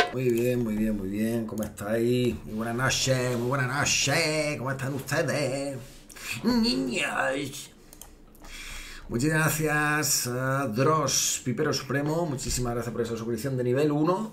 Muy bien, muy bien, muy bien. ¿Cómo estáis? Muy buenas noches, muy buenas noches. ¿Cómo están ustedes? Niños. Muchas gracias, Dross, Pipero Supremo. Muchísimas gracias por esa suscripción de nivel 1.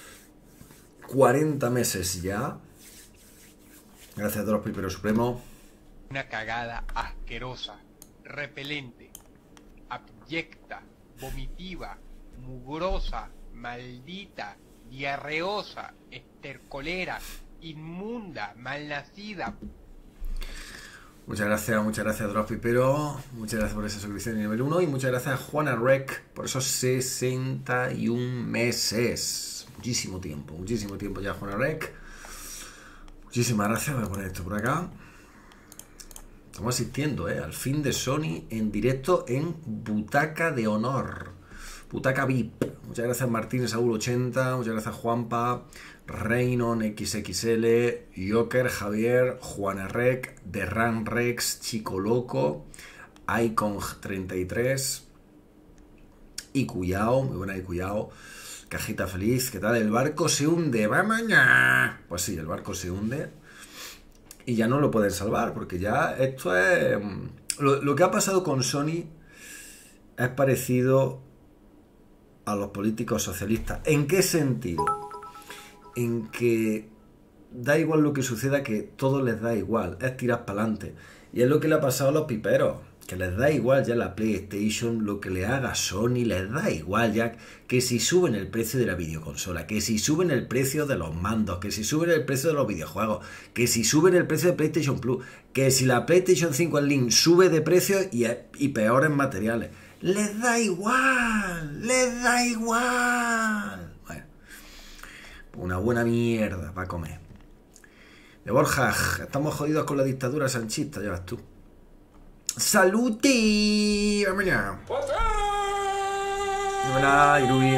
40 meses ya. Gracias, Dross, Pipero Supremo. Una cagada asquerosa, repelente, abyecta, vomitiva, mugrosa, maldita, diarreosa, estercolera, inmunda, malnacida. Muchas gracias, Dross Pipero. Muchas gracias por esa suscripción de nivel 1. Y muchas gracias, Juana Rec, por esos 61 meses. Muchísimo tiempo ya, Juana Rec. Muchísimas gracias. Voy a poner esto por acá. Estamos asistiendo al fin de Sony en directo en Butaca de Honor. Butaca VIP. Muchas gracias, Martín Saúl 80. Muchas gracias, Juanpa, Reinon XXL, Joker, Javier, Juana Rec, Derran Rex, Chico Loco, Icon 33, Icuyao, muy buena Icuyao, Cajita Feliz. ¿Qué tal? El barco se hunde. ¡Va mañana! Pues sí, el barco se hunde. Y ya no lo pueden salvar, porque ya esto es... Lo que ha pasado con Sony es parecido a los políticos socialistas. ¿En qué sentido? En que da igual lo que suceda, que todo les da igual, es tirar para adelante. Y es lo que le ha pasado a los piperos, que les da igual ya la PlayStation, lo que le haga Sony, les da igual ya que si suben el precio de la videoconsola, que si suben el precio de los mandos, que si suben el precio de los videojuegos, que si suben el precio de PlayStation Plus, que si la PlayStation 5 Slim sube de precio y peor en materiales. Les da igual, les da igual. Bueno, una buena mierda para comer. De Borja, estamos jodidos con la dictadura sanchista, ya ves tú. ¡Saluti! ¡Vámonos! Muy buenas, Irubi.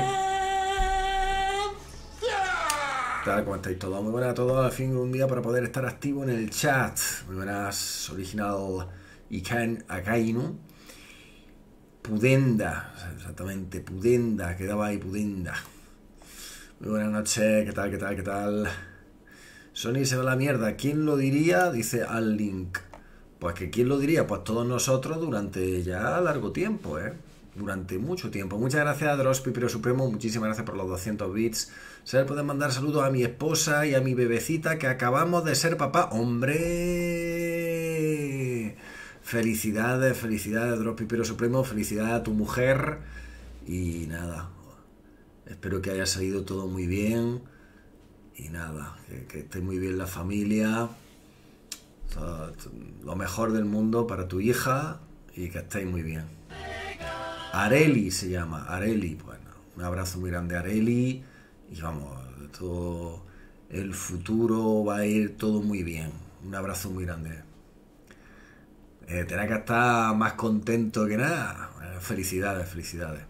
Tal, ¿cómo estáis todos? Muy buenas a todos. Al fin un día para poder estar activo en el chat. Muy buenas, Original Ikan Akainu. Pudenda, exactamente, Pudenda, quedaba ahí Pudenda. Muy buenas noches, ¿qué tal, qué tal, qué tal? Sony se va a la mierda, ¿quién lo diría? Dice Al Link. Pues que ¿quién lo diría? Pues todos nosotros durante ya largo tiempo, durante mucho tiempo. Muchas gracias a Dross Pipero Supremo, muchísimas gracias por los 200 bits. Se le pueden mandar saludos a mi esposa y a mi bebecita que acabamos de ser papá. ¡Hombre! Felicidades, felicidades, Dross Pipero Supremo, felicidades a tu mujer. Y nada, espero que haya salido todo muy bien. Y nada, que esté muy bien la familia. Lo mejor del mundo para tu hija y que estéis muy bien. Areli se llama, Areli. Bueno, un abrazo muy grande a Areli. Y vamos, todo el futuro va a ir todo muy bien. Un abrazo muy grande. Tendrá que estar más contento que nada. Felicidades, felicidades.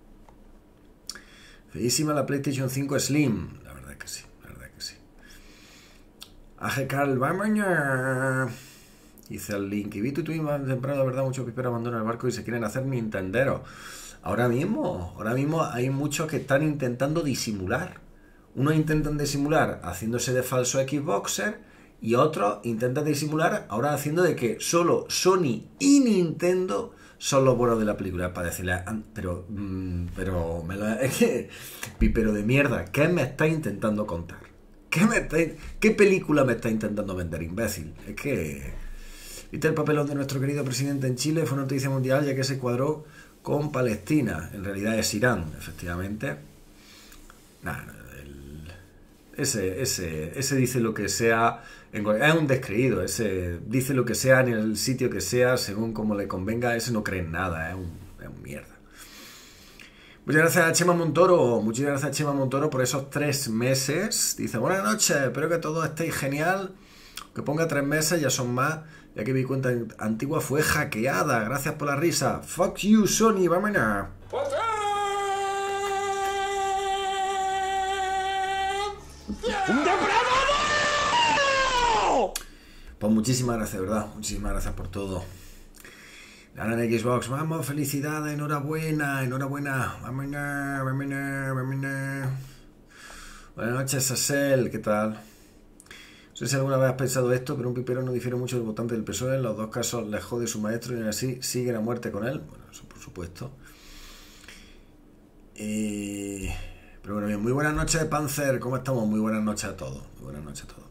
Feísima la PlayStation 5 Slim. La verdad que sí, la verdad que sí. Aje Carl, vamos. Dice el Link. Y vi tu tweet más temprano, la verdad, muchos piperos abandonan el barco y se quieren hacer nintenderos. Ahora mismo hay muchos que están intentando disimular. Unos intentan disimular haciéndose de falso Xboxer. Y otros intentan disimular ahora haciendo de que solo Sony y Nintendo son los buenos de la película. Para decirle, pero es que, pipero de mierda, ¿qué me está intentando contar? ¿Qué película me está intentando vender, imbécil? Es que... ¿Viste el papelón de nuestro querido presidente en Chile? Fue noticia mundial ya que se cuadró con Palestina. En realidad es Irán, efectivamente. Nada, ese dice lo que sea, es un descreído, ese dice lo que sea en el sitio que sea, según como le convenga, ese no cree en nada, es un mierda. Muchas gracias a Chema Montoro, muchas gracias a Chema Montoro por esos 3 meses. Dice, buenas noches, espero que todos estéis genial, que ponga 3 meses, ya son más, ya que mi cuenta antigua fue hackeada, gracias por la risa. Fuck you, Sony, vámonos. ¡Un depredador! Pues muchísimas gracias, ¿verdad? Muchísimas gracias por todo. Ganan Xbox, vamos, felicidades, enhorabuena, enhorabuena. Vámonos. Buenas noches, Sasel, ¿qué tal? No sé si alguna vez has pensado esto, pero un pipero no difiere mucho del votante del PSOE. En los dos casos le jode su maestro y aún así siguen a muerte con él. Bueno, eso por supuesto. Pero bueno, bien, muy buenas noches, Panzer. ¿Cómo estamos? Muy buenas noches a todos. Muy buenas noches a todos.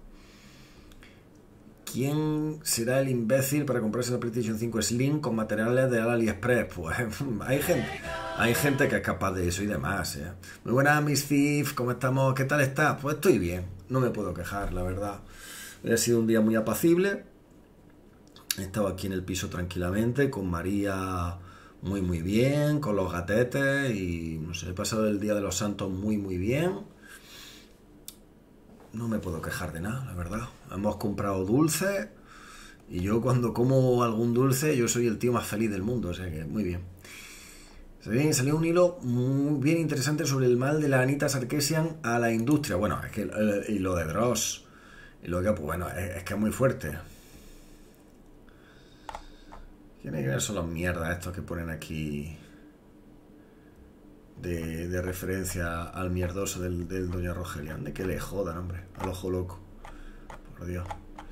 ¿Quién será el imbécil para comprarse la PlayStation 5 Slim con materiales de AliExpress? Pues hay gente que es capaz de eso y demás, ¿eh? Muy buenas, Miss Thief, ¿cómo estamos? ¿Qué tal estás? Pues estoy bien, no me puedo quejar, la verdad. Ha sido un día muy apacible. He estado aquí en el piso tranquilamente, con María muy bien, con los gatetes y no sé, he pasado el Día de los Santos muy bien. No me puedo quejar de nada, la verdad. Hemos comprado dulces y yo cuando como algún dulce yo soy el tío más feliz del mundo, o sea que muy bien. Salió un hilo muy bien interesante sobre el mal de la Anita Sarkeesian a la industria. Bueno, es que y lo de Dross y lo que, pues bueno, es que es muy fuerte. ¿Quiénes son los mierdas estos que ponen aquí de referencia al mierdoso del Doña Rogelia? De que le jodan, hombre, al ojo loco. Por Dios.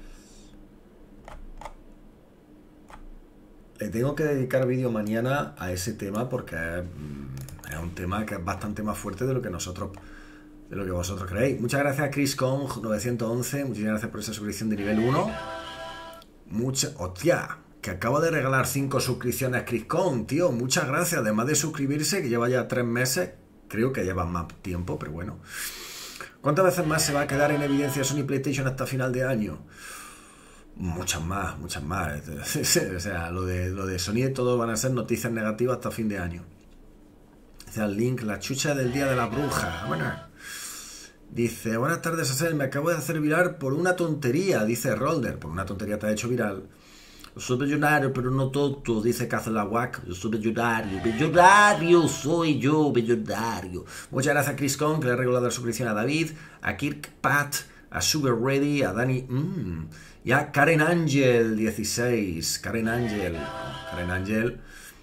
Le tengo que dedicar vídeo mañana a ese tema porque es un tema que es bastante más fuerte de lo que vosotros creéis. Muchas gracias, Chris Kong 911. Muchísimas gracias por esa suscripción de nivel 1. ¡Hostia! Que acabo de regalar 5 suscripciones a ChrisCon, tío. Muchas gracias. Además de suscribirse, que lleva ya 3 meses. Creo que lleva más tiempo, pero bueno. ¿Cuántas veces más se va a quedar en evidencia Sony PlayStation hasta final de año? Muchas más. O sea, lo de Sony todo van a ser noticias negativas hasta fin de año. Dice el link, la chucha del día de la bruja. Bueno. Dice, buenas tardes, Asel. Me acabo de hacer viral por una tontería. Dice Rolder, por una tontería te ha hecho viral. Soy millonario, pero no tonto, dice Cazelahuac. Yo soy millonario, soy yo, millonario. Muchas gracias a Chris Kong, que le ha regalado la suscripción a David, a Kirk Pat, a Sugar Ready, a Dani, y a Karen Angel 16. Karen Angel.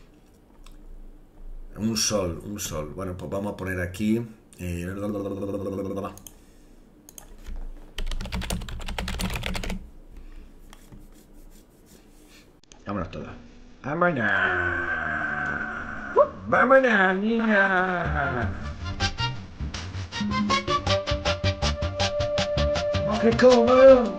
Un sol. Bueno, pues vamos a poner aquí. Vámonos todas. ¡Vámonos, niña! ¡Qué cómodo!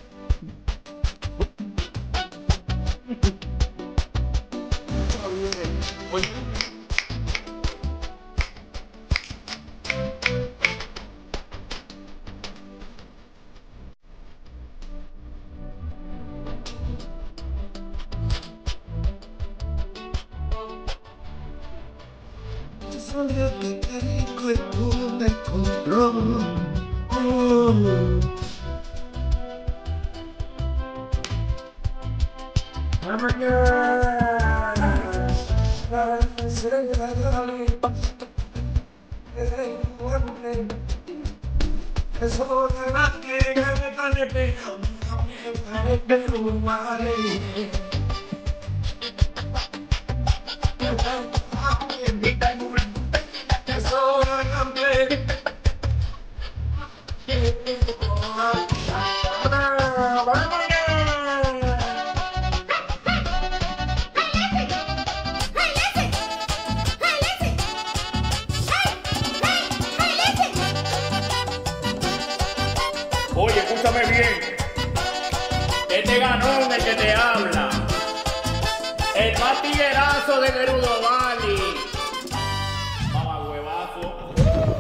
Oye, escúchame bien. Este ganón el que te habla. El más tiguerazo de Gerudo Valley. Mamá huevazo.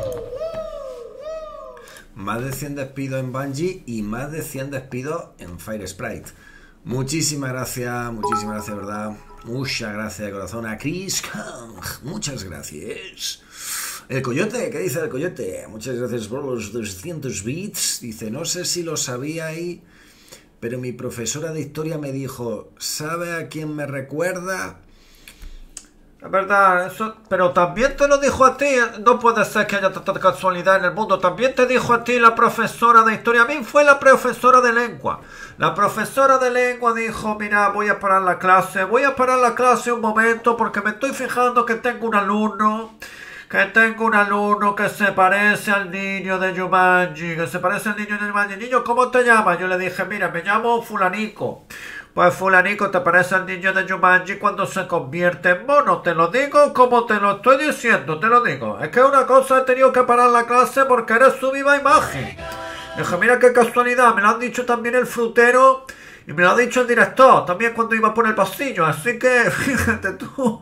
Más de 100 despidos en Bungie y más de 100 despidos en Fire Sprite. Muchísimas gracias, ¿verdad? Muchas gracias de corazón a Chris Kang. Muchas gracias. El Coyote, ¿qué dice el Coyote? Muchas gracias por los 200 bits. Dice, no sé si lo sabíais, pero mi profesora de historia me dijo, ¿sabe a quién me recuerda? Es verdad, eso, pero también te lo dijo a ti, no puede ser que haya tanta casualidad en el mundo, también te dijo a ti la profesora de historia, a mí fue la profesora de lengua. La profesora de lengua dijo, mira, voy a parar la clase un momento porque me estoy fijando que tengo un alumno que tengo un alumno que se parece al niño de Jumanji, que se parece al niño de Jumanji. Niño, ¿cómo te llamas? Yo le dije, mira, me llamo fulanico. Pues fulanico te parece al niño de Jumanji cuando se convierte en mono. Te lo digo como te lo estoy diciendo, te lo digo. Es que una cosa he tenido que parar la clase porque eres su viva imagen. Dije, mira qué casualidad, me lo han dicho también el frutero y me lo ha dicho el director también cuando iba por el pasillo. Así que, fíjate tú,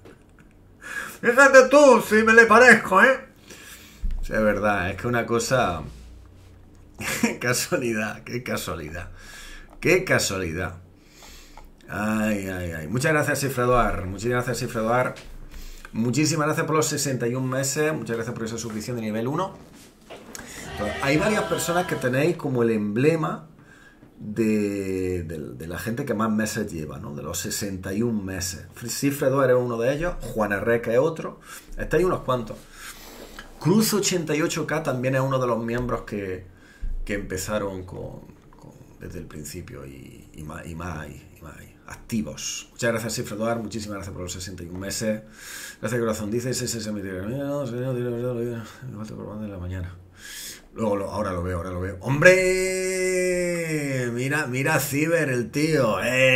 si me le parezco, ¿eh? Sí, es verdad, es que una cosa... casualidad, qué casualidad. Qué casualidad. Ay, ay, ay. Muchas gracias, Cifredoar. Muchísimas gracias, Cifredoar. Muchísimas gracias por los 61 meses. Muchas gracias por esa suscripción de nivel 1. Entonces, hay varias personas que tenéis como el emblema de la gente que más meses lleva, ¿no? De los 61 meses. Cifredoar es uno de ellos. Juan Arreca es otro. Estáis unos cuantos. Cruz 88K también es uno de los miembros que empezaron desde el principio y más activos. Muchas gracias, Cifredoar. Muchísimas gracias por los 61 meses. Gracias, corazón. Dice ese se me tira de la mañana. Luego ahora lo veo. ¡Hombre! Mira Ciber, el tío.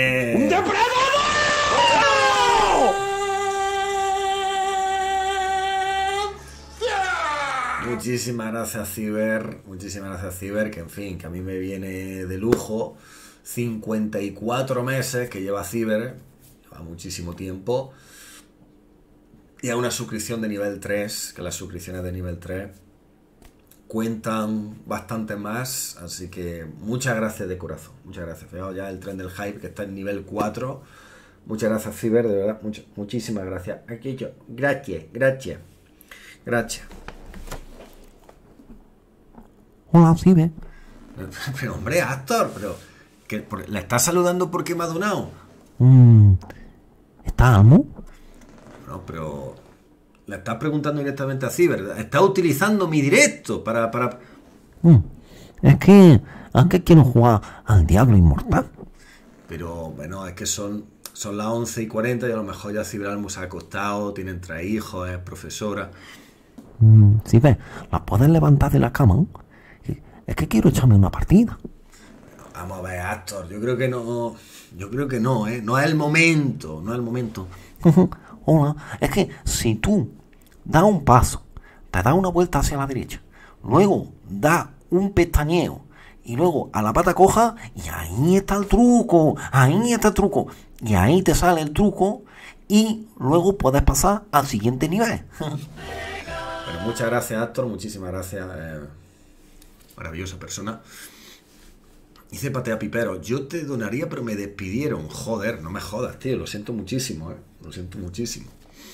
Muchísimas gracias, Ciber. Que en fin, que a mí me viene de lujo. 54 meses que lleva Ciber, lleva muchísimo tiempo. Y a una suscripción de nivel 3, que las suscripciones de nivel 3 cuentan bastante más. Así que muchas gracias de corazón. Muchas gracias. Fijaos ya el tren del hype que está en nivel 4. Muchas gracias, Ciber, de verdad. Muchísimas gracias. Aquí yo. Gracias. Hola, Ciber. Pero hombre, Astor, ¿le estás saludando porque me ha donado? ¿Está Amo? No, pero le estás preguntando directamente a Ciber. Está utilizando mi directo para... Es que quiero jugar al Diablo Inmortal. Pero bueno, es que son las 11:40 y a lo mejor ya Ciber Almo se ha acostado, tienen 3 hijos, es profesora. Ciber, ¿la puedes levantar de la cama? Es que quiero echarme una partida. Vamos a ver, Astor, yo creo que no, ¿eh? No es el momento. Hola, es que si tú das un paso, te das una vuelta hacia la derecha, luego das un pestañeo y luego a la pata coja, y ahí está el truco, y ahí te sale el truco y luego puedes pasar al siguiente nivel. Bueno, muchas gracias, Astor, muchísimas gracias, maravillosa persona. Dice Patea Pipero, yo te donaría pero me despidieron. Joder, no me jodas, tío, lo siento muchísimo, lo siento muchísimo.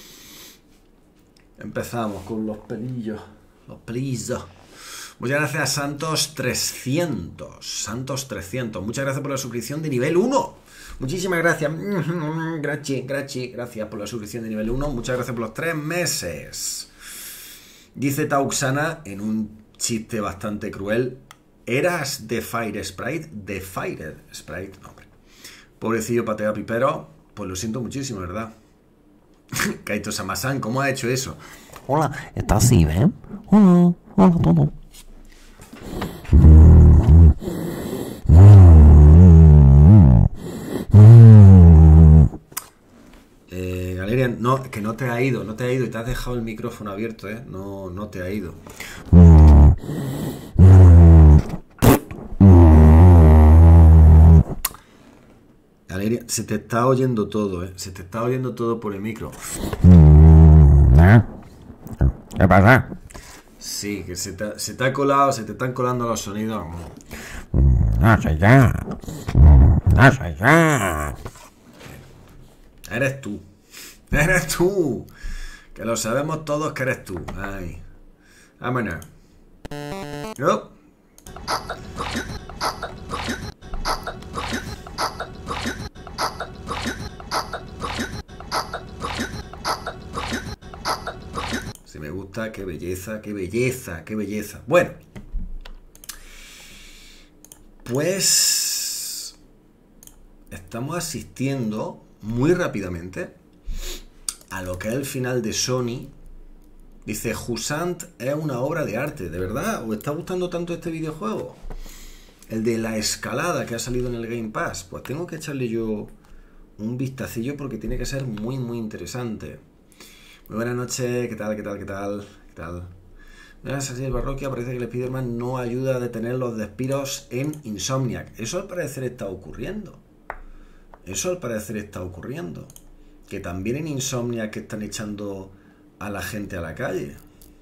Empezamos con los pelillos. Muchas gracias, Santos 300. Muchas gracias por la suscripción de nivel 1. Muchísimas gracias. Gracias por la suscripción de nivel 1. Muchas gracias por los 3 meses. Dice Tauxana en un chiste bastante cruel: ¿eras de Fire Sprite? De Fire Sprite, no, hombre. Pobrecillo Patea Pipero, pues lo siento muchísimo, ¿verdad? Kaito Samasan, ¿cómo ha hecho eso? Hola, ¿está así, ven? Hola a todos. Galerian, no, que no te ha ido y te has dejado el micrófono abierto, no te ha ido. Galerian, se te está oyendo todo, se te está oyendo todo por el micro. ¿Qué pasa? Sí, que se te ha colado, se te están colando los sonidos. No soy ya. Eres tú, que lo sabemos todos que eres tú. Ay, vámonos. No. Si me gusta, qué belleza. Bueno, pues estamos asistiendo muy rápidamente a lo que es el final de Sony Dice, Jusant es una obra de arte. ¿De verdad? ¿Os está gustando tanto este videojuego? El de la escalada que ha salido en el Game Pass. Pues tengo que echarle yo un vistacillo porque tiene que ser muy, muy interesante. Muy buenas noches. ¿Qué tal? ¿Qué tal? ¿Qué tal? ¿Qué tal? Gracias a el Barroquia, parece que el Spider-Man no ayuda a detener los despidos en Insomniac. Eso al parecer está ocurriendo. Eso al parecer está ocurriendo. Que también en Insomniac están echando a la gente a la calle.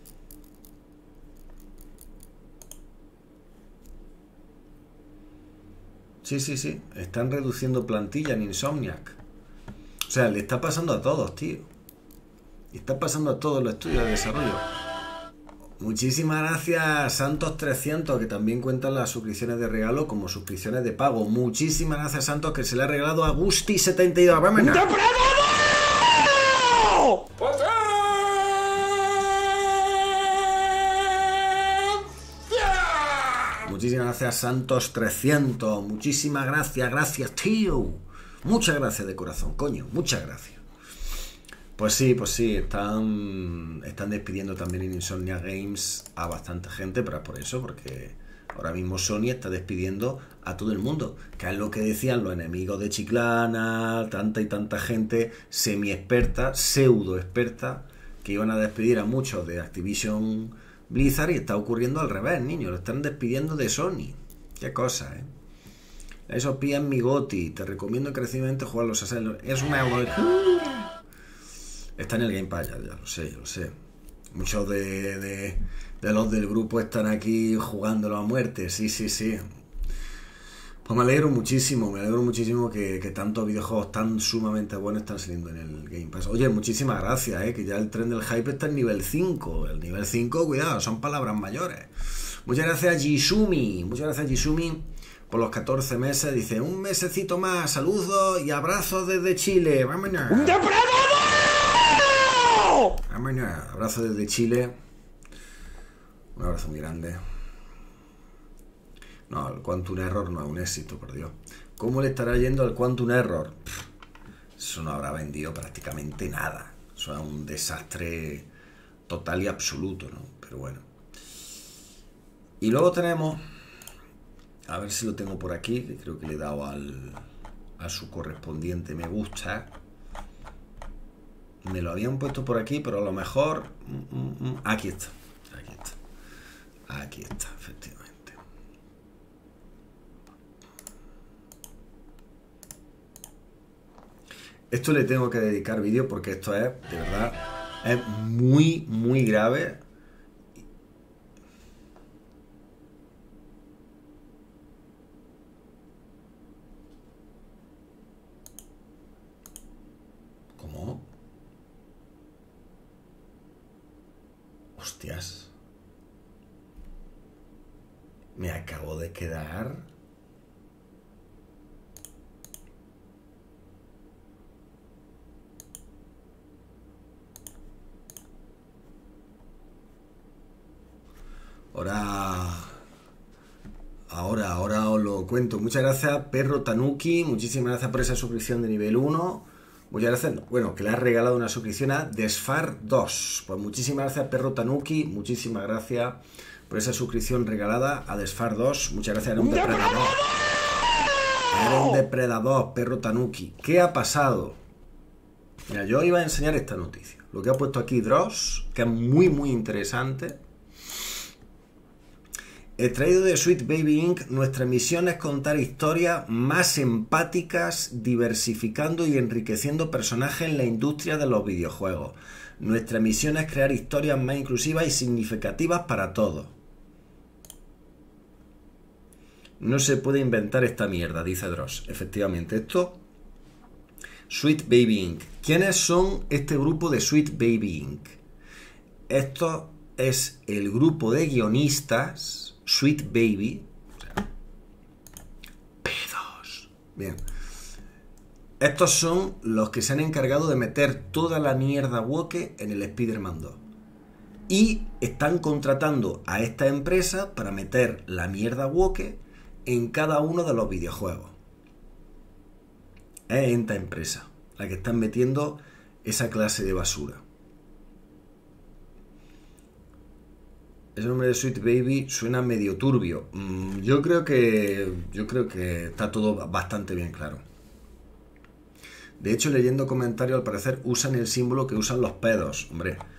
Sí, sí, sí. Están reduciendo plantilla en Insomniac. O sea, le está pasando a todos, tío. Le está pasando a todos los estudios de desarrollo. Muchísimas gracias, Santos300, que también cuentan las suscripciones de regalo como suscripciones de pago. Muchísimas gracias, Santos, que se le ha regalado a Gusti72. ¡Vámonos! Muchísimas gracias, Santos300. Muchísimas gracias, gracias, tío. Muchas gracias de corazón, coño. Muchas gracias. Pues sí, están despidiendo también en Insomnia Games a bastante gente, pero es por eso, porque ahora mismo Sony está despidiendo a todo el mundo, que es lo que decían los enemigos de Chiclana, tanta y tanta gente semi-experta, pseudo-experta, que iban a despedir a muchos de Activision Blizzard, y está ocurriendo al revés, niños, lo están despidiendo de Sony. Qué cosa, ¿eh? Esos pías mi goti, te recomiendo encarecidamente jugar los Assassin's. Es una... Está en el Game Pass, ya lo sé, yo lo sé. Muchos de los del grupo están aquí jugándolo a muerte, sí, sí, sí. Pues me alegro muchísimo que tantos videojuegos tan sumamente buenos están saliendo en el Game Pass. Oye, muchísimas gracias, que ya el tren del hype está en nivel 5. El nivel 5, cuidado, son palabras mayores. Muchas gracias, Jisumi. Muchas gracias, Jisumi, por los 14 meses. Dice, un mesecito más, saludos y abrazos desde Chile. ¡Vámonos! Vámonos. Abrazo desde Chile. Un abrazo muy grande. No, el Quantum Error no es un éxito, por Dios. ¿Cómo le estará yendo al Quantum Error? Eso no habrá vendido prácticamente nada. Eso es un desastre total y absoluto, ¿no? Pero bueno. Y luego tenemos... A ver si lo tengo por aquí, que creo que le he dado a su correspondiente me gusta. Me lo habían puesto por aquí, pero a lo mejor... Aquí está. Aquí está, efectivamente. Esto le tengo que dedicar vídeo porque esto es, de verdad, es muy, muy grave. ¿Cómo? Hostias. Me acabo de quedar... Ahora os lo cuento. Muchas gracias, Perro Tanuki. Muchísimas gracias por esa suscripción de nivel 1. Muchas gracias, bueno, que le has regalado una suscripción a Desfar 2. Pues muchísimas gracias, Perro Tanuki. Muchísimas gracias por esa suscripción regalada a Desfar 2. Muchas gracias, era un depredador. Era un depredador, Perro Tanuki. ¿Qué ha pasado? Mira, yo iba a enseñar esta noticia. Lo que ha puesto aquí Dross, que es muy, muy interesante. Extraído de Sweet Baby Inc., nuestra misión es contar historias más empáticas, diversificando y enriqueciendo personajes en la industria de los videojuegos. Nuestra misión es crear historias más inclusivas y significativas para todos. No se puede inventar esta mierda, dice Dross. Efectivamente, esto... Sweet Baby Inc. ¿Quiénes son este grupo de Sweet Baby Inc.? Esto es el grupo de guionistas... Sweet Baby, o sea, pedos. Bien. Estos son los que se han encargado de meter toda la mierda woke en el Spider-Man 2. Y están contratando a esta empresa para meter la mierda woke en cada uno de los videojuegos. Es esta empresa la que están metiendo esa clase de basura. ese nombre de Sweet Baby suena medio turbio. Yo creo que está todo bastante bien claro. De hecho, leyendo comentarios, al parecer usan el símbolo que usan los pedos.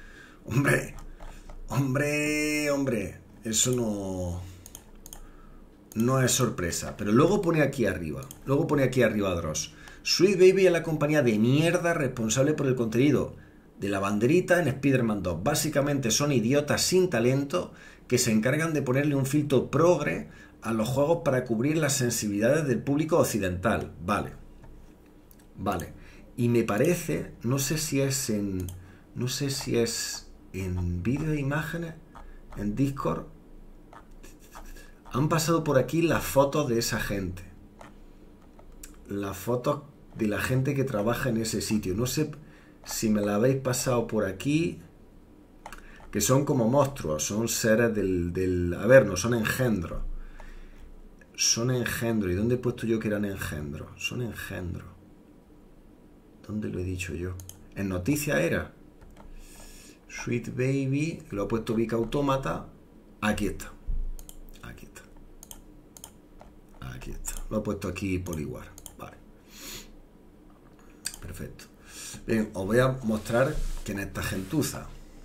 Hombre. Eso no es sorpresa. Pero luego pone aquí arriba Dross. Sweet Baby es la compañía de mierda responsable por el contenido de la banderita en Spider-Man 2. Básicamente son idiotas sin talento que se encargan de ponerle un filtro progre a los juegos para cubrir las sensibilidades del público occidental. Vale. Y me parece, no sé si es en vídeo e imágenes, en Discord, han pasado por aquí las fotos de esa gente. Las fotos de la gente que trabaja en ese sitio. No sé si me la habéis pasado por aquí, que son como monstruos, son seres del Averno, son engendros. Son engendros. ¿Y dónde he puesto yo que eran engendros? Son engendros. ¿Dónde lo he dicho yo? En noticias era Sweet Baby, lo he puesto Vic Automata. Aquí está. Lo he puesto aquí Poliwar. Vale. Perfecto. Bien, os voy a mostrar quién es esta gentuza.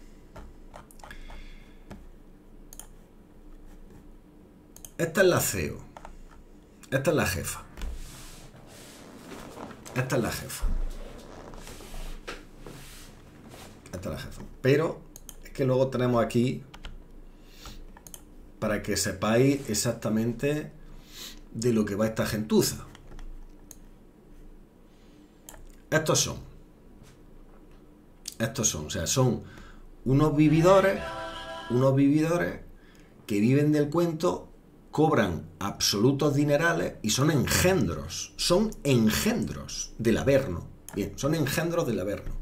Esta es la CEO. Esta es la jefa. Pero es que luego tenemos aquí, para que sepáis exactamente de lo que va esta gentuza. Estos son, o sea, son unos vividores que viven del cuento, cobran absolutos dinerales y son engendros del Averno. Bien, son engendros del Averno.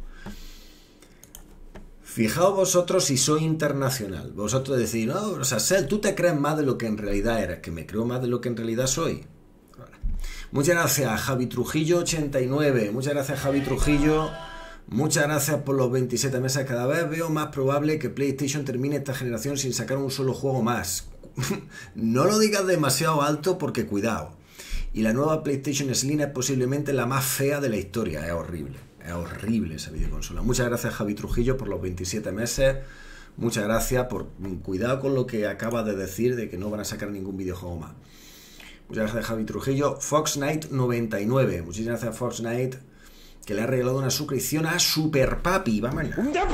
Fijaos vosotros si soy internacional. Vosotros decís, no, o sea, Sel, tú te crees más de lo que en realidad eres, que me creo más de lo que en realidad soy. Muchas gracias, Javi Trujillo 89. Muchas gracias, Javi Trujillo. Muchas gracias por los 27 meses. Cada vez veo más probable que PlayStation termine esta generación sin sacar un solo juego más. No lo digas demasiado alto porque cuidado. Y la nueva PlayStation Slim es posiblemente la más fea de la historia. Es horrible esa videoconsola. Muchas gracias, Javi Trujillo, por los 27 meses. Muchas gracias por... Cuidado con lo que acabas de decir de que no van a sacar ningún videojuego más. Muchas gracias, Javi Trujillo. Fox Knight 99. Muchísimas gracias, Fox Knight, que le ha regalado una suscripción a Super Papi. Vamos.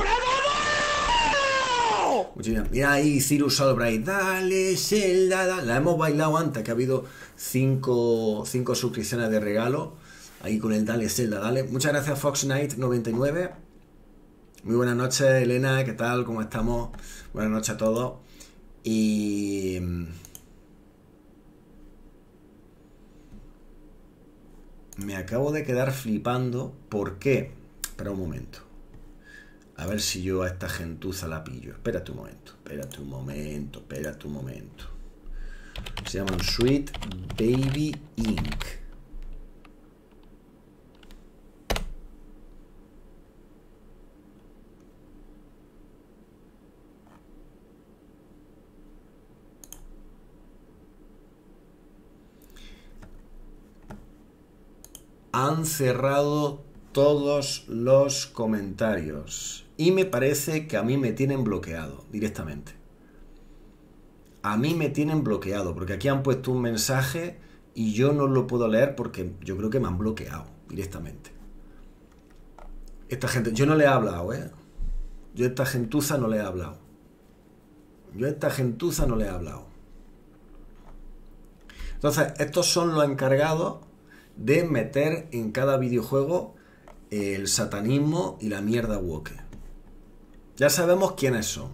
Muchísimas. Mira ahí Cyrus Albright. Dale, Zelda. La hemos bailado antes, que ha habido 5 suscripciones de regalo. Ahí con el Dale, Zelda, dale. Muchas gracias, Fox Knight 99. Muy buenas noches, Elena. ¿Qué tal? ¿Cómo estamos? Buenas noches a todos. Y... me acabo de quedar flipando. ¿Por qué? Espera un momento. A ver si yo a esta gentuza la pillo. Espérate un momento. Se llaman Sweet Baby Inc. Han cerrado todos los comentarios y me parece que a mí me tienen bloqueado directamente. A mí me tienen bloqueado porque aquí han puesto un mensaje y yo no lo puedo leer porque yo creo que me han bloqueado directamente. Esta gente, yo no le he hablado, Yo a esta gentuza no le he hablado. Entonces, estos son los encargados de meter en cada videojuego el satanismo y la mierda woke. Ya sabemos quiénes son.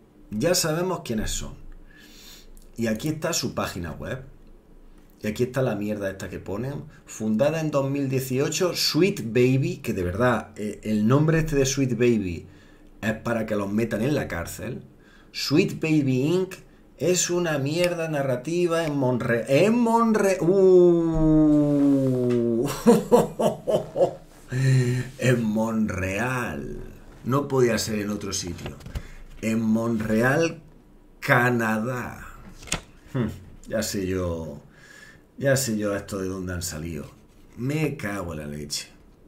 Y aquí está su página web. Y aquí está la mierda esta que ponen. Fundada en 2018, Sweet Baby, que de verdad, el nombre este de Sweet Baby es para que los metan en la cárcel. Sweet Baby Inc. es una mierda narrativa en Monreal. En Monreal. No podía ser en otro sitio. En Monreal, Canadá. Ya sé yo esto de dónde han salido. Me cago en la leche.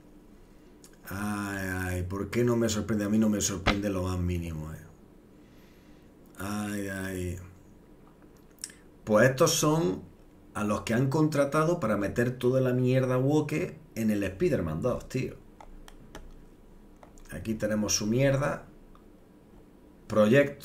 Ay, ¿por qué no me sorprende? A mí no me sorprende lo más mínimo, Ay. Pues estos son a los que han contratado para meter toda la mierda woke en el Spider-Man 2, tío. Aquí tenemos su mierda. Proyecto.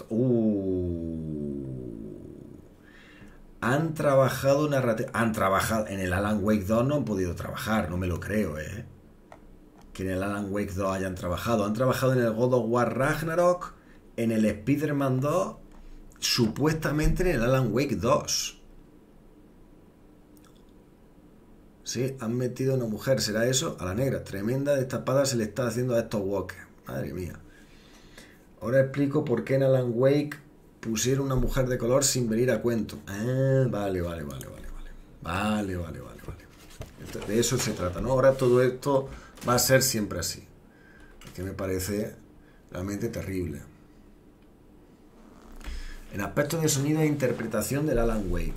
Han trabajado Han trabajado. En el Alan Wake 2 no han podido trabajar, no me lo creo, que en el Alan Wake 2 hayan trabajado. Han trabajado en el God of War Ragnarok, en el Spider-Man 2, supuestamente en el Alan Wake 2. Sí, han metido a una mujer, ¿será eso? A la negra, tremenda destapada se le está haciendo a estos walkers. Madre mía. Ahora explico por qué en Alan Wake pusieron una mujer de color sin venir a cuento. Vale. De eso se trata, ¿no? Ahora todo esto va a ser siempre así. Que me parece realmente terrible. En aspectos de sonido e interpretación del Alan Wake.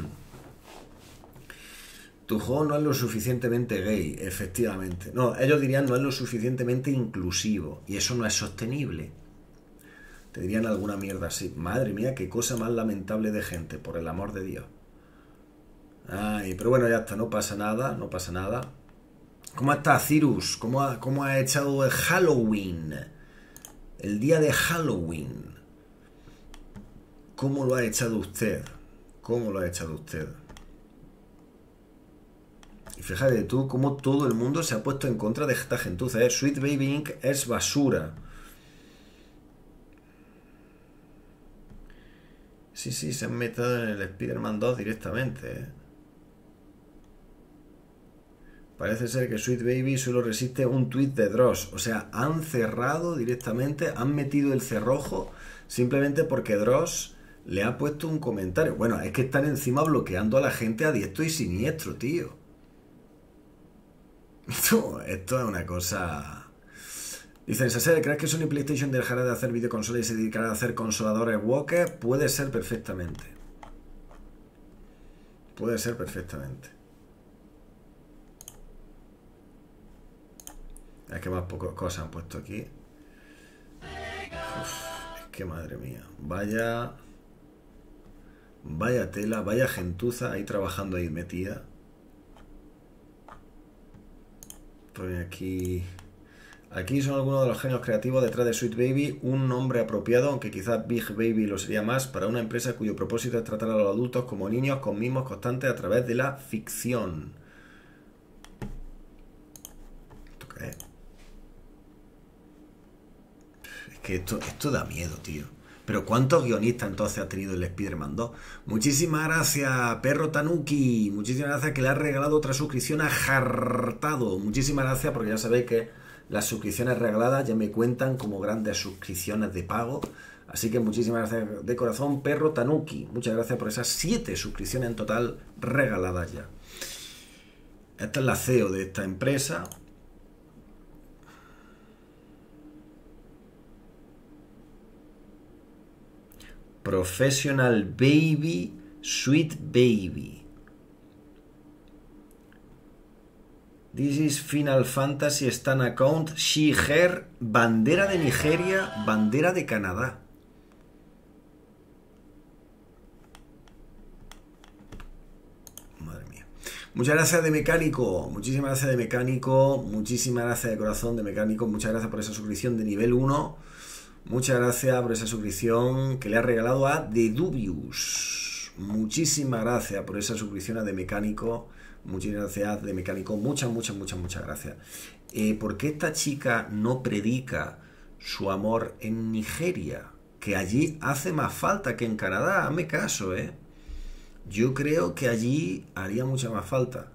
Tu juego no es lo suficientemente gay, efectivamente. No, ellos dirían no es lo suficientemente inclusivo. Y eso no es sostenible. Te dirían alguna mierda así. Madre mía, qué cosa más lamentable de gente, por el amor de Dios. Ay, pero bueno, ya está, no pasa nada. ¿Cómo está Cyrus? ¿Cómo ha echado el Halloween? El día de Halloween. ¿Cómo lo ha echado usted? Y fíjate tú cómo todo el mundo se ha puesto en contra de esta gentuza, Sweet Baby Inc. es basura. Sí, se han metido en el Spider-Man 2 directamente, Parece ser que Sweet Baby solo resiste un tweet de Dross. O sea, han cerrado directamente, han metido el cerrojo simplemente porque Dross le ha puesto un comentario. Bueno, es que están encima bloqueando a la gente a diestro y siniestro, tío. Esto es una cosa... Dicen, Sasser, ¿crees que Sony PlayStation dejará de hacer videoconsolas y se dedicará a hacer consoladores woke? Puede ser perfectamente. Es que más pocas cosas han puesto aquí. Es que madre mía. Vaya tela, vaya gentuza ahí trabajando ahí metida. Pone aquí... Aquí son algunos de los genios creativos detrás de Sweet Baby, un nombre apropiado, aunque quizás Big Baby lo sería más, para una empresa cuyo propósito es tratar a los adultos como niños con mimos constantes a través de la ficción. ¿Esto qué es? Es que esto da miedo, tío. Pero ¿cuántos guionistas entonces ha tenido el Spider-Man 2? Muchísimas gracias, Perro Tanuki. Muchísimas gracias que le ha regalado otra suscripción a Jartado. Muchísimas gracias porque ya sabéis que las suscripciones regaladas ya me cuentan como grandes suscripciones de pago. Así que muchísimas gracias de corazón, Perro Tanuki. Muchas gracias por esas 7 suscripciones en total regaladas ya. Esta es la CEO de esta empresa. Professional Baby, Sweet Baby. This is Final Fantasy Stan Account, She, Her, bandera de Nigeria, bandera de Canadá. Madre mía. Muchas gracias de Mecánico, muchísimas gracias de Mecánico, muchísimas gracias de corazón de Mecánico, muchas gracias por esa suscripción de nivel 1, muchas gracias por esa suscripción que le ha regalado a The Dubious. Muchísimas gracias por esa suscripción a de Mecánico. Muchas gracias de Mecánico, muchas gracias. ¿Por qué esta chica no predica su amor en Nigeria? Que allí hace más falta que en Canadá, hazme caso, Yo creo que allí haría mucha más falta.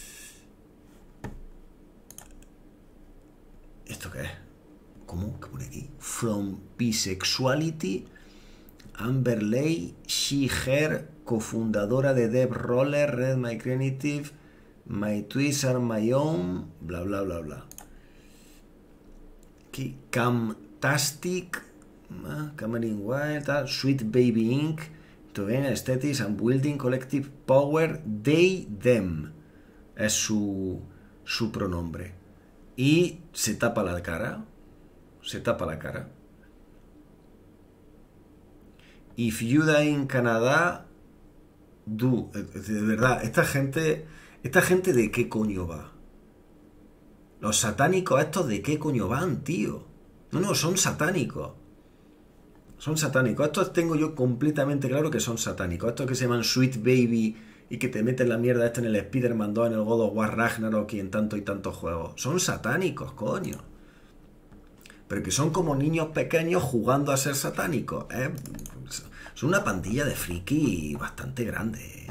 ¿Esto qué es? ¿Cómo? ¿Qué pone aquí? From Bisexuality, Amber Ley, She, Her, cofundadora de Dev Roller, Red My Creative, My Twists Are My Own, bla bla bla bla. Aquí, Camtastic, Cameron Wild, tal, Sweet Baby Inc., to gain aesthetics and building collective power, they, them, es su pronombre. Y se tapa la cara. Se tapa la cara. If you die in Canada, do. De verdad, esta gente ¿de qué coño va? Los satánicos estos ¿de qué coño van, tío? No, son satánicos. Son satánicos. Estos tengo yo completamente claro que son satánicos. Estos que se llaman Sweet Baby y que te meten la mierda esta en el Spider-Man 2, en el God of War Ragnarok y en tanto y tantos juegos. Son satánicos, coño. Pero que son como niños pequeños jugando a ser satánicos. Son una pandilla de friki bastante grande.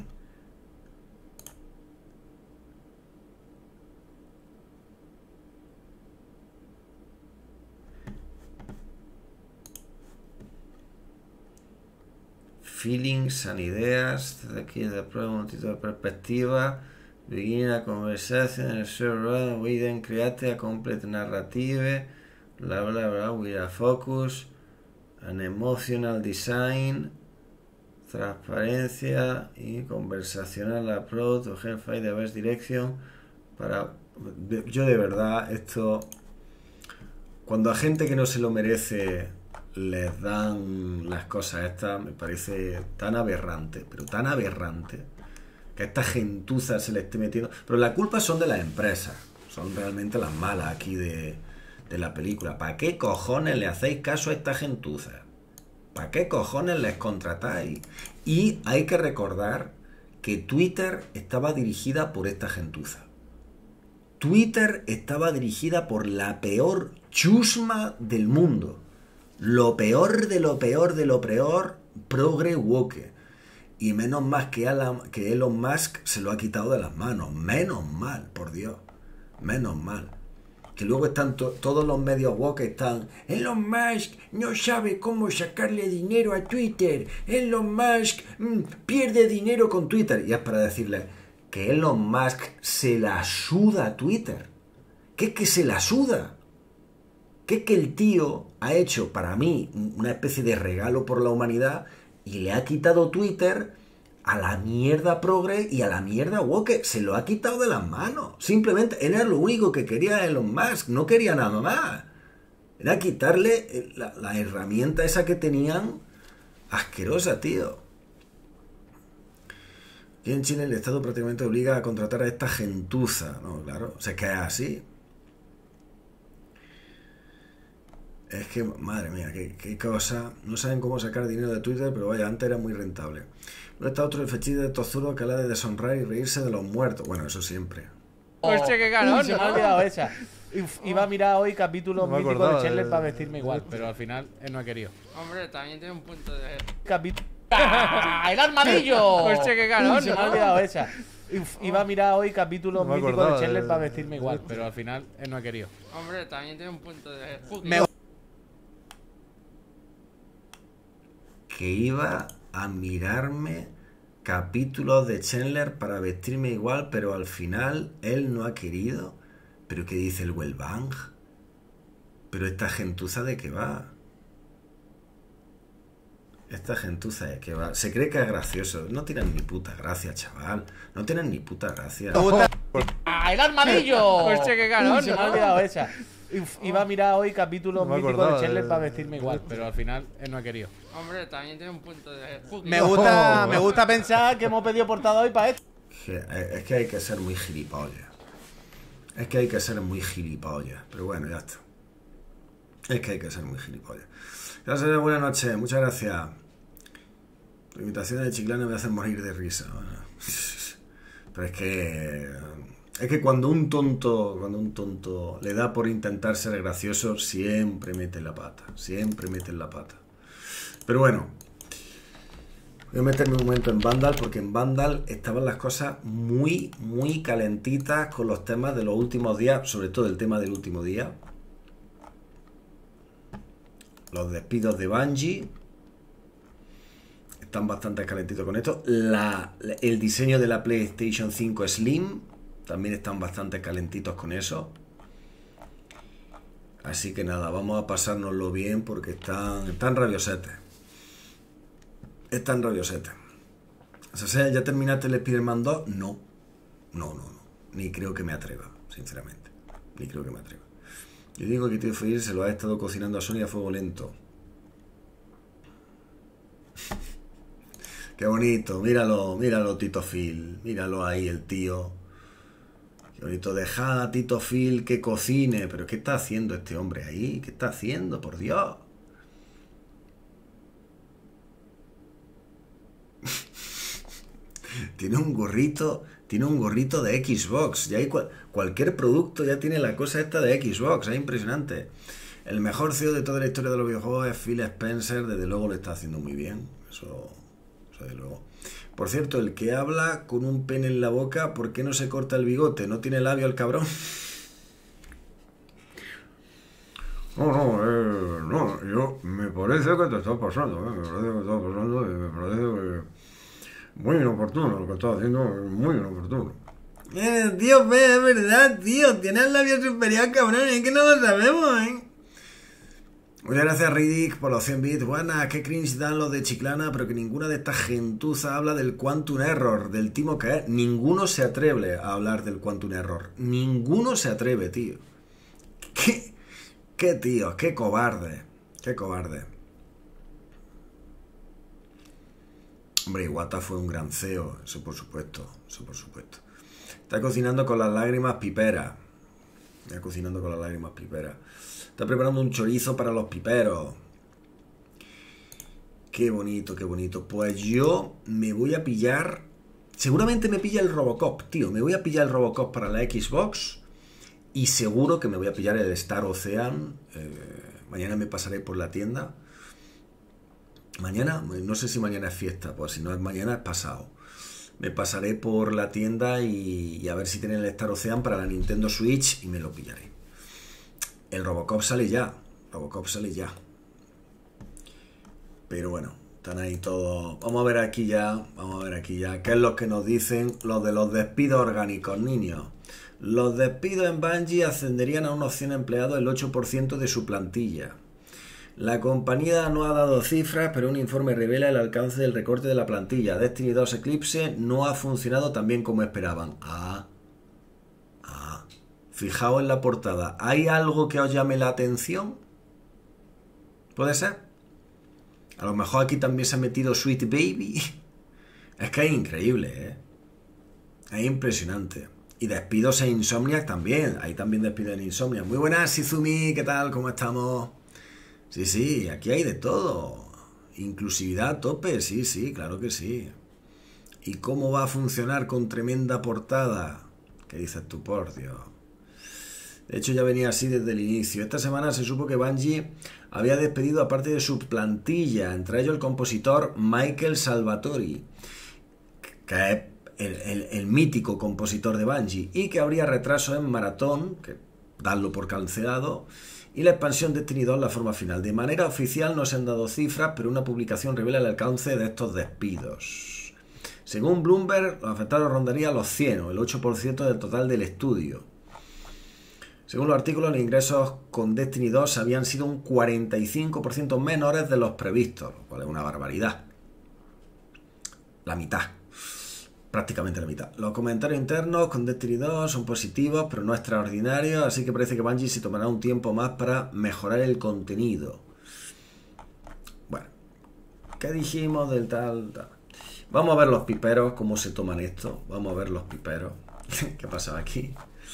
Feelings and ideas, aquí de prueba un título de perspectiva, begin a conversation, we then create a complete narrative, bla bla bla, with a focus, an emotional design, transparencia y conversacional approach, to help find the best direction, para... Yo de verdad, esto, cuando a gente que no se lo merece les dan las cosas estas, me parece tan aberrante, pero tan aberrante, que a esta gentuza se le esté metiendo. Pero la culpa son de las empresas, son realmente las malas aquí de la película. ¿Para qué cojones le hacéis caso a esta gentuza? ¿Para qué cojones les contratáis? Y hay que recordar que Twitter estaba dirigida por esta gentuza. Twitter estaba dirigida por la peor chusma del mundo. Lo peor de lo peor de lo peor, progre woke. Y menos mal que Elon Musk se lo ha quitado de las manos. Menos mal, por Dios. Menos mal. Que luego están todos los medios woke están... Elon Musk no sabe cómo sacarle dinero a Twitter. Elon Musk pierde dinero con Twitter. Y es para decirle que Elon Musk se la suda a Twitter. Que es que se la suda. Que es que el tío ha hecho para mí una especie de regalo por la humanidad y le ha quitado Twitter a la mierda progre y a la mierda woke. Se lo ha quitado de las manos. Simplemente era lo único que quería Elon Musk. No quería nada más. Era quitarle la herramienta esa que tenían asquerosa, tío. Y en Chile el Estado prácticamente obliga a contratar a esta gentuza. No, claro. O sea, que es así. Es que, madre mía, qué cosa. No saben cómo sacar dinero de Twitter, pero vaya, antes era muy rentable. No está otro el fechillo de tozudo que habla de deshonrar y reírse de los muertos. Bueno, eso siempre. Hostia, qué calor, Se me ha olvidado esa. Iba a mirar hoy capítulos míticos de Chandler para vestirme igual, pero al final él no ha querido. Hombre, también tiene un punto de... ¡El armadillo! Hostia, qué calor, Se me ha olvidado esa. Iba a mirar hoy capítulos míticos de Chandler para vestirme igual, pero al final él no ha querido. Hombre, también tiene un punto de... Que iba a mirarme capítulos de Chandler para vestirme igual, pero al final él no ha querido. ¿Pero qué dice el Wellbang? ¿Pero esta gentuza de qué va? Esta gentuza de qué va. Se cree que es gracioso. No tienen ni puta gracia, chaval. No tienen ni puta gracia. ¡El armadillo! Hostia, qué calor, Se me ha olvidado esa. Iba a mirar hoy capítulos míticos de Chandler para vestirme igual, pero al final él no ha querido. Hombre, también tiene un punto de... Me gusta pensar que hemos pedido portada hoy para esto. Es que hay que ser muy gilipollas. Es que hay que ser muy gilipollas. Pero bueno, ya está. Es que hay que ser muy gilipollas. Gracias, buenas noches. Muchas gracias. Tu imitación de Chiclana me hace morir de risa. Pero es que cuando un tonto le da por intentar ser gracioso, siempre mete la pata. Siempre mete la pata. Pero bueno, voy a meterme un momento en Vandal, porque en Vandal estaban las cosas muy, muy calentitas con los temas de los últimos días, sobre todo el tema del último día. Los despidos de Bungie están bastante calentitos con esto. El diseño de la PlayStation 5 Slim también están bastante calentitos con eso. Así que nada, vamos a pasárnoslo bien porque están rabiosetes. Están rabiosetes. O sea, ¿ya terminaste el Spider-Man 2? No. Ni creo que me atreva, sinceramente. Ni creo que me atreva. Yo digo que Tío Phil se lo ha estado cocinando a Sony a fuego lento. Qué bonito, míralo Tito Phil. Míralo ahí el tío. Qué bonito, deja a Tito Phil que cocine. Pero ¿qué está haciendo este hombre ahí? ¿Qué está haciendo? Por Dios. Tiene un gorrito de Xbox. Ya hay cualquier producto ya tiene la cosa esta de Xbox. Es impresionante. El mejor CEO de toda la historia de los videojuegos es Phil Spencer. Desde luego lo está haciendo muy bien. Eso desde luego. Por cierto, el que habla con un pene en la boca, ¿por qué no se corta el bigote? ¿No tiene labio el cabrón? No, yo me parece que te está pasando, me parece que muy inoportuno lo que estás haciendo, muy inoportuno. Tío, es verdad, tío, tienes el labio superior, cabrón, es que no lo sabemos, Muchas gracias, Riddick, por los 100 bits. Buenas, qué cringe dan los de Chiclana, pero que ninguna de estas gentuza habla del Quantum Error, del timo que es. Ninguno se atreve a hablar del Quantum Error. Ninguno se atreve, tío. ¿Qué tío? Qué cobarde. Qué cobarde. Hombre, Iwata fue un gran CEO, eso por supuesto, eso por supuesto. Está cocinando con las lágrimas piperas. Está cocinando con las lágrimas piperas. Está preparando un chorizo para los piperos. Qué bonito, qué bonito. Pues yo me voy a pillar... Seguramente me pilla el Robocop, tío. Me voy a pillar el Robocop para la Xbox. Y seguro que me voy a pillar el Star Ocean. Mañana me pasaré por la tienda. Mañana, no sé si mañana es fiesta. Pues si no es mañana, es pasado. Me pasaré por la tienda y a ver si tienen el Star Ocean para la Nintendo Switch y me lo pillaré. El Robocop sale ya. Pero bueno, están ahí todos. Vamos a ver aquí ya. ¿Qué es lo que nos dicen los de los despidos orgánicos, niños? Los despidos en Bungie ascenderían a unos 100 empleados el 8% de su plantilla. La compañía no ha dado cifras, pero un informe revela el alcance del recorte de la plantilla. Destiny 2 Eclipse no ha funcionado tan bien como esperaban. Fijaos en la portada. ¿Hay algo que os llame la atención? ¿Puede ser? A lo mejor aquí también se ha metido Sweet Baby. Es que es increíble, Es impresionante. Y despidos en Insomniac también. Hay también despidos en Insomniac. Muy buenas, Shizumi. ¿Qué tal? ¿Cómo estamos? Sí, aquí hay de todo. Inclusividad a tope. Sí, claro que sí. ¿Y cómo va a funcionar con tremenda portada? ¿Qué dices tú, por Dios? De hecho, ya venía así desde el inicio. Esta semana se supo que Bungie había despedido a parte de su plantilla, entre ellos el compositor Michael Salvatori, que es el mítico compositor de Bungie, y que habría retraso en Maratón, que darlo por cancelado, y la expansión de Destiny 2 la forma final. De manera oficial no se han dado cifras, pero una publicación revela el alcance de estos despidos. Según Bloomberg, los afectados rondarían los 100, o el 8% del total del estudio. Según los artículos, los ingresos con Destiny 2 habían sido un 45% menores de los previstos, lo cual es una barbaridad. La mitad. Prácticamente la mitad. Los comentarios internos con Destiny 2 son positivos, pero no extraordinarios, así que parece que Bungie se tomará un tiempo más para mejorar el contenido. Bueno, ¿qué dijimos del tal? Vamos a ver los piperos, cómo se toman esto. Vamos a ver los piperos. ¿Qué pasa aquí?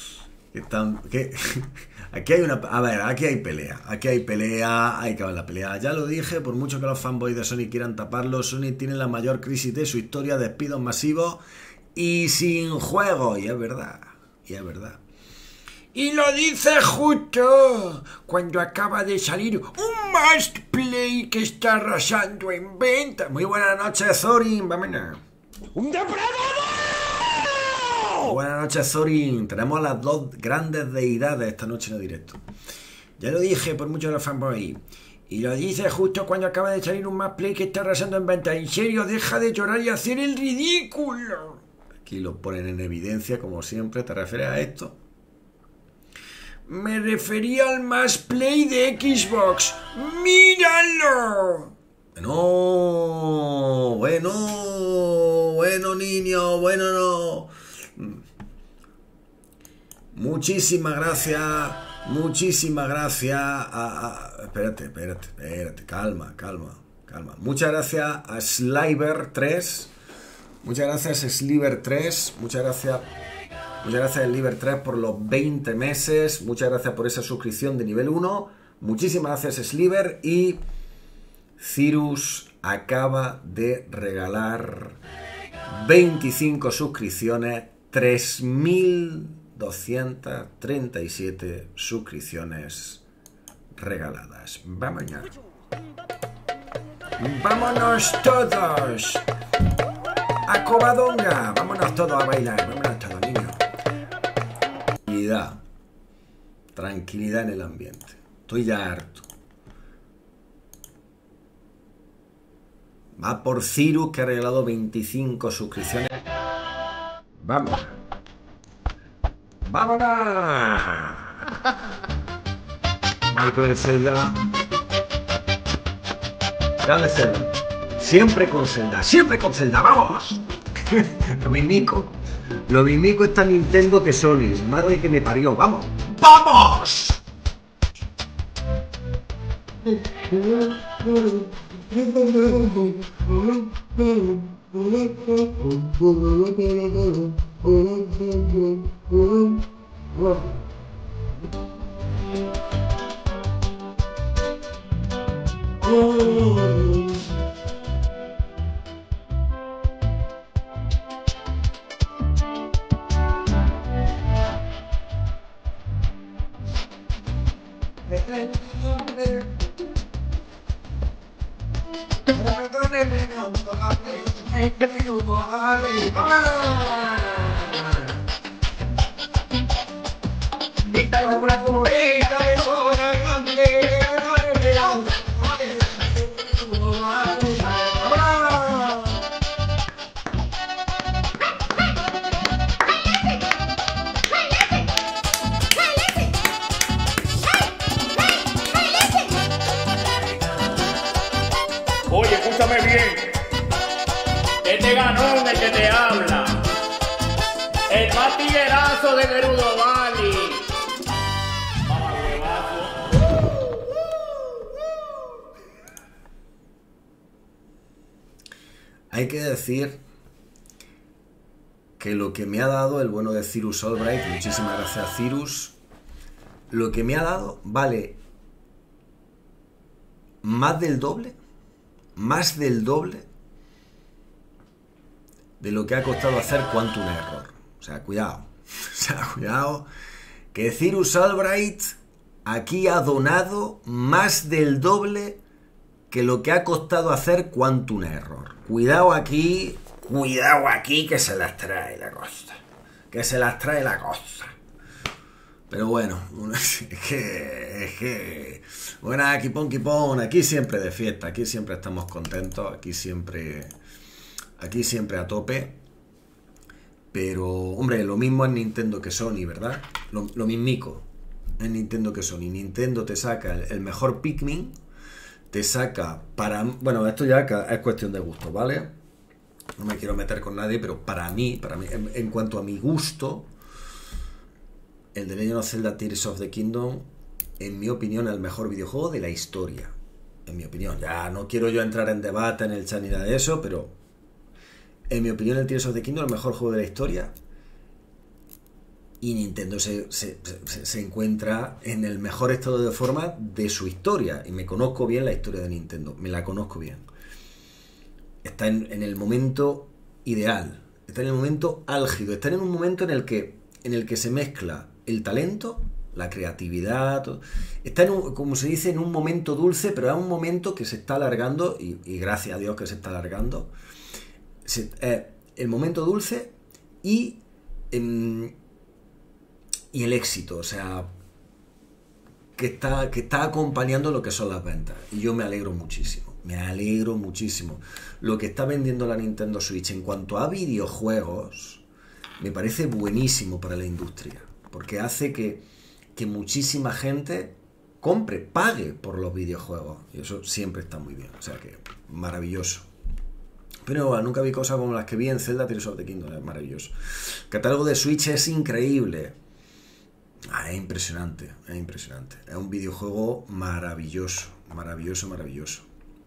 Aquí hay una... A ver, aquí hay pelea, hay que ver la pelea. Ya lo dije, por mucho que los fanboys de Sony quieran taparlo, Sony tiene la mayor crisis de su historia, despidos masivos y sin juego. Y es verdad. Y lo dice justo cuando acaba de salir un Must Play que está arrasando en venta. Muy buenas noches, Zorin, vámonos. ¡Un depredador! Buenas noches, Zorin. Tenemos a las dos grandes deidades esta noche en el directo. Ya lo dije, por mucho de los fanboys. Y lo dice justo cuando acaba de salir un Must Play que está arrasando en venta. En serio, deja de llorar y hacer el ridículo. Aquí lo ponen en evidencia, como siempre. ¿Te refieres a esto? Me refería al más play de Xbox. ¡Míralo! Bueno, niño, bueno, no. Muchísimas gracias. Espérate, calma. Muchas gracias a Sliver3. Muchas gracias Sliver3. Muchas gracias Sliver3 por los 20 meses. Muchas gracias por esa suscripción de nivel 1. Muchísimas gracias Sliver. Y Cirus acaba de regalar 25 suscripciones, 3.237 suscripciones regaladas. Vámonos todos a Covadonga. Vámonos todos a bailar. Vámonos todos, niños. Tranquilidad en el ambiente. Estoy ya harto. Va por Cirus, que ha regalado 25 suscripciones. ¡Vamos! ¡Vámonos! Marco de Zelda. Grande Zelda. Siempre con Zelda, ¡vamos! Lo mismico está Nintendo que Sony. Madre que me parió, ¡vamos! ¡Vamos! Oye, escúchame bien. Este ganón el que te habla. El más tiguerazo de Gerudo Valley. Mamá huevazo. Hay que decir que lo que me ha dado el bueno de Cirus Albright, muchísimas gracias a Cirus, lo que me ha dado vale más del doble de lo que ha costado hacer Quantum Error. O sea, cuidado, que Cirus Albright aquí ha donado más del doble que lo que ha costado hacer Quantum Error. Cuidado aquí, que se las trae la cosa. Pero bueno, es que bueno, Kipón, aquí siempre de fiesta, aquí siempre estamos contentos, aquí siempre a tope. Pero, hombre, lo mismo en Nintendo que Sony, ¿verdad? Lo mismico en Nintendo que Sony. Nintendo te saca el mejor Pikmin, te saca para... Bueno, esto ya es cuestión de gusto, ¿vale? No me quiero meter con nadie, pero para mí, en cuanto a mi gusto, el de Legend of Zelda Tears of the Kingdom, en mi opinión, es el mejor videojuego de la historia. En mi opinión. Ya no quiero yo entrar en debate en el chat ni nada de eso, pero en mi opinión el Tears of the Kingdom es el mejor juego de la historia. Y Nintendo se encuentra en el mejor estado de forma de su historia. Y me conozco bien la historia de Nintendo. Me la conozco bien. Está en el momento ideal. Está en el momento álgido. Está en un momento en el que se mezcla el talento, la creatividad, todo. Está como se dice, en un momento dulce, pero es un momento que se está alargando, y gracias a Dios que se está alargando. El momento dulce y el éxito, o sea, que está acompañando lo que son las ventas. Y yo me alegro muchísimo. Lo que está vendiendo la Nintendo Switch en cuanto a videojuegos me parece buenísimo para la industria, porque hace que que muchísima gente compre, pague por los videojuegos. Y eso siempre está muy bien. O sea que, maravilloso. Pero bueno, nunca vi cosas como las que vi en Zelda Tears of the Kingdom. Es maravilloso. El catálogo de Switch es increíble. Es impresionante, es impresionante. Es un videojuego maravilloso. Maravilloso, maravilloso.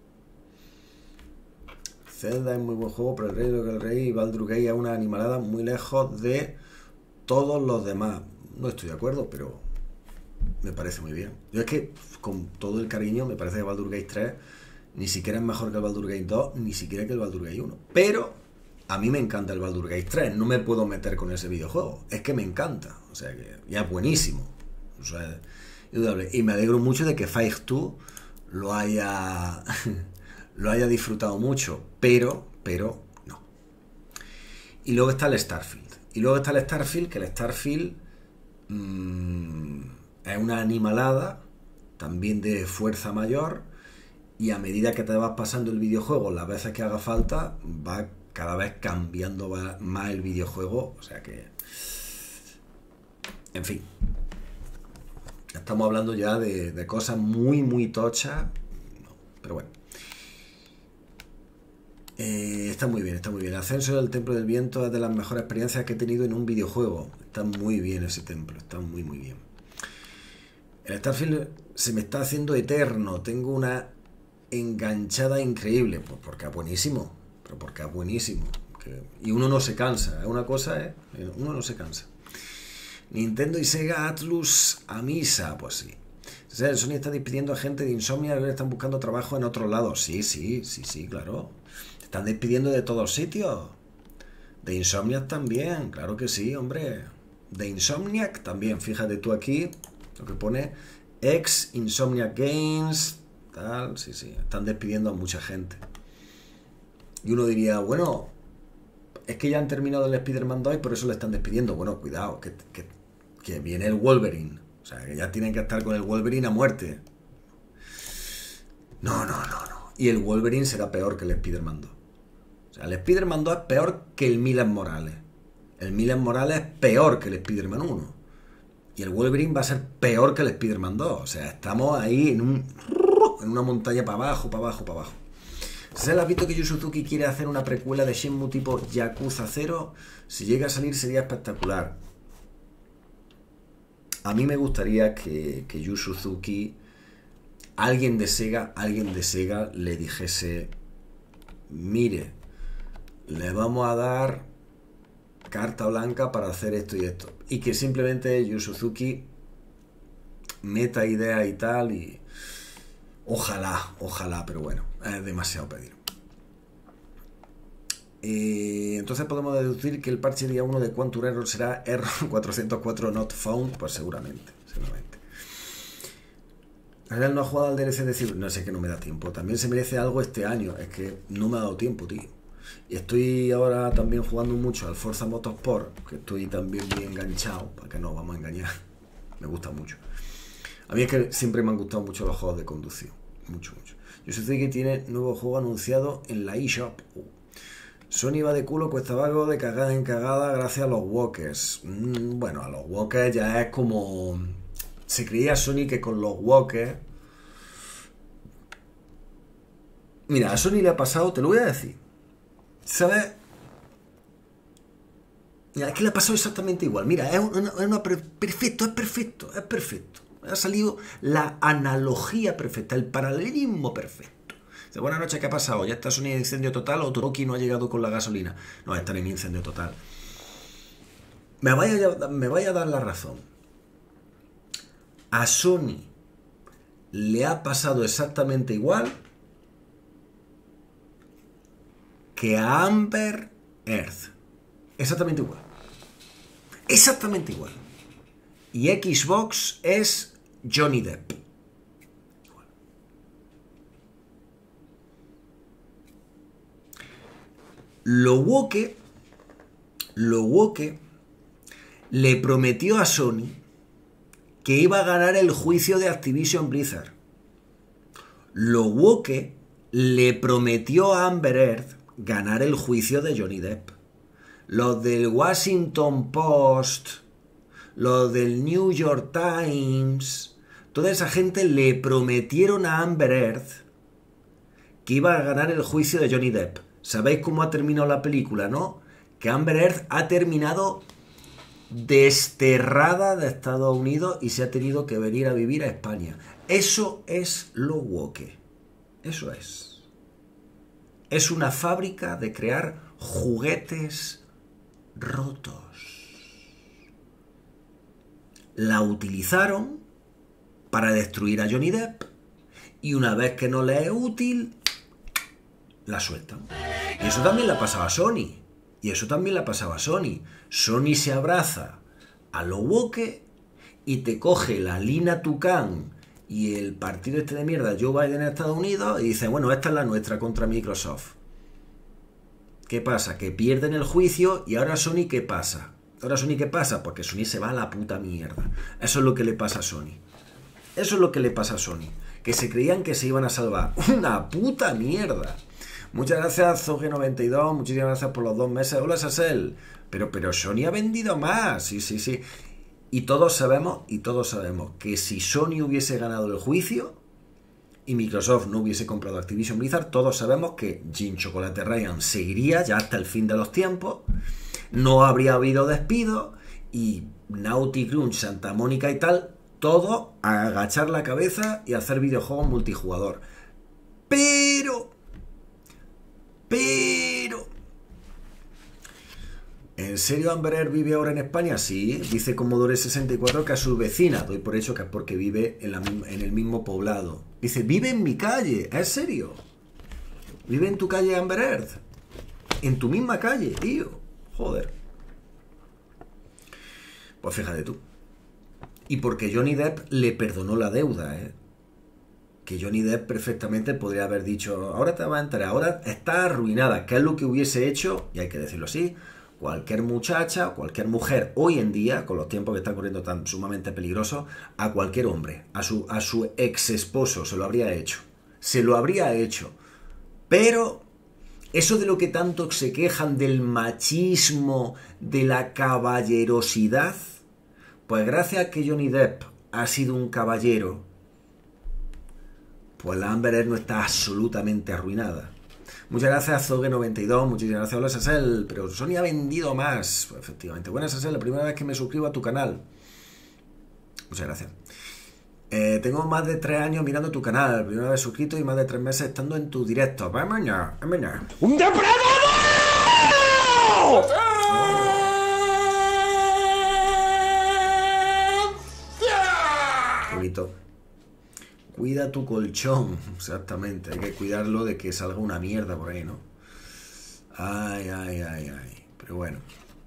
Zelda es muy buen juego, pero el Rey lo que el Rey y Baldur's Gate es una animalada muy lejos de todos los demás. No estoy de acuerdo, pero me parece muy bien. Yo es que, con todo el cariño, me parece que Baldur's Gate 3 ni siquiera es mejor que el Baldur's Gate 2, ni siquiera que el Baldur's Gate 1. Pero a mí me encanta el Baldur's Gate 3, no me puedo meter con ese videojuego. Es que me encanta, o sea que ya es buenísimo. O sea, es indudable. Y me alegro mucho de que Fight 2 lo haya disfrutado mucho, pero no. Y luego está el Starfield. Que el Starfield es una animalada, también de fuerza mayor, y a medida que te vas pasando el videojuego, las veces que haga falta, va cada vez cambiando más el videojuego, o sea que... En fin. Estamos hablando ya de cosas muy, muy tochas, pero bueno. Está muy bien, está muy bien. El ascenso del Templo del Viento es de las mejores experiencias que he tenido en un videojuego. Está muy bien ese templo, está muy, muy bien. El Starfield se me está haciendo eterno. Tengo una enganchada increíble. Pues porque es buenísimo. Pero porque es buenísimo. Y uno no se cansa. Una cosa es, uno no se cansa. Nintendo y Sega Atlus a misa. Pues sí. O sea, Sony está despidiendo a gente de Insomnia y están buscando trabajo en otros lados. Sí, claro. Están despidiendo de todos sitios. De Insomniac también, claro que sí, hombre. De Insomniac también, fíjate tú aquí, lo que pone ex Insomniac Games, tal, sí, están despidiendo a mucha gente. Y uno diría, bueno, es que ya han terminado el Spider-Man 2 y por eso le están despidiendo. Bueno, cuidado, que viene el Wolverine. O sea, que ya tienen que estar con el Wolverine a muerte. No. Y el Wolverine será peor que el Spider-Man 2. O sea, el Spider-Man 2 es peor que el Miles Morales. El Miles Morales es peor que el Spider-Man 1. Y el Wolverine va a ser peor que el Spider-Man 2. O sea, estamos ahí en una montaña para abajo. ¿Se has visto que Yu Suzuki quiere hacer una precuela de Shenmue tipo Yakuza 0? Si llega a salir sería espectacular. A mí me gustaría que Yu Suzuki, alguien de Sega le dijese, mire, le vamos a dar carta blanca para hacer esto y esto. Y que simplemente Yu Suzuki meta ideas y tal, y ojalá, pero bueno, es demasiado pedir. Entonces podemos deducir que el parche día 1 de Quantum Error será Error 404 Not Found, pues seguramente. Real no ha jugado al DLC de Cyberpunk. No sé, que no me da tiempo. También se merece algo este año. Es que no me ha dado tiempo, tío. Y estoy ahora también jugando mucho al Forza Motorsport, que estoy también muy enganchado, para que no vamos a engañar. Me gusta mucho. A mí es que siempre me han gustado mucho los juegos de conducción. Mucho. Yo sé que tiene nuevo juego anunciado en la eShop. Sony va de culo, cuesta vago, de cagada en cagada, gracias a los walkers. Bueno, a los walkers ya es como... Se creía Sony que con los walkers... Mira, a Sony le ha pasado, te lo voy a decir. ¿Sabes? Mira, es que le ha pasado exactamente igual. Mira, perfecto, es perfecto. Ha salido la analogía perfecta, el paralelismo perfecto. Dice, buenas noches, ¿qué ha pasado? ¿Ya está Sony en incendio total o Toroki no ha llegado con la gasolina? No, están en incendio total. Me vaya a dar la razón. A Sony le ha pasado exactamente igual que a Amber Earth. Exactamente igual. Y Xbox es Johnny Depp. Igual. Lo woke le prometió a Sony que iba a ganar el juicio de Activision Blizzard. Lo woke le prometió a Amber Earth ganar el juicio de Johnny Depp. Los del Washington Post, los del New York Times, toda esa gente le prometieron a Amber Heard que iba a ganar el juicio de Johnny Depp. ¿Sabéis cómo ha terminado la película, no? Que Amber Heard ha terminado desterrada de Estados Unidos y se ha tenido que venir a vivir a España. Eso es lo woke. Eso es. Es una fábrica de crear juguetes rotos. La utilizaron para destruir a Johnny Depp y una vez que no le es útil, la sueltan. Y eso también le ha pasado a Sony. Y eso también le ha pasado a Sony. Sony se abraza a lo woke y te coge la Lina Tucán y el partido este de mierda Joe Biden en Estados Unidos y dice, bueno, esta es la nuestra contra Microsoft. ¿Qué pasa? Que pierden el juicio y ahora Sony, ¿qué pasa? Ahora Sony, ¿qué pasa? Porque Sony se va a la puta mierda. Eso es lo que le pasa a Sony. Eso es lo que le pasa a Sony. Que se creían que se iban a salvar. ¡Una puta mierda! Muchas gracias, Zoge92. Muchísimas gracias por los 2 meses. Hola, Sassel. Pero Sony ha vendido más. Sí. Y todos sabemos que si Sony hubiese ganado el juicio y Microsoft no hubiese comprado Activision Blizzard, todos sabemos que Jim Chocolate Ryan seguiría ya hasta el fin de los tiempos, no habría habido despido y Naughty Crunch, Santa Mónica y tal, todo a agachar la cabeza y hacer videojuegos multijugador. Pero... ¿En serio Amber Heard vive ahora en España? Sí, dice Commodore64 que a su vecina, doy por hecho que es porque vive en el mismo poblado. Dice, vive en mi calle, ¿es serio? ¿Vive en tu calle Amber Heard? En tu misma calle, tío. Joder. Pues fíjate tú. Y porque Johnny Depp le perdonó la deuda, ¿eh? Que Johnny Depp perfectamente podría haber dicho, ahora te vas a enterar, ahora está arruinada, ¿qué es lo que hubiese hecho? Y hay que decirlo así, cualquier muchacha, cualquier mujer, hoy en día, con los tiempos que están corriendo tan sumamente peligrosos, a cualquier hombre, a su ex esposo, se lo habría hecho. Se lo habría hecho. Pero eso de lo que tanto se quejan del machismo, de la caballerosidad, pues gracias a que Johnny Depp ha sido un caballero, pues la Amber Heard no está absolutamente arruinada. Muchas gracias, Zoge92, muchísimas gracias, hola Sassel, pero Sony ha vendido más. Pues efectivamente. Buenas, Sassel, la primera vez que me suscribo a tu canal. Muchas gracias. Tengo más de 3 años mirando tu canal, primera vez suscrito y más de 3 meses estando en tu directo. ¡Vamos ya! ¡Un depredador! Bonito. Cuida tu colchón, exactamente. Hay que cuidarlo de que salga una mierda por ahí, ¿no? Ay. Pero bueno.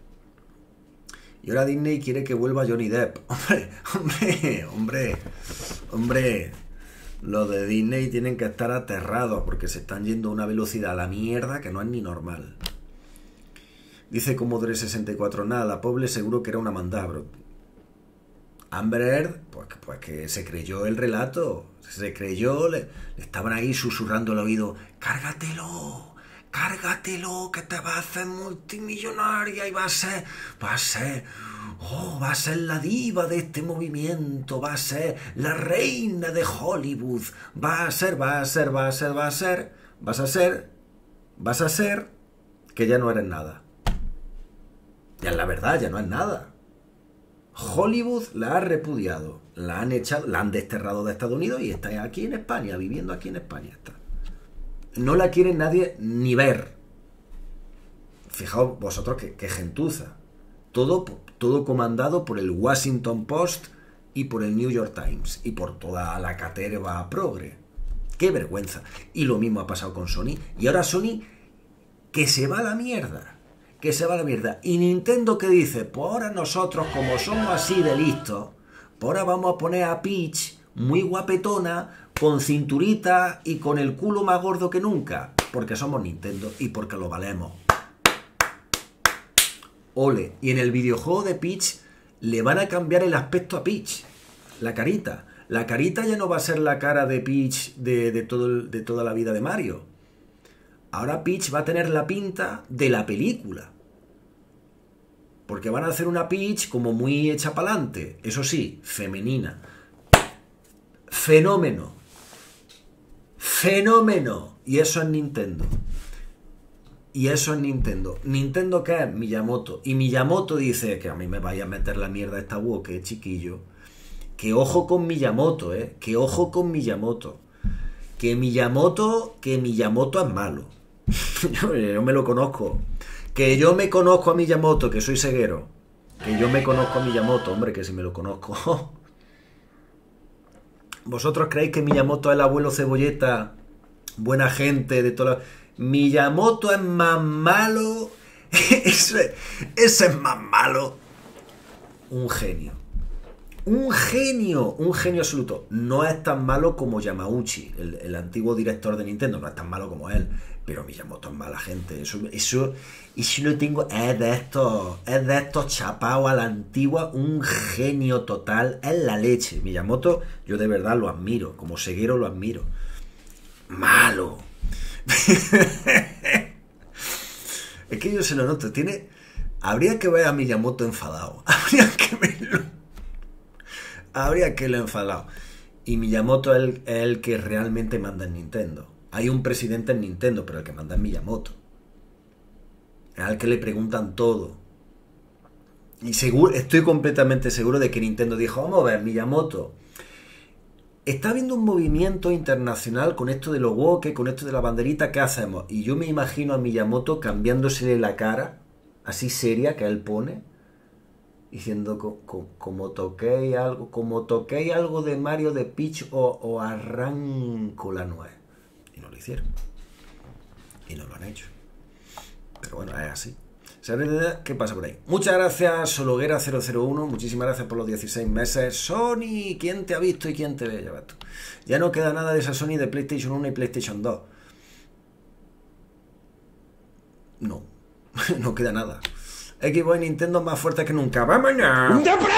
Y ahora Disney quiere que vuelva Johnny Depp. Hombre. Los de Disney tienen que estar aterrados porque se están yendo a una velocidad a la mierda que no es ni normal. Dice Commodore64, nada, la pobre seguro que era una mandabro. Amber Heard, pues que se creyó el relato, se creyó, le estaban ahí susurrando al oído, cárgatelo, que te va a hacer multimillonaria y va a ser la diva de este movimiento, va a ser la reina de Hollywood, vas a ser que ya no eres nada. Ya es la verdad, ya no es nada. Hollywood la ha repudiado, la han echado, la han desterrado de Estados Unidos y está aquí en España, viviendo aquí en España. Está. No la quiere nadie ni ver. Fijaos vosotros qué gentuza. Todo comandado por el Washington Post y por el New York Times y por toda la caterva progre. ¡Qué vergüenza! Y lo mismo ha pasado con Sony. Y ahora Sony, que se va a la mierda. Y Nintendo, ¿qué dice? Pues ahora nosotros, como somos así de listos, pues ahora vamos a poner a Peach muy guapetona, con cinturita y con el culo más gordo que nunca. Porque somos Nintendo y porque lo valemos. Ole. Y en el videojuego de Peach le van a cambiar el aspecto a Peach. La carita. La carita ya no va a ser la cara de Peach de toda la vida de Mario. Ahora Peach va a tener la pinta de la película. Porque van a hacer una Peach como muy hecha para adelante. Eso sí, femenina. Fenómeno. Fenómeno. Y eso es Nintendo. Y eso es Nintendo. ¿Nintendo qué es? Miyamoto. Y Miyamoto dice que a mí me vaya a meter la mierda esta woke, chiquillo. Que ojo con Miyamoto, que ojo con Miyamoto. Que Miyamoto es malo. Yo me lo conozco. Que yo me conozco a Miyamoto, que soy ceguero. Que yo me conozco a Miyamoto, hombre, que si me lo conozco. ¿Vosotros creéis que Miyamoto es el abuelo cebolleta? Buena gente de todas las... Miyamoto es más malo. Ese es más malo. Un genio. Un genio absoluto. No es tan malo como Yamauchi, el antiguo director de Nintendo. No es tan malo como él. Pero Miyamoto es mala gente. Eso lo tengo. Es de estos chapados a la antigua. Un genio total. Es la leche. Miyamoto, yo de verdad lo admiro. Como ceguero lo admiro. Malo. Es que yo se lo noto. Habría que ver a Miyamoto enfadado. Habría que verlo enfadado. Y Miyamoto es el que realmente manda en Nintendo. Hay un presidente en Nintendo, pero el que manda es Miyamoto. Es al que le preguntan todo. Y estoy completamente seguro de que Nintendo dijo, vamos a ver, Miyamoto, está habiendo un movimiento internacional con esto de los woke, con esto de la banderita, ¿qué hacemos? Y yo me imagino a Miyamoto cambiándosele la cara, así seria, que él pone, diciendo como toquéis algo de Mario de Peach o arranco la nuez. Y no lo hicieron. Y no lo han hecho. Pero bueno, es así. ¿Qué pasa por ahí? Muchas gracias, Sologuera001. Muchísimas gracias por los 16 meses. Sony, ¿quién te ha visto y quién te ve? Ya no queda nada de esa Sony de PlayStation 1 y PlayStation 2. No. No queda nada. Xbox y Nintendo más fuertes que nunca. ¡Vamos ya!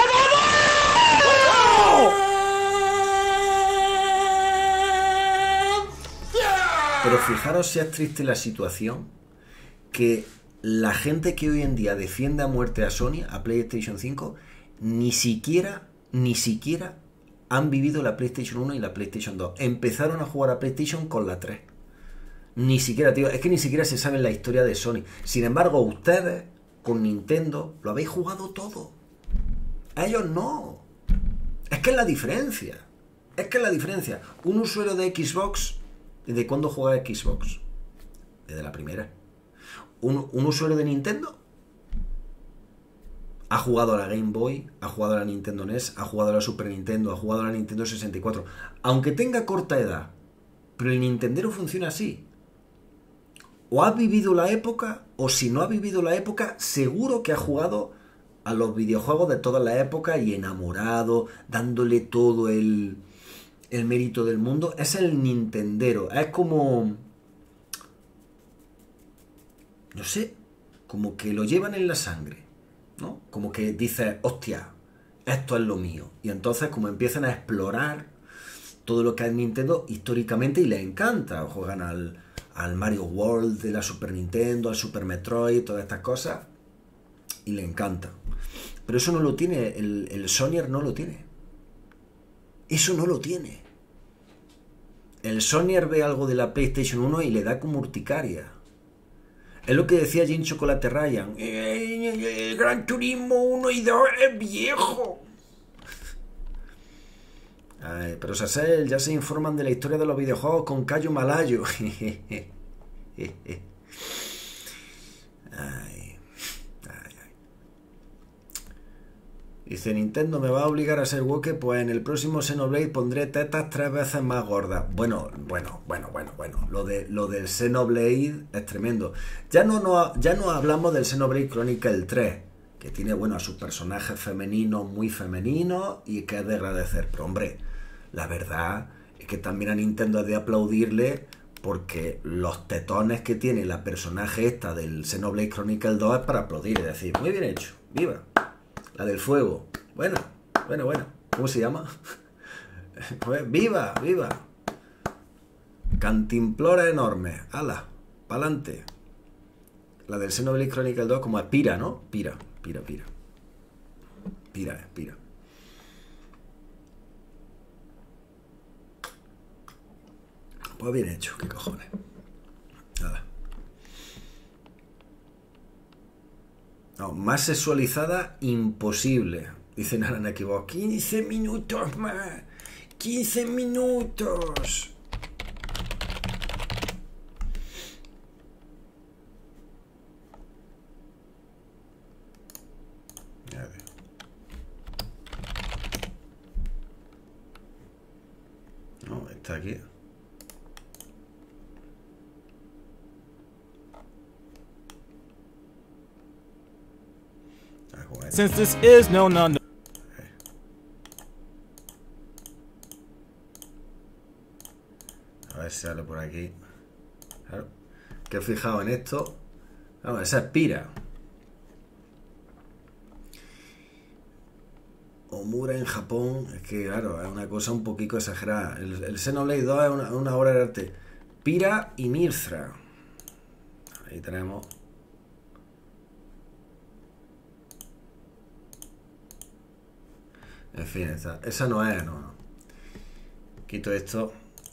Pero fijaros si es triste la situación, que la gente que hoy en día defiende a muerte a Sony, a PlayStation 5, ni siquiera han vivido la PlayStation 1 y la PlayStation 2. Empezaron a jugar a PlayStation con la 3. Ni siquiera, tío, es que ni siquiera se sabe la historia de Sony. Sin embargo, ustedes, con Nintendo, lo habéis jugado todo. A ellos no. Es que es la diferencia. Un usuario de Xbox... ¿Desde cuándo juega Xbox? Desde la primera. ¿Un usuario de Nintendo? Ha jugado a la Game Boy, ha jugado a la Nintendo NES, ha jugado a la Super Nintendo, ha jugado a la Nintendo 64. Aunque tenga corta edad, pero el Nintendero funciona así. O ha vivido la época, o si no ha vivido la época, seguro que ha jugado a los videojuegos de toda la época y enamorado, dándole todo el mérito del mundo. Es el Nintendero. Es como... no sé, como que lo llevan en la sangre, ¿no? Como que dices, hostia, esto es lo mío. Y entonces como empiezan a explorar todo lo que es Nintendo históricamente y les encanta. Juegan al Mario World de la Super Nintendo, al Super Metroid, todas estas cosas, y les encanta. Pero eso no lo tiene, el Sonyer no lo tiene. Eso no lo tiene. El Sonyer ve algo de la PlayStation 1 y le da como urticaria. Es lo que decía Jim Chocolate Ryan. El Gran Turismo 1 y 2 es viejo. Ay, pero Sasel, ya se informan de la historia de los videojuegos con Cayo Malayo. Dice, Nintendo me va a obligar a ser woke, pues en el próximo Xenoblade pondré tetas 3 veces más gordas. Bueno. Lo del Xenoblade es tremendo. Ya no hablamos del Xenoblade Chronicle 3, que tiene, bueno, a sus personajes femeninos muy femeninos y que es de agradecer. Pero hombre, la verdad es que también a Nintendo es de aplaudirle, porque los tetones que tiene la personaje esta del Xenoblade Chronicle 2 es para aplaudir, es decir, muy bien hecho, viva. La del fuego. Bueno. ¿Cómo se llama? Pues, viva. Cantimplora enorme. Ala, pa'lante. La del Xenoblade Chronicle 2 como aspira, ¿no? Pira. Pira. Pira. Pues bien hecho, qué cojones. Nada. No, más sexualizada, imposible. Dice Narana Equivoco. 15 minutos más. 15 minutos. No, está aquí. Since this is no. A ver si sale por aquí. Claro. Que he fijado en esto. Vamos, esa es Pira. Omura en Japón. Es que, claro, es una cosa un poquito exagerada. El Xenoblade 2 es una obra de arte. Pira y Mirthra. Ahí tenemos. En fin, esa no es, no. Quito esto.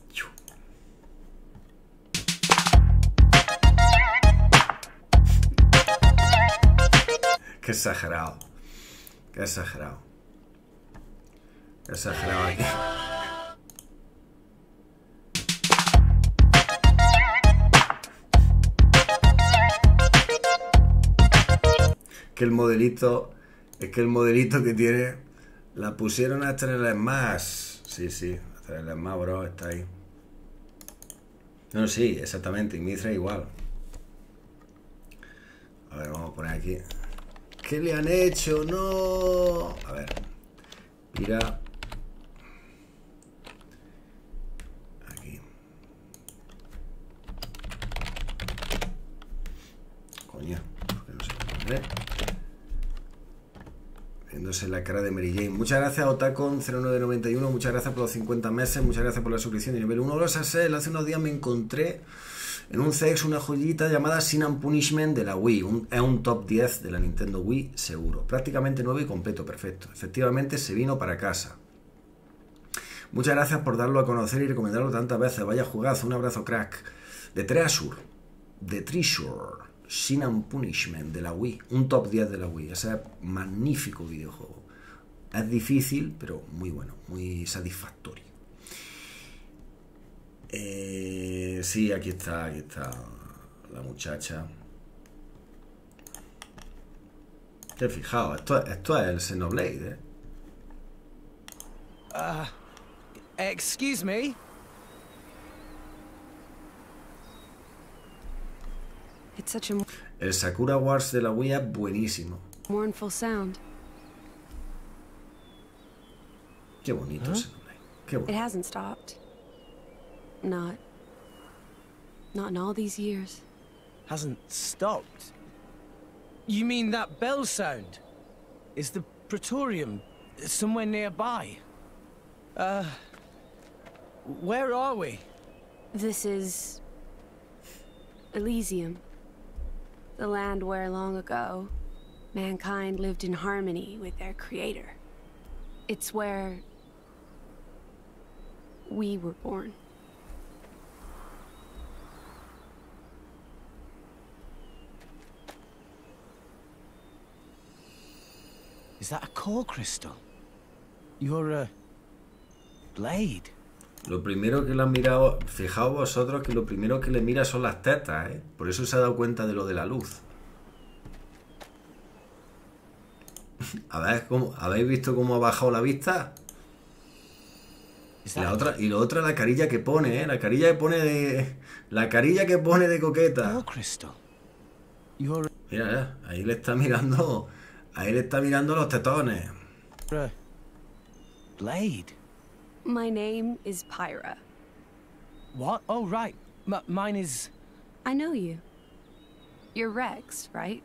Qué exagerado. Qué exagerado. Qué exagerado aquí. Que el modelito. Es que el modelito que tiene. La pusieron hasta en el Smash. Sí, hasta en el Smash, bro, está ahí. No, sí, exactamente. Y Mithra igual. A ver, vamos a poner aquí. ¿Qué le han hecho? No. A ver. Mira. Aquí. Coño. ¿Por qué no se puede poner? Viéndose la cara de Mary Jane. Muchas gracias a Otacon0991. Muchas gracias por los 50 meses. Muchas gracias por la suscripción de nivel 1. Hola, Sassel. Hace unos días me encontré en un CX una joyita llamada Sin and Punishment de la Wii. Es un top 10 de la Nintendo Wii, seguro. Prácticamente nuevo y completo. Perfecto. Efectivamente se vino para casa. Muchas gracias por darlo a conocer y recomendarlo tantas veces. Vaya jugazo. Un abrazo, crack. De Treasure. Sin and Punishment de la Wii, un top 10 de la Wii. Ese es magnífico videojuego. Es difícil, pero muy bueno, muy satisfactorio. Sí, aquí está la muchacha. Te he fijado, esto es el Xenoblade, Excuse me? It's such a El Sakura Wars de la Wii es buenísimo. mournful sound. Qué bonito Xenoblade. Qué It bonito. hasn't stopped. Not in all these years. Hasn't stopped? You mean that bell sound? Is the Praetorium somewhere nearby? Where are we? This is Elysium. The land where long ago, mankind lived in harmony with their creator. It's where we were born. Is that a core crystal? You're a blade. Lo primero que le han mirado, fijaos vosotros que lo primero que le mira son las tetas, ¿eh? Por eso se ha dado cuenta de lo de la luz. A ver, ¿habéis visto cómo ha bajado la vista? Y la otra la carilla que pone, ¿eh? La carilla que pone de coqueta. Core crystal. You're Mira, ahí le está mirando los tetones. a blade. My name is Pyra. What? Oh, right. Mine is... I know you. You're Rex, right?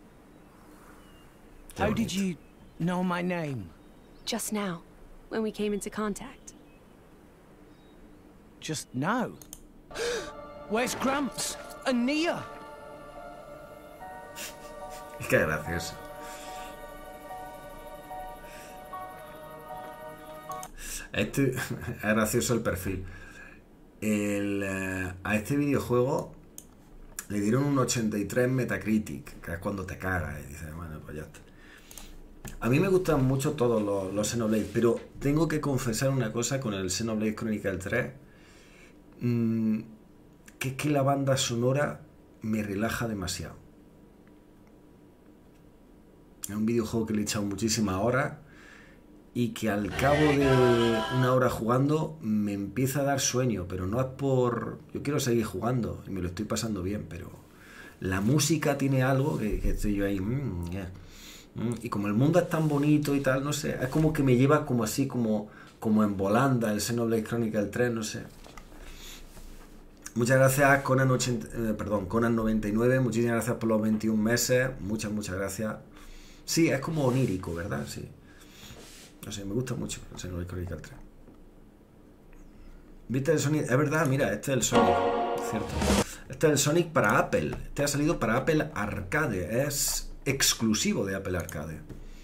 How did you know my name? Just now, when we came into contact. Just now? Where's Gramps? And Nia? Qué gracioso. Es gracioso el perfil. A este videojuego le dieron un 83 en Metacritic, que es cuando te cagas y dices, bueno, pues ya está. A mí me gustan mucho todos los Xenoblade, pero tengo que confesar una cosa con el Xenoblade Chronicle 3, que es que la banda sonora me relaja demasiado. Es un videojuego que le he echado muchísimas horas y que al cabo de una hora jugando me empieza a dar sueño, pero no es por... Yo quiero seguir jugando y me lo estoy pasando bien, pero la música tiene algo que estoy yo ahí... Y como el mundo es tan bonito y tal, no sé, es como que me lleva como así, como en volanda el Xenoblade Chronicle 3, no sé. Muchas gracias Conan99, muchísimas gracias por los 21 meses, muchas gracias. Sí, es como onírico, ¿verdad? Sí. No sé, me gusta mucho el Xenoblade Chronicle 3. ¿Viste el Sonic? Es verdad, mira, este es el Sonic, cierto. Este es el Sonic para Apple. Este ha salido para Apple Arcade. Es exclusivo de Apple Arcade.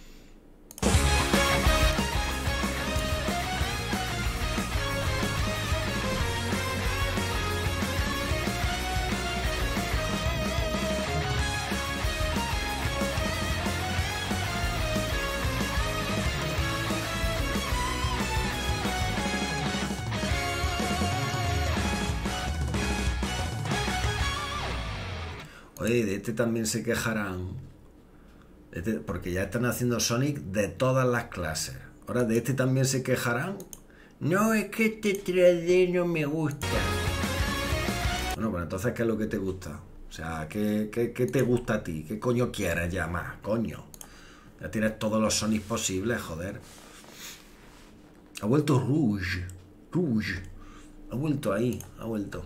Oye, de este también se quejarán, porque ya están haciendo Sonic de todas las clases. Ahora de este también se quejarán. No, es que este 3D no me gusta. Bueno, pues entonces, ¿qué es lo que te gusta? O sea, ¿qué te gusta a ti? ¿Qué coño quieres ya más? Coño. Ya tienes todos los Sonic posibles, joder. Ha vuelto Rouge. Ha vuelto ahí, ha vuelto.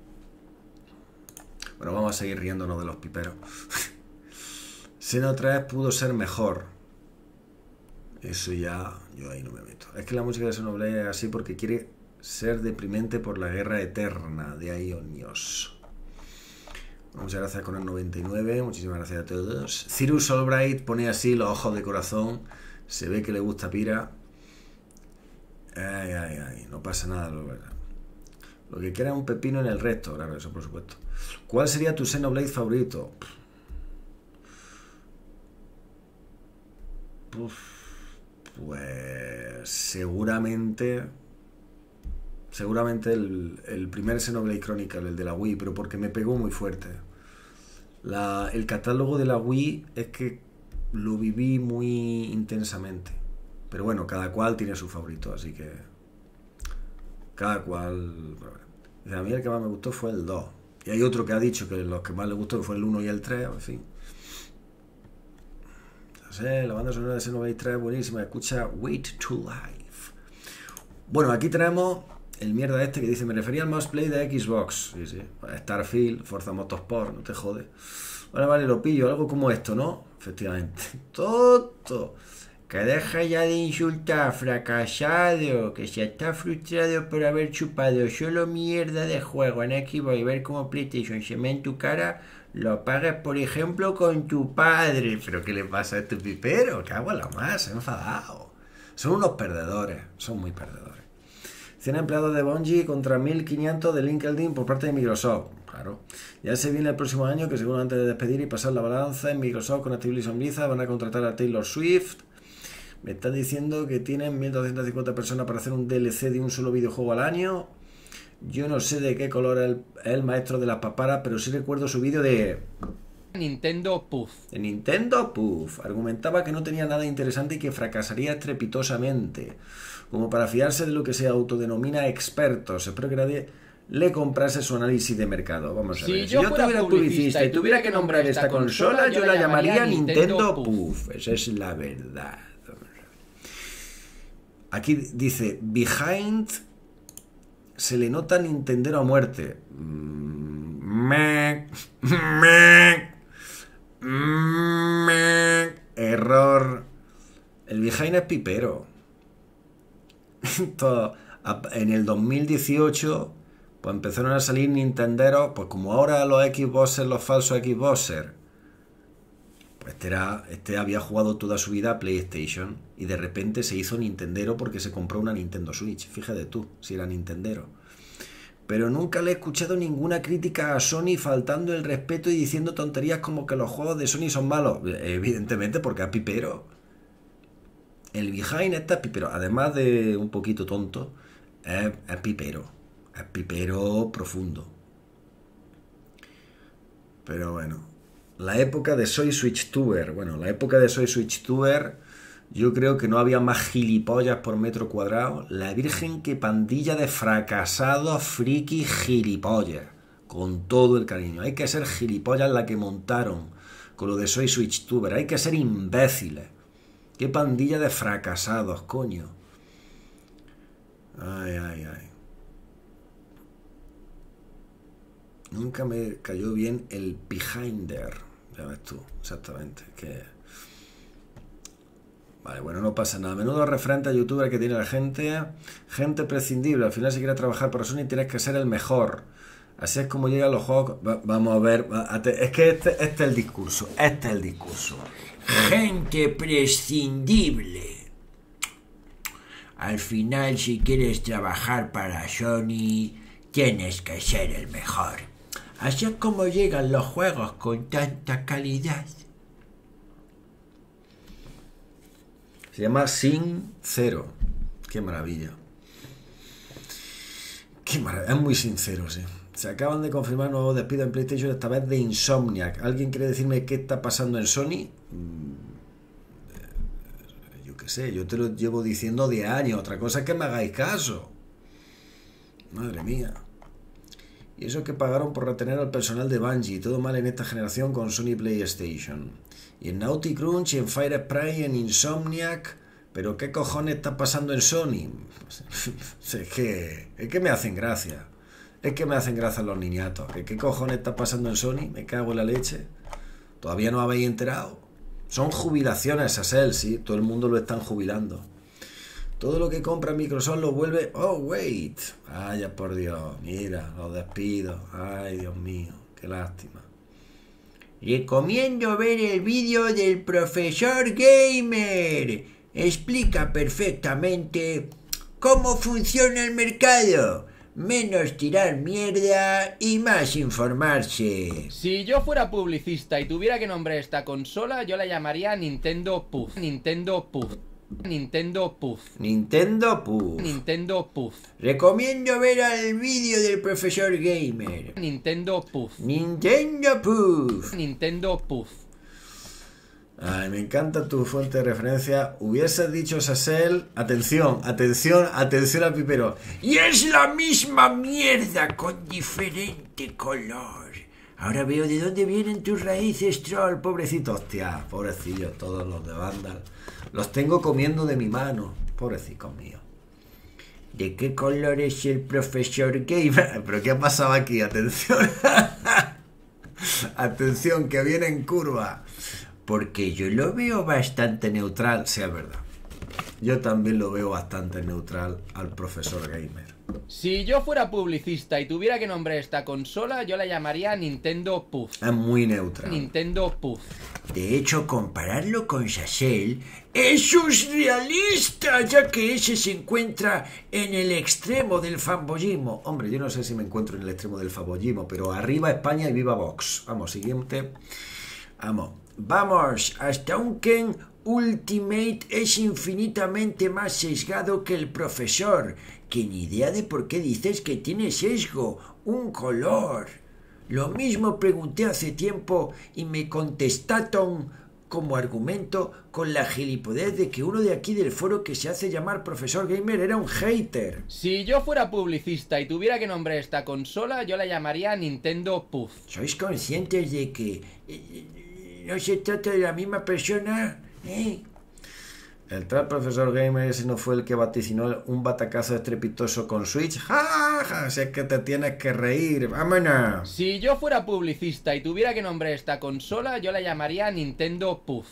Bueno, vamos a seguir riéndonos de los piperos. Xeno 3 pudo ser mejor. Eso ya, yo ahí no me meto. Es que la música de Xenoblade es así porque quiere ser deprimente por la guerra eterna de Aionios. Muchas gracias con el 99, muchísimas gracias a todos. Cyrus Albright pone así los ojos de corazón. Se ve que le gusta Pira. Ay, no pasa nada. Lo que quiera es un pepino en el resto, claro, eso por supuesto. ¿Cuál sería tu Xenoblade favorito? Pues seguramente el primer Xenoblade Chronicle, el de la Wii, pero porque me pegó muy fuerte. El catálogo de la Wii es que lo viví muy intensamente. Pero bueno, cada cual tiene su favorito, así que cada cual... A mí el que más me gustó fue el 2. Y hay otro que ha dicho que los que más le gustó fue el 1 y el 3, en fin. No sé, la banda sonora de Xenoblade 3 es buenísima. Escucha Wait to Life. Bueno, aquí tenemos el mierda este que dice: me refería al mouse play de Xbox. Sí. Starfield, Forza Motorsport, no te jode. Vale, lo pillo. Algo como esto, ¿no? Efectivamente. Toto. Que deja ya de insultar, fracasado, que si está frustrado por haber chupado solo mierda de juego en Xbox y ver cómo PlayStation se me en tu cara, lo pagues, por ejemplo, con tu padre. ¿Pero qué le pasa a este pipero? Cago en la más, se ha enfadado. Son unos perdedores, son muy perdedores. 100 empleados de Bungie contra 1500 de LinkedIn por parte de Microsoft. Claro. Ya se viene el próximo año que, según antes de despedir y pasar la balanza, en Microsoft con Activision Blizzard van a contratar a Taylor Swift. Me están diciendo que tienen 1250 personas para hacer un DLC de un solo videojuego al año. Yo no sé de qué color es el maestro de las paparas, pero sí recuerdo su vídeo de Nintendo Puff. De Nintendo Puff. Argumentaba que no tenía nada interesante y que fracasaría estrepitosamente, como para fiarse de lo que se autodenomina expertos. Espero que nadie le comprase su análisis de mercado. Vamos a ver. Si yo tuviera publicista y tuviera que nombrar esta consola, yo la llamaría Nintendo Puff. Esa es la verdad. Aquí dice: Behind se le nota Nintendero a muerte. Error. El Behind es pipero. En el 2018 pues empezaron a salir Nintenderos, pues como ahora los Xboxers, los falsos Xboxers, Este había jugado toda su vida a PlayStation y de repente se hizo Nintendero porque se compró una Nintendo Switch. Fíjate tú, si era Nintendero. Pero nunca le he escuchado ninguna crítica a Sony faltando el respeto y diciendo tonterías como que los juegos de Sony son malos. Evidentemente porque es pipero. El behind está pipero. Además de un poquito tonto, es pipero. Es pipero profundo. Pero bueno. La época de Soy SwitchTuber. Bueno, la época de Soy SwitchTuber, yo creo que no había más gilipollas por metro cuadrado. La virgen, que pandilla de fracasados, frikis, gilipollas. Con todo el cariño. Hay que ser gilipollas la que montaron con lo de Soy SwitchTuber. Hay que ser imbéciles. Qué pandilla de fracasados, coño. Ay, ay, ay. Nunca me cayó bien el Behinder. Ya ves tú, exactamente. Vale, bueno, no pasa nada. Menudo referente a youtuber que tiene la gente. Gente prescindible. Al final, si quieres trabajar para Sony, tienes que ser el mejor. Así es como llegan los juegos. Vamos a ver. Es que este es el discurso. Este es el discurso. Gente prescindible. Al final, si quieres trabajar para Sony, tienes que ser el mejor. Así es como llegan los juegos con tanta calidad. Se llama Sincero. Qué maravilla. Qué maravilla. Es muy sincero, sí. Se acaban de confirmar nuevos despidos en PlayStation, esta vez de Insomniac. ¿Alguien quiere decirme qué está pasando en Sony? Yo qué sé, yo te lo llevo diciendo de años. Otra cosa es que me hagáis caso. Madre mía. Y eso que pagaron por retener al personal de Bungie. Todo mal en esta generación con Sony PlayStation. Y en Naughty Crunch, y en Fire Sprite, y en Insomniac. ¿Pero qué cojones está pasando en Sony? Es que me hacen gracia. Es que me hacen gracia los niñatos. ¿Qué cojones está pasando en Sony? Me cago en la leche. ¿Todavía no habéis enterado? Son jubilaciones, Asel, sí. Todo el mundo lo están jubilando. Todo lo que compra Microsoft lo vuelve... Oh, wait. Ay, ya por Dios. Mira, los despidos. Ay, Dios mío. Qué lástima. Recomiendo ver el vídeo del profesor Gamer. Explica perfectamente cómo funciona el mercado. Menos tirar mierda y más informarse. Si yo fuera publicista y tuviera que nombrar esta consola, yo la llamaría Nintendo Puff. Nintendo Puff. Nintendo Puff. Nintendo Puff. Nintendo Puff. Recomiendo ver el vídeo del profesor Gamer. Nintendo Puff. Nintendo Puff. Nintendo Puff. Ay, me encanta tu fuente de referencia. Hubieses dicho, Sassel, atención, atención, atención al pipero. Y es la misma mierda con diferente color. Ahora veo de dónde vienen tus raíces, troll, pobrecito. Hostia, pobrecillos todos los de Vandal. Los tengo comiendo de mi mano, pobrecicos míos. ¿De qué color es el profesor Gamer? ¿Pero qué ha pasado aquí? Atención. Atención, que viene en curva. Porque yo lo veo bastante neutral, sea verdad. Yo también lo veo bastante neutral al profesor Gamer. Si yo fuera publicista y tuviera que nombrar esta consola, yo la llamaría Nintendo Puff. Es muy neutral. Nintendo Puff. De hecho, compararlo con Sassel es surrealista, ya que ese se encuentra en el extremo del fanboyismo. Hombre, yo no sé si me encuentro en el extremo del fanboyismo, pero arriba España y viva Vox. Vamos, siguiente. Vamos, hasta un Ken Ultimate es infinitamente más sesgado que el profesor. Que ni idea de por qué dices que tiene sesgo, un color. Lo mismo pregunté hace tiempo y me contestaron como argumento con la gilipollez de que uno de aquí del foro que se hace llamar profesor Gamer era un hater. Si yo fuera publicista y tuviera que nombrar esta consola, yo la llamaría Nintendo Puff. ¿Sois conscientes de que no se trata de la misma persona? El tal profesor Gamer, ese no fue el que vaticinó un batacazo estrepitoso con Switch. ¡Ja, ja! Si es que te tienes que reír, vámonos. Si yo fuera publicista y tuviera que nombrar esta consola, yo la llamaría Nintendo Puff.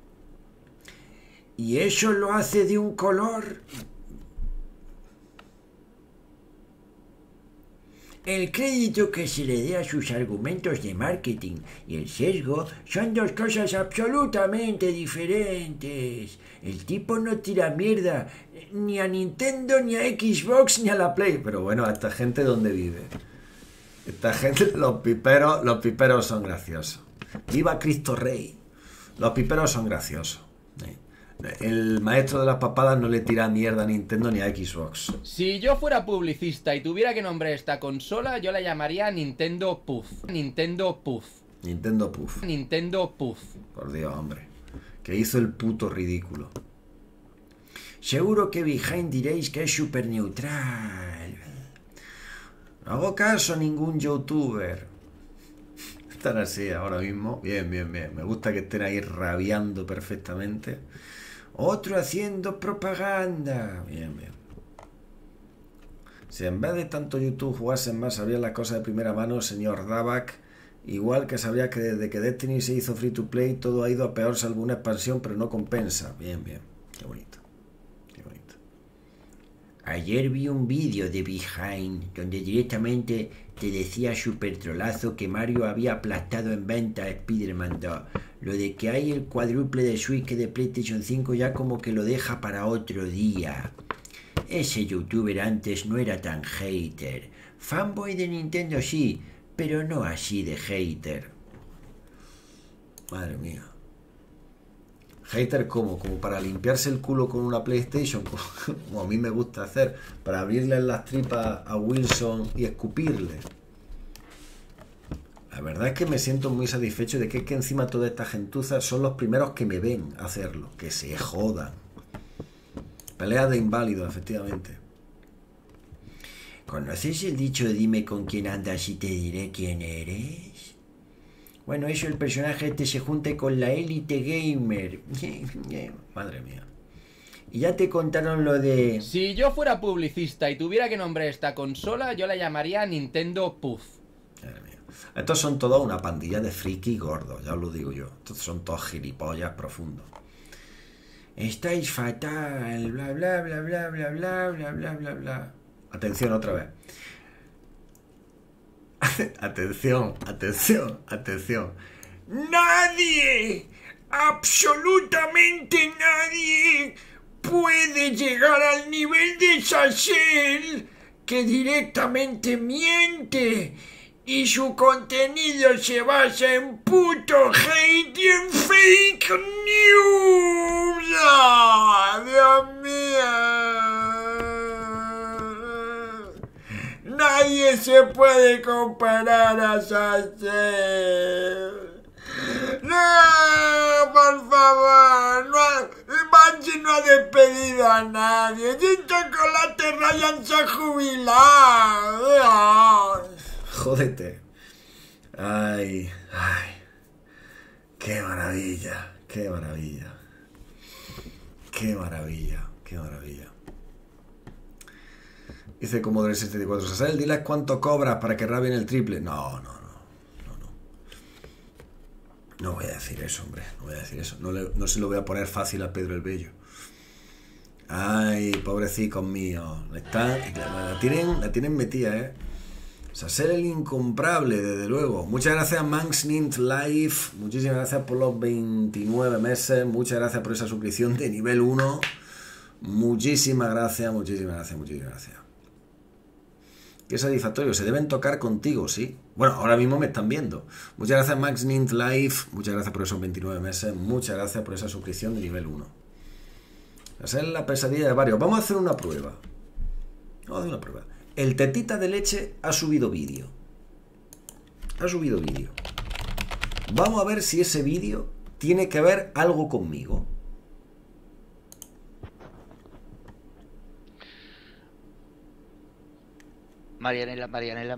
¿Y eso lo hace de un color? El crédito que se le dé a sus argumentos de marketing y el sesgo son dos cosas absolutamente diferentes. El tipo no tira mierda ni a Nintendo, ni a Xbox, ni a la Play. Pero bueno, esta gente ¿dónde vive? Esta gente, los piperos son graciosos. ¡Viva Cristo Rey! Los piperos son graciosos. El maestro de las papadas no le tira mierda a Nintendo ni a Xbox. Si yo fuera publicista y tuviera que nombrar esta consola, yo la llamaría Nintendo Puff. Nintendo Puff. Nintendo Puff. Nintendo Puff. Por Dios, hombre. Que hizo el puto ridículo. Seguro que Behind diréis que es súper neutral. No hago caso a ningún youtuber. Están así ahora mismo. Bien, bien, bien. Me gusta que estén ahí rabiando perfectamente. Otro haciendo propaganda. Bien, bien. Si en vez de tanto YouTube jugasen más, sabrían las cosas de primera mano, señor Dabak, igual que sabría que desde que Destiny se hizo free to play, todo ha ido a peor salvo una expansión, pero no compensa. Bien, bien. Qué bonito. Qué bonito. Ayer vi un vídeo de Behind donde directamente te decía super trolazo que Mario había aplastado en venta a Spider-Man 2. Lo de que hay el cuádruple de Switch que de PlayStation 5 ya como que lo deja para otro día. Ese youtuber antes no era tan hater. Fanboy de Nintendo sí, pero no así de hater. Madre mía. Hater como para limpiarse el culo con una PlayStation, como a mí me gusta hacer, para abrirle las tripas a Wilson y escupirle. La verdad es que me siento muy satisfecho de que encima toda esta gentuza son los primeros que me ven hacerlo. Que se jodan. Pelea de inválidos, efectivamente. ¿Conoces el dicho de dime con quién andas y te diré quién eres? Bueno, eso el personaje este se junte con la élite gamer. Madre mía. Y ya te contaron lo de... Si yo fuera publicista y tuviera que nombrar esta consola, yo la llamaría Nintendo Puff. Madre mía. Estos son toda una pandilla de friki gordos, ya os lo digo yo. Estos son todos gilipollas profundos. Estáis fatal, bla bla bla bla bla bla bla bla bla bla. Atención otra vez. Atención, atención, atención. Nadie, absolutamente nadie, puede llegar al nivel de Sacel, que directamente miente y su contenido se basa en puto hate y en fake news. ¡Oh, Dios mío! Nadie se puede comparar a Sacel. No, por favor, Banshee no ha despedido a nadie. Sin Chocolate Ryan se ha jubilado. Jódete. Ay, ay. Qué maravilla, qué maravilla. Qué maravilla, qué maravilla. Dice Commodore 64, Sacel, diles cuánto cobras para que rabien el triple. No voy a decir eso, hombre. No voy a decir eso. No se lo voy a poner fácil a Pedro el Bello. Ay, pobrecicos míos. La tienen metida, ¿eh? Sacel el incomparable, desde luego. Muchas gracias, Manxnint Life. Muchísimas gracias por los 29 meses. Muchas gracias por esa suscripción de nivel 1. Muchísimas gracias, muchísimas gracias, muchísimas gracias. Qué satisfactorio, se deben tocar contigo, sí. Bueno, ahora mismo me están viendo. Muchas gracias, Manxnint Life. Muchas gracias por esos 29 meses. Muchas gracias por esa suscripción de nivel 1. Esa es la pesadilla de varios. Vamos a hacer una prueba. Vamos a hacer una prueba. El Tetita de Leche ha subido vídeo. Ha subido vídeo. Vamos a ver si ese vídeo tiene que ver algo conmigo. Marianela.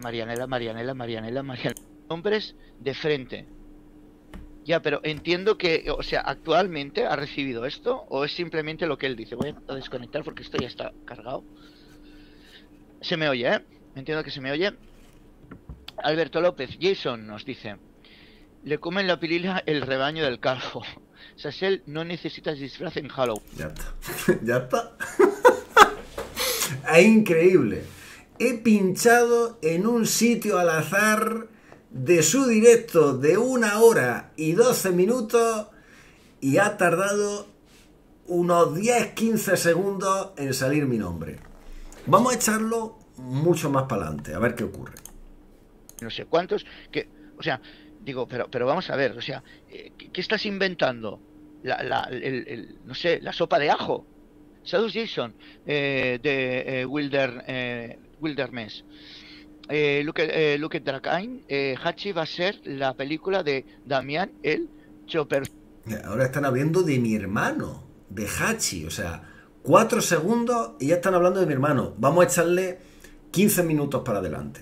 Nombres de frente. Ya, pero entiendo que, o sea, actualmente ha recibido esto o es simplemente lo que él dice. Voy a desconectar porque esto ya está cargado. Se me oye, ¿eh? Entiendo que se me oye. Alberto López, Jason nos dice: le comen la pilila el rebaño del calvo. Sacel, no necesitas disfraz en Halloween. Ya está. Ya está. Es increíble. he pinchado en un sitio al azar de su directo de 1 hora y 12 minutos y ha tardado unos 10-15 segundos en salir mi nombre. Vamos a echarlo mucho más para adelante, a ver qué ocurre. No sé cuántos, que, o sea, digo, pero vamos a ver, o sea, ¿qué estás inventando? No sé, la sopa de ajo. Shadows Jason de Wilderness. Look at Drakine. Hachi va a ser la película de Damián el Chopper. Ahora están hablando de mi hermano, de Hachi, o sea, 4 segundos y ya están hablando de mi hermano. Vamos a echarle 15 minutos para adelante.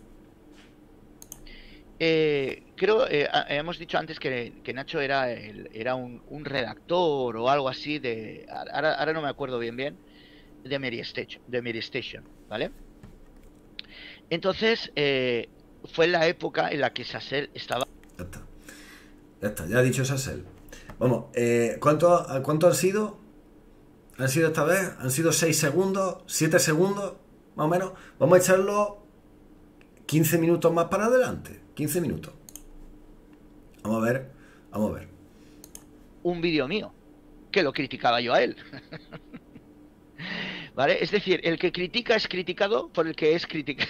Creo, hemos dicho antes que Nacho era un redactor o algo así de... Ahora no me acuerdo bien, de Mary Station, ¿vale? Entonces, fue la época en la que Sassel estaba... Ya está, ya ha dicho Sassel. Vamos, ¿cuánto han sido? ¿Han sido esta vez? ¿Han sido 6 segundos? ¿7 segundos? Más o menos. Vamos a echarlo 15 minutos más para adelante. 15 minutos. Vamos a ver. Un vídeo mío, que lo criticaba yo a él. ¿Vale? Es decir, el que critica es criticado por el que es criticado.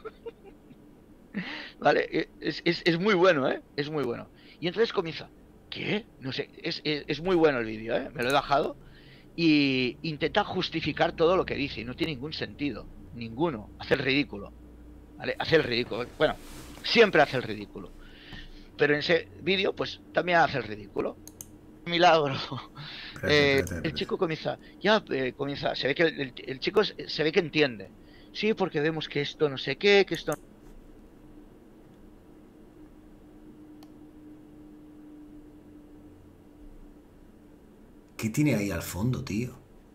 ¿Vale? Es muy bueno, ¿eh? Es muy bueno. Y entonces comienza. ¿Qué? No sé, es muy bueno el vídeo, ¿eh? Me lo he bajado. Y intenta justificar todo lo que dice. Y no tiene ningún sentido. Ninguno. Hace el ridículo. ¿Vale? Hace el ridículo. Bueno, siempre hace el ridículo. Pero en ese vídeo, pues, también hace el ridículo. Milagro. El chico comienza. Comienza. Se ve que el chico se ve que entiende. Sí, porque vemos que esto no sé qué, que esto... ¿Qué tiene ahí al fondo, tío?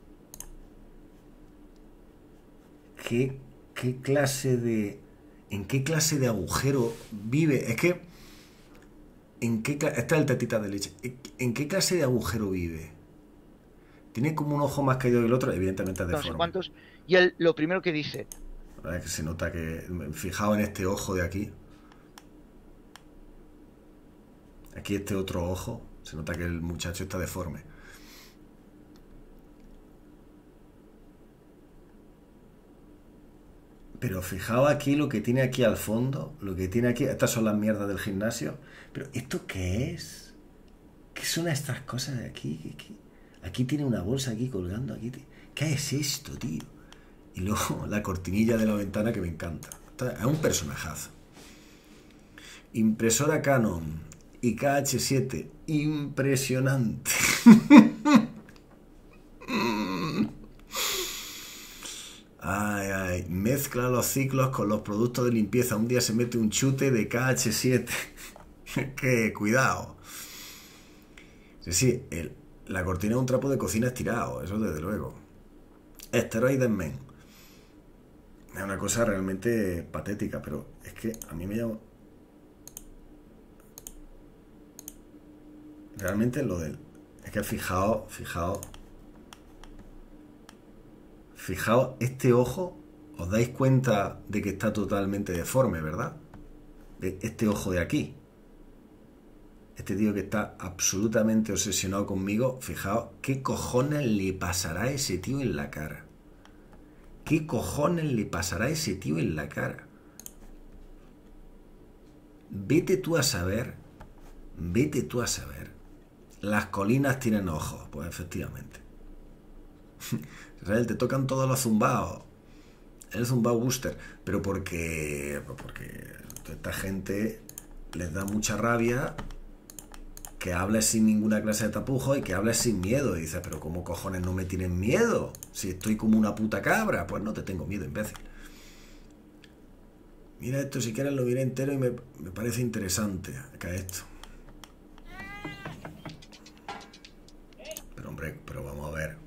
¿Qué clase de... ¿En qué clase de agujero vive? Es que... Esta es el tetita de leche. ¿En qué clase de agujero vive? Tiene como un ojo más caído que el otro, evidentemente es deforme. No sé cuántos. Y él lo primero que dice... La verdad es que se nota que... Fijaos en este ojo de aquí. Aquí este otro ojo. Se nota que el muchacho está deforme. Pero fijaos aquí lo que tiene aquí al fondo, lo que tiene aquí, estas son las mierdas del gimnasio. Pero ¿esto qué es? ¿Qué son estas cosas de aquí? Aquí tiene una bolsa aquí colgando, aquí. ¿Qué es esto, tío? Y luego la cortinilla de la ventana que me encanta. Es un personajazo. Impresora Canon IKH7, impresionante. Ay, mezcla los ciclos con los productos de limpieza. Un día se mete un chute de KH7. Que cuidado. Sí, la cortina es un trapo de cocina estirado, eso desde luego. Esteroides Men. Es una cosa realmente patética, pero es que a mí me llama... Realmente lo del... Es que fijaos este ojo, os dais cuenta de que está totalmente deforme, ¿verdad? De este ojo de aquí. Este tío que está absolutamente obsesionado conmigo, fijaos, ¿qué cojones le pasará a ese tío en la cara? ¿Qué cojones le pasará a ese tío en la cara? Vete tú a saber. Las colinas tienen ojos, pues efectivamente. Israel, te tocan todos los zumbaos. El zumbao booster. Pero porque toda esta gente les da mucha rabia que hables sin ninguna clase de tapujo y que hables sin miedo. Y dices, pero ¿cómo cojones no me tienen miedo? Si estoy como una puta cabra. Pues no te tengo miedo, imbécil. Mira esto, si quieres lo miré entero y me parece interesante acá esto. Pero hombre, vamos a ver.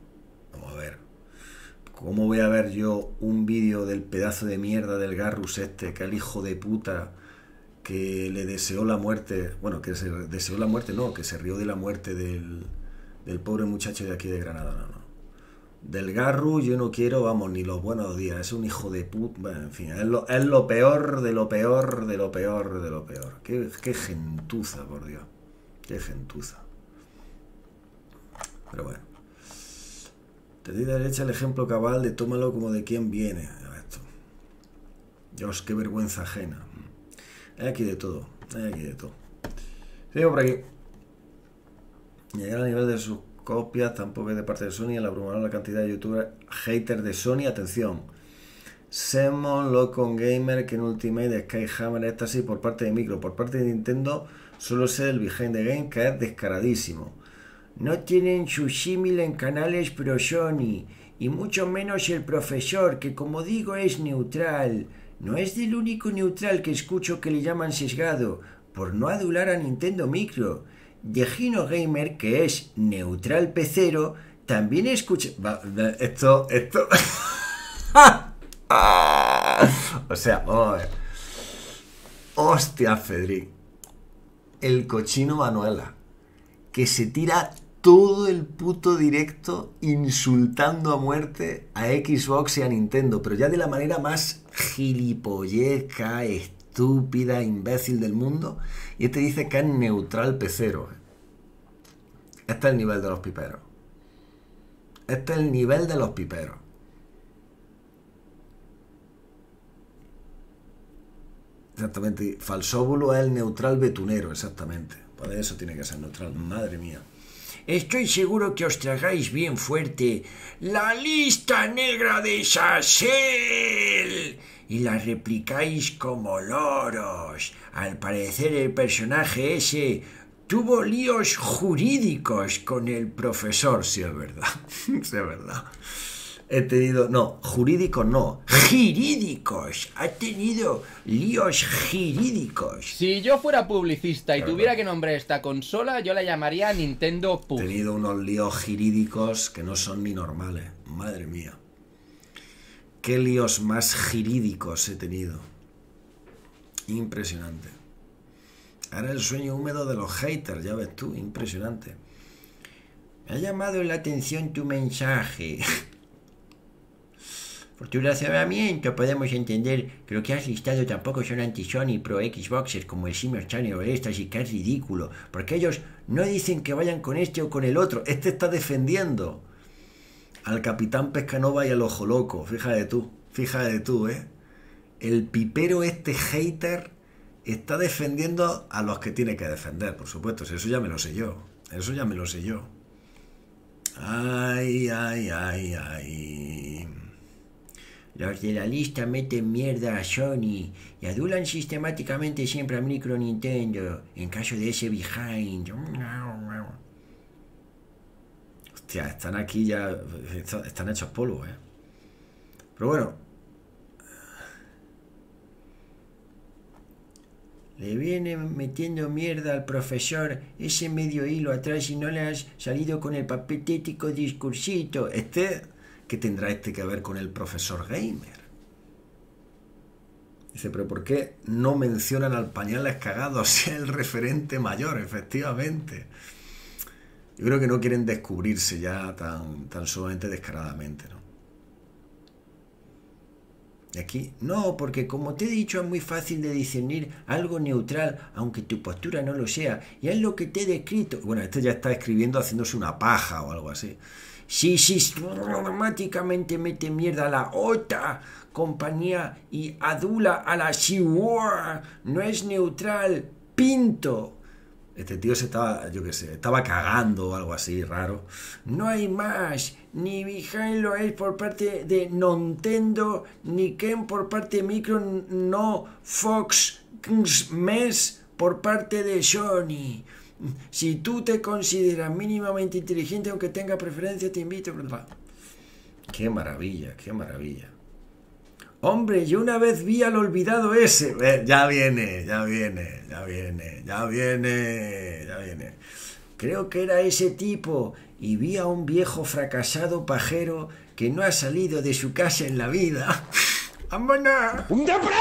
¿Cómo voy a ver yo un vídeo del pedazo de mierda del Garrus este, que el hijo de puta que le deseó la muerte, bueno, que se deseó la muerte, no, que se rió de la muerte del pobre muchacho de aquí de Granada, no. Del Garru yo no quiero, vamos, ni los buenos días. Es un hijo de puta. Bueno, en fin, es lo peor de lo peor de lo peor de lo peor. Qué gentuza, por Dios. Qué gentuza. Pero bueno. Te di de derecha el ejemplo cabal de tómalo como de quién viene. Esto. Dios, qué vergüenza ajena. Hay aquí de todo. Hay aquí de todo. Seguimos por aquí. Llegar al nivel de sus copias tampoco es de parte de Sony. En la abrumadora cantidad de youtubers haters de Sony. Atención. Semon, Locon Gamer, que en Ultimate, Skyhammer, Éxtasis por parte de Micro. Por parte de Nintendo, solo sé el Behind the Game, que es descaradísimo. No tienen su símil en canales pro Sony, y mucho menos el profesor, que como digo es neutral. No es del único neutral que escucho que le llaman sesgado, por no adular a Nintendo Micro. De Gino Gamer, que es neutral pecero, también escucha... Esto... O sea, vamos a ver. Hostia, Federic. El cochino Manuela, que se tira todo el puto directo insultando a muerte a Xbox y a Nintendo, pero ya de la manera más gilipollesca, estúpida, imbécil del mundo, y este dice que es neutral pecero. Este es el nivel de los piperos. Este es el nivel de los piperos. Exactamente. Falsóbulo es el neutral betunero, exactamente. Por eso tiene que ser neutral. Madre mía. Estoy seguro que os tragáis bien fuerte la lista negra de Sassel y la replicáis como loros. Al parecer el personaje ese tuvo líos jurídicos con el profesor. Sí, es verdad. Sí, es verdad. He tenido... No, jurídicos no. ¡Jurídicos! Ha tenido líos jurídicos. Si yo fuera publicista y tuviera que nombrar esta consola, yo la llamaría Nintendo Puff. He tenido unos líos jurídicos que no son ni normales. Madre mía. Qué líos más jurídicos he tenido. Impresionante. Ahora el sueño húmedo de los haters, ya ves tú, impresionante. Me ha llamado la atención tu mensaje. Por tu razonamiento podemos entender que lo que has listado tampoco son anti-Sony pro Xboxers como el Simmer Channel o estas, y que es ridículo, porque ellos no dicen que vayan con este o con el otro. Este está defendiendo al Capitán Pescanova y al Ojo Loco. Fíjate tú, El pipero este hater está defendiendo a los que tiene que defender, por supuesto. Eso ya me lo sé yo. Ay. Los de la lista meten mierda a Sony y adulan sistemáticamente siempre a Micro Nintendo en caso de ese behind. Hostia, están aquí ya, están hechos polvo, Pero bueno. Le viene metiendo mierda al profesor ese medio hilo atrás y no le has salido con el patético discursito. ¿Qué tendrá este que ver con el profesor gamer? Dice, pero ¿por qué no mencionan al Pañales Cagado? Si es el referente mayor, efectivamente. Yo creo que no quieren descubrirse ya tan sumamente descaradamente, ¿no? Y aquí, no, porque como te he dicho es muy fácil de discernir algo neutral, aunque tu postura no lo sea, y es lo que te he descrito. Bueno, este ya está escribiendo haciéndose una paja o algo así. Sí, sistemáticamente mete mierda a la otra compañía y adula a la Shiwar. No es neutral, pinto. Este tío estaba cagando o algo así raro. No hay más. Ni behind lo es por parte de Nintendo, ni Ken por parte de Micro, no Fox Mess por parte de Sony. Si tú te consideras mínimamente inteligente, aunque tenga preferencia, te invito. Qué maravilla, qué maravilla. Hombre, yo una vez vi al olvidado ese. Ya viene. Creo que era ese tipo. Y vi a un viejo fracasado pajero que no ha salido de su casa en la vida. ¡Vámonos! ¡Un depredador!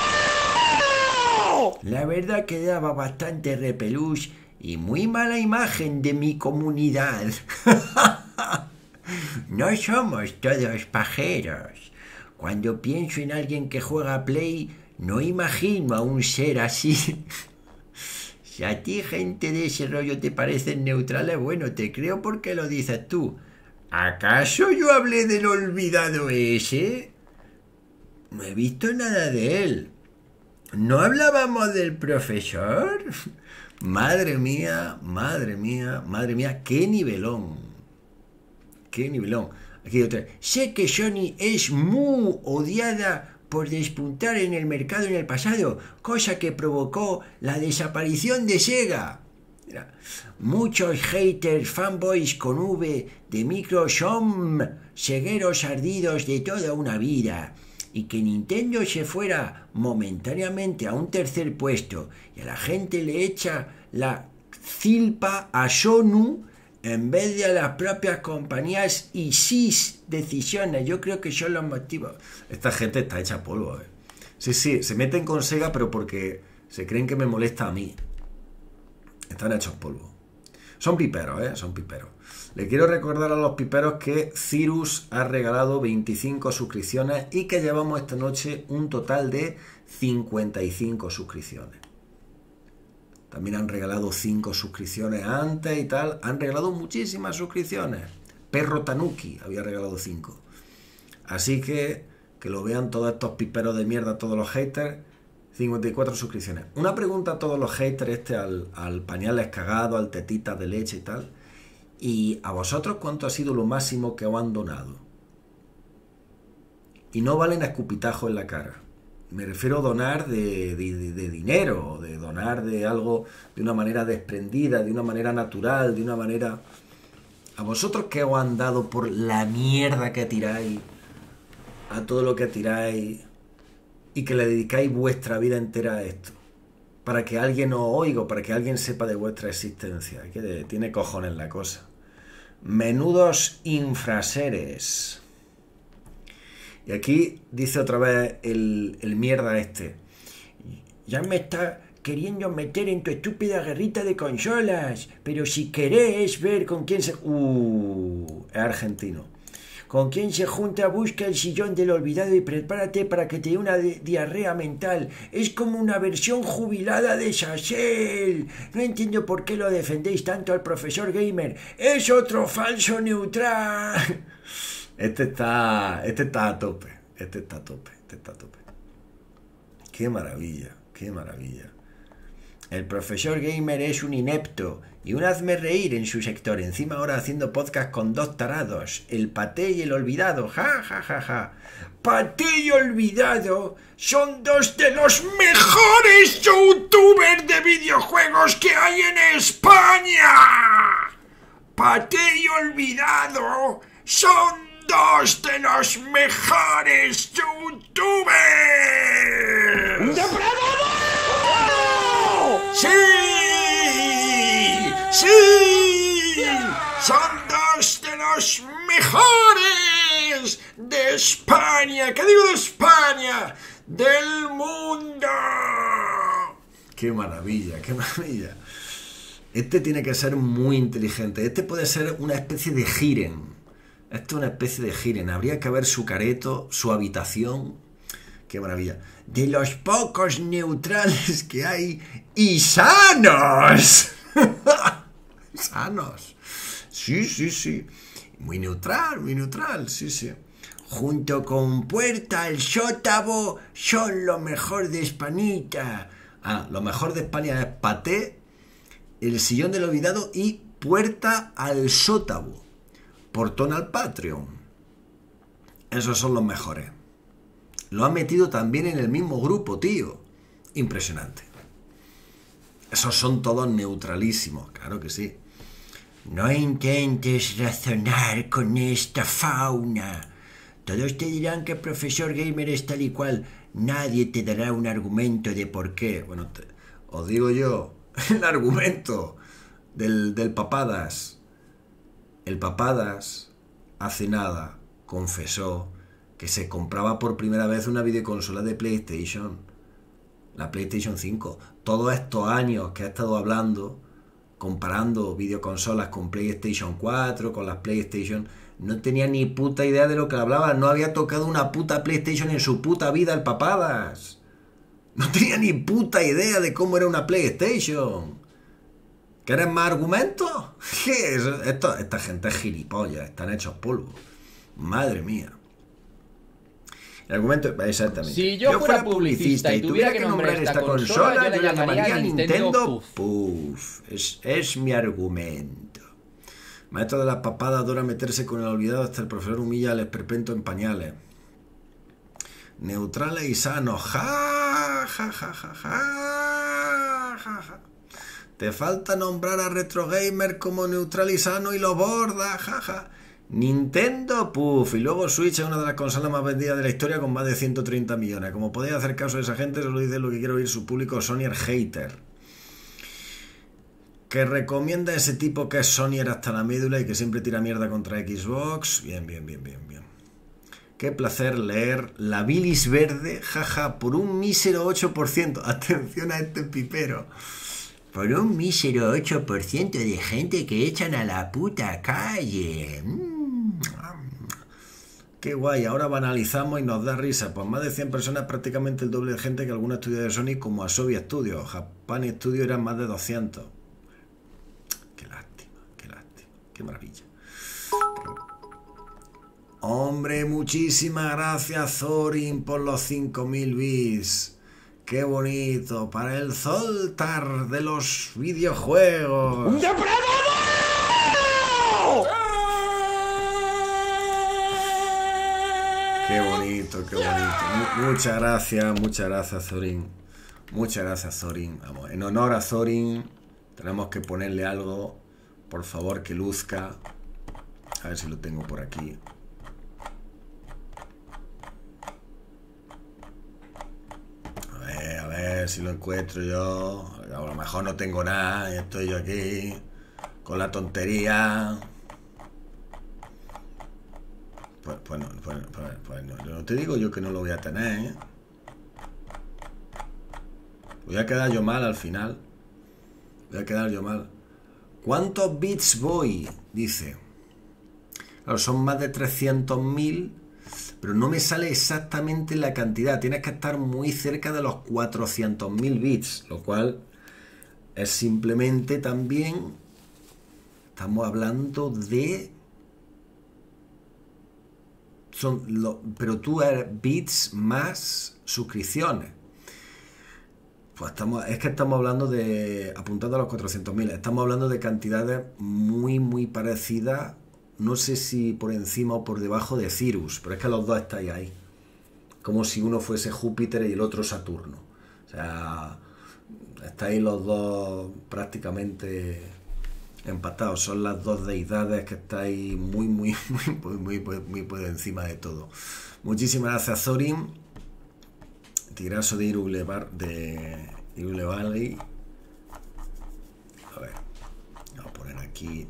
La verdad que daba bastante repelús y muy mala imagen de mi comunidad. No somos todos pajeros. Cuando pienso en alguien que juega Play, no imagino a un ser así. Si a ti gente de ese rollo te parecen neutrales, bueno, te creo porque lo dices tú. ¿Acaso yo hablé del olvidado ese? No he visto nada de él. ¿No hablábamos del profesor? Madre mía, madre mía, madre mía, qué nivelón. Qué nivelón. Aquí hay otra. Sé que Sony es muy odiada por despuntar en el mercado en el pasado, cosa que provocó la desaparición de Sega. Mira, muchos haters, fanboys con V de micro son cegueros ardidos de toda una vida. Y que Nintendo se fuera momentáneamente a un tercer puesto y a la gente le echa la cilpa a Sony en vez de a las propias compañías y sus decisiones. Yo creo que son los motivos. Esta gente está hecha polvo, ¿eh? Sí, se meten con Sega, pero porque se creen que me molesta a mí. Están hechos polvo. Son piperos, ¿eh? Son piperos. Le quiero recordar a los piperos que Cirus ha regalado 25 suscripciones y que llevamos esta noche un total de 55 suscripciones. También han regalado 5 suscripciones antes y tal. Han regalado muchísimas suscripciones. Perro Tanuki había regalado 5. Así que lo vean todos estos piperos de mierda, todos los haters. 54 suscripciones. Una pregunta a todos los haters al pañales cagado, al tetitas de leche y tal. ¿Y a vosotros cuánto ha sido lo máximo que os han donado? Y no valen escupitajos en la cara. Me refiero a donar de dinero, de donar de algo de una manera desprendida, de una manera natural, de una manera... ¿A vosotros qué os han dado por la mierda que tiráis? A todo lo que tiráis y que le dedicáis vuestra vida entera a esto. Para que alguien os oiga, para que alguien sepa de vuestra existencia. Que tiene cojones la cosa. Menudos infraseres. Y aquí dice otra vez el mierda este. Ya me está queriendo meter en tu estúpida guerrita de consolas. Pero si querés ver con quién se... es argentino. Con quién se junta, busca el sillón del olvidado y prepárate para que te dé una diarrea mental. Es como una versión jubilada de Sacel. No entiendo por qué lo defendéis tanto al profesor gamer. Es otro falso neutral. Este está a tope. Este está a tope. Qué maravilla, qué maravilla. El profesor gamer es un inepto y un hazme reír en su sector. Encima ahora haciendo podcast con 2 tarados. El Paté y el Olvidado. Ja, ja, ja, ja. Paté y Olvidado son 2 de los mejores youtubers de videojuegos que hay en España. Paté y Olvidado son 2 de los mejores youtubers. ¡Depredador! ¡Sí! ¡Sí! Son 2 de los mejores de España. ¿Qué digo de España? ¡Del mundo! ¡Qué maravilla, qué maravilla! Este tiene que ser muy inteligente. Este puede ser una especie de Jiren. Esto es una especie de Jiren. Habría que ver su careto, su habitación. ¡Qué maravilla! De los pocos neutrales que hay y sanos. Sanos. Sí. Muy neutral, sí. Junto con Puerta al Sótavo son lo mejor de Españita. Lo mejor de España es Paté, El Sillón del Olvidado y Puerta al Sótavo. Portón al Patreon. Esos son los mejores. Lo han metido también en el mismo grupo, tío. Impresionante. Esos son todos neutralísimos, claro que sí. No intentes razonar con esta fauna. Todos te dirán que el profesor gamer es tal y cual. Nadie te dará un argumento de por qué. Bueno, os digo yo, el argumento del Papadas. El Papadas hace nada confesó que se compraba por primera vez una videoconsola de PlayStation, la PlayStation 5. Todos estos años que ha estado hablando comparando videoconsolas con PlayStation 4, con las PlayStation, no tenía ni puta idea de lo que hablaba, no había tocado una puta PlayStation en su puta vida el papadas. No tenía ni puta idea de cómo era una PlayStation. ¿Quieres más argumentos? ¿Qué es? Esta gente es gilipollas, están hechos polvo. Madre mía. El argumento es exactamente. Si yo fuera publicista y tuviera que nombrar esta consola, yo la llamaría Nintendo Puff. Es mi argumento. Maestro de las papadas adora meterse con el olvidado hasta el profesor humilla al esperpento en pañales. Neutrales y sanos. Ja, ja, ja, ja, ja, ja, ja. Te falta nombrar a Retro Gamer como neutral y sano y lo borda, jaja. Nintendo, puff. Y luego Switch es una de las consolas más vendidas de la historia con más de 130 millones. Como podéis hacer caso de esa gente, solo dice lo que quiere oír su público Sonyer hater. Que recomienda a ese tipo que es Sonyer hasta la médula y que siempre tira mierda contra Xbox. Bien. Qué placer leer la bilis verde, jaja, por un mísero 8%. Atención a este pipero. Por un mísero 8% de gente que echan a la puta calle. Qué guay, ahora banalizamos y nos da risa. Pues más de 100 personas, prácticamente el doble de gente que alguna estudio de Sony como Asobi Studio. Japan Studio eran más de 200. Qué lástima, qué maravilla. Hombre, muchísimas gracias Zorin por los 5000 bits. ¡Qué bonito! Para el Zoltar de los videojuegos. ¡Depredador! ¡Qué bonito, qué bonito! Muchas gracias, Zorin. Muchas gracias, Zorin. Vamos, en honor a Zorin, tenemos que ponerle algo, por favor, que luzca. A ver si lo tengo por aquí. A ver si lo encuentro yo. A lo mejor no tengo nada y estoy yo aquí con la tontería. Pues no, yo no te digo yo que no lo voy a tener, ¿eh? Voy a quedar yo mal al final. ¿Cuántos bits voy? Dice. Claro, son más de 300.000. Pero no me sale exactamente la cantidad. Tienes que estar muy cerca de los 400.000 bits. Lo cual es simplemente también... Estamos hablando de... pero tú eres bits más suscripciones. Pues estamos hablando de... Apuntando a los 400.000. Estamos hablando de cantidades muy parecidas. No sé si por encima o por debajo de Cirrus, pero es que los dos estáis ahí. Como si uno fuese Júpiter y el otro Saturno. O sea, estáis los dos prácticamente empatados. Son las dos deidades que estáis muy por encima de todo. Muchísimas gracias, Zorin. Tigrazo de Irule Valley. A ver, vamos a poner aquí...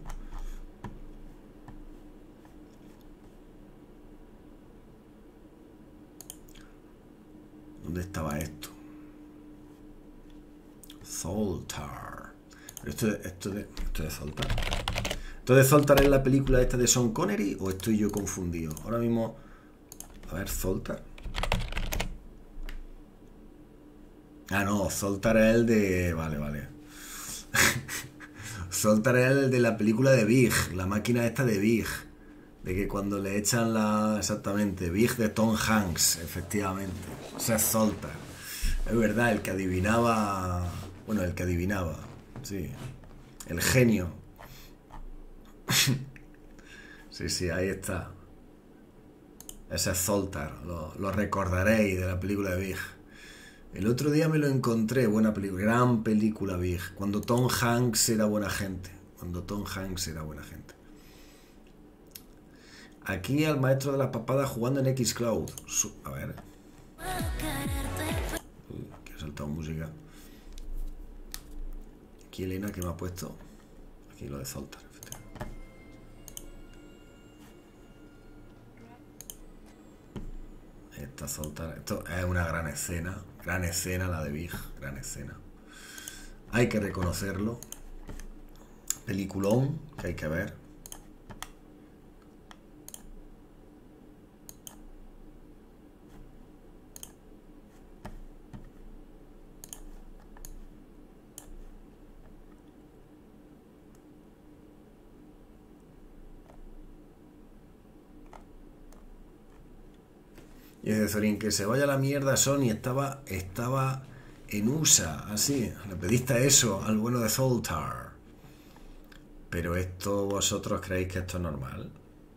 ¿Dónde estaba esto? Zoltar. ¿Esto de Zoltar? ¿Esto de Zoltar es la película esta de Sean Connery o estoy yo confundido? Ahora mismo... A ver, Zoltar. Ah, no, Zoltar es el de... Vale. Zoltar es el de la película de Big, la máquina esta de Big. De que cuando le echan la... Exactamente, Big de Tom Hanks, efectivamente. O sea, Zoltar. Es verdad, el que adivinaba... Bueno, sí. El genio. Sí, ahí está. Ese es Zoltar. Lo recordaréis de la película de Big. El otro día me lo encontré, buena película. Gran película Big. Cuando Tom Hanks era buena gente. Aquí al maestro de las papadas jugando en Xcloud. A ver. Que ha saltado música. Aquí Elena, que me ha puesto. Aquí lo de Zoltar. Esta Zoltar. Esto es una gran escena. Gran escena la de Big. Gran escena. Hay que reconocerlo. Peliculón que hay que ver. Y dice Zorin, que se vaya a la mierda Sony, estaba en USA, así, le pediste eso al bueno de Zoltar. Pero esto, ¿vosotros creéis que esto es normal?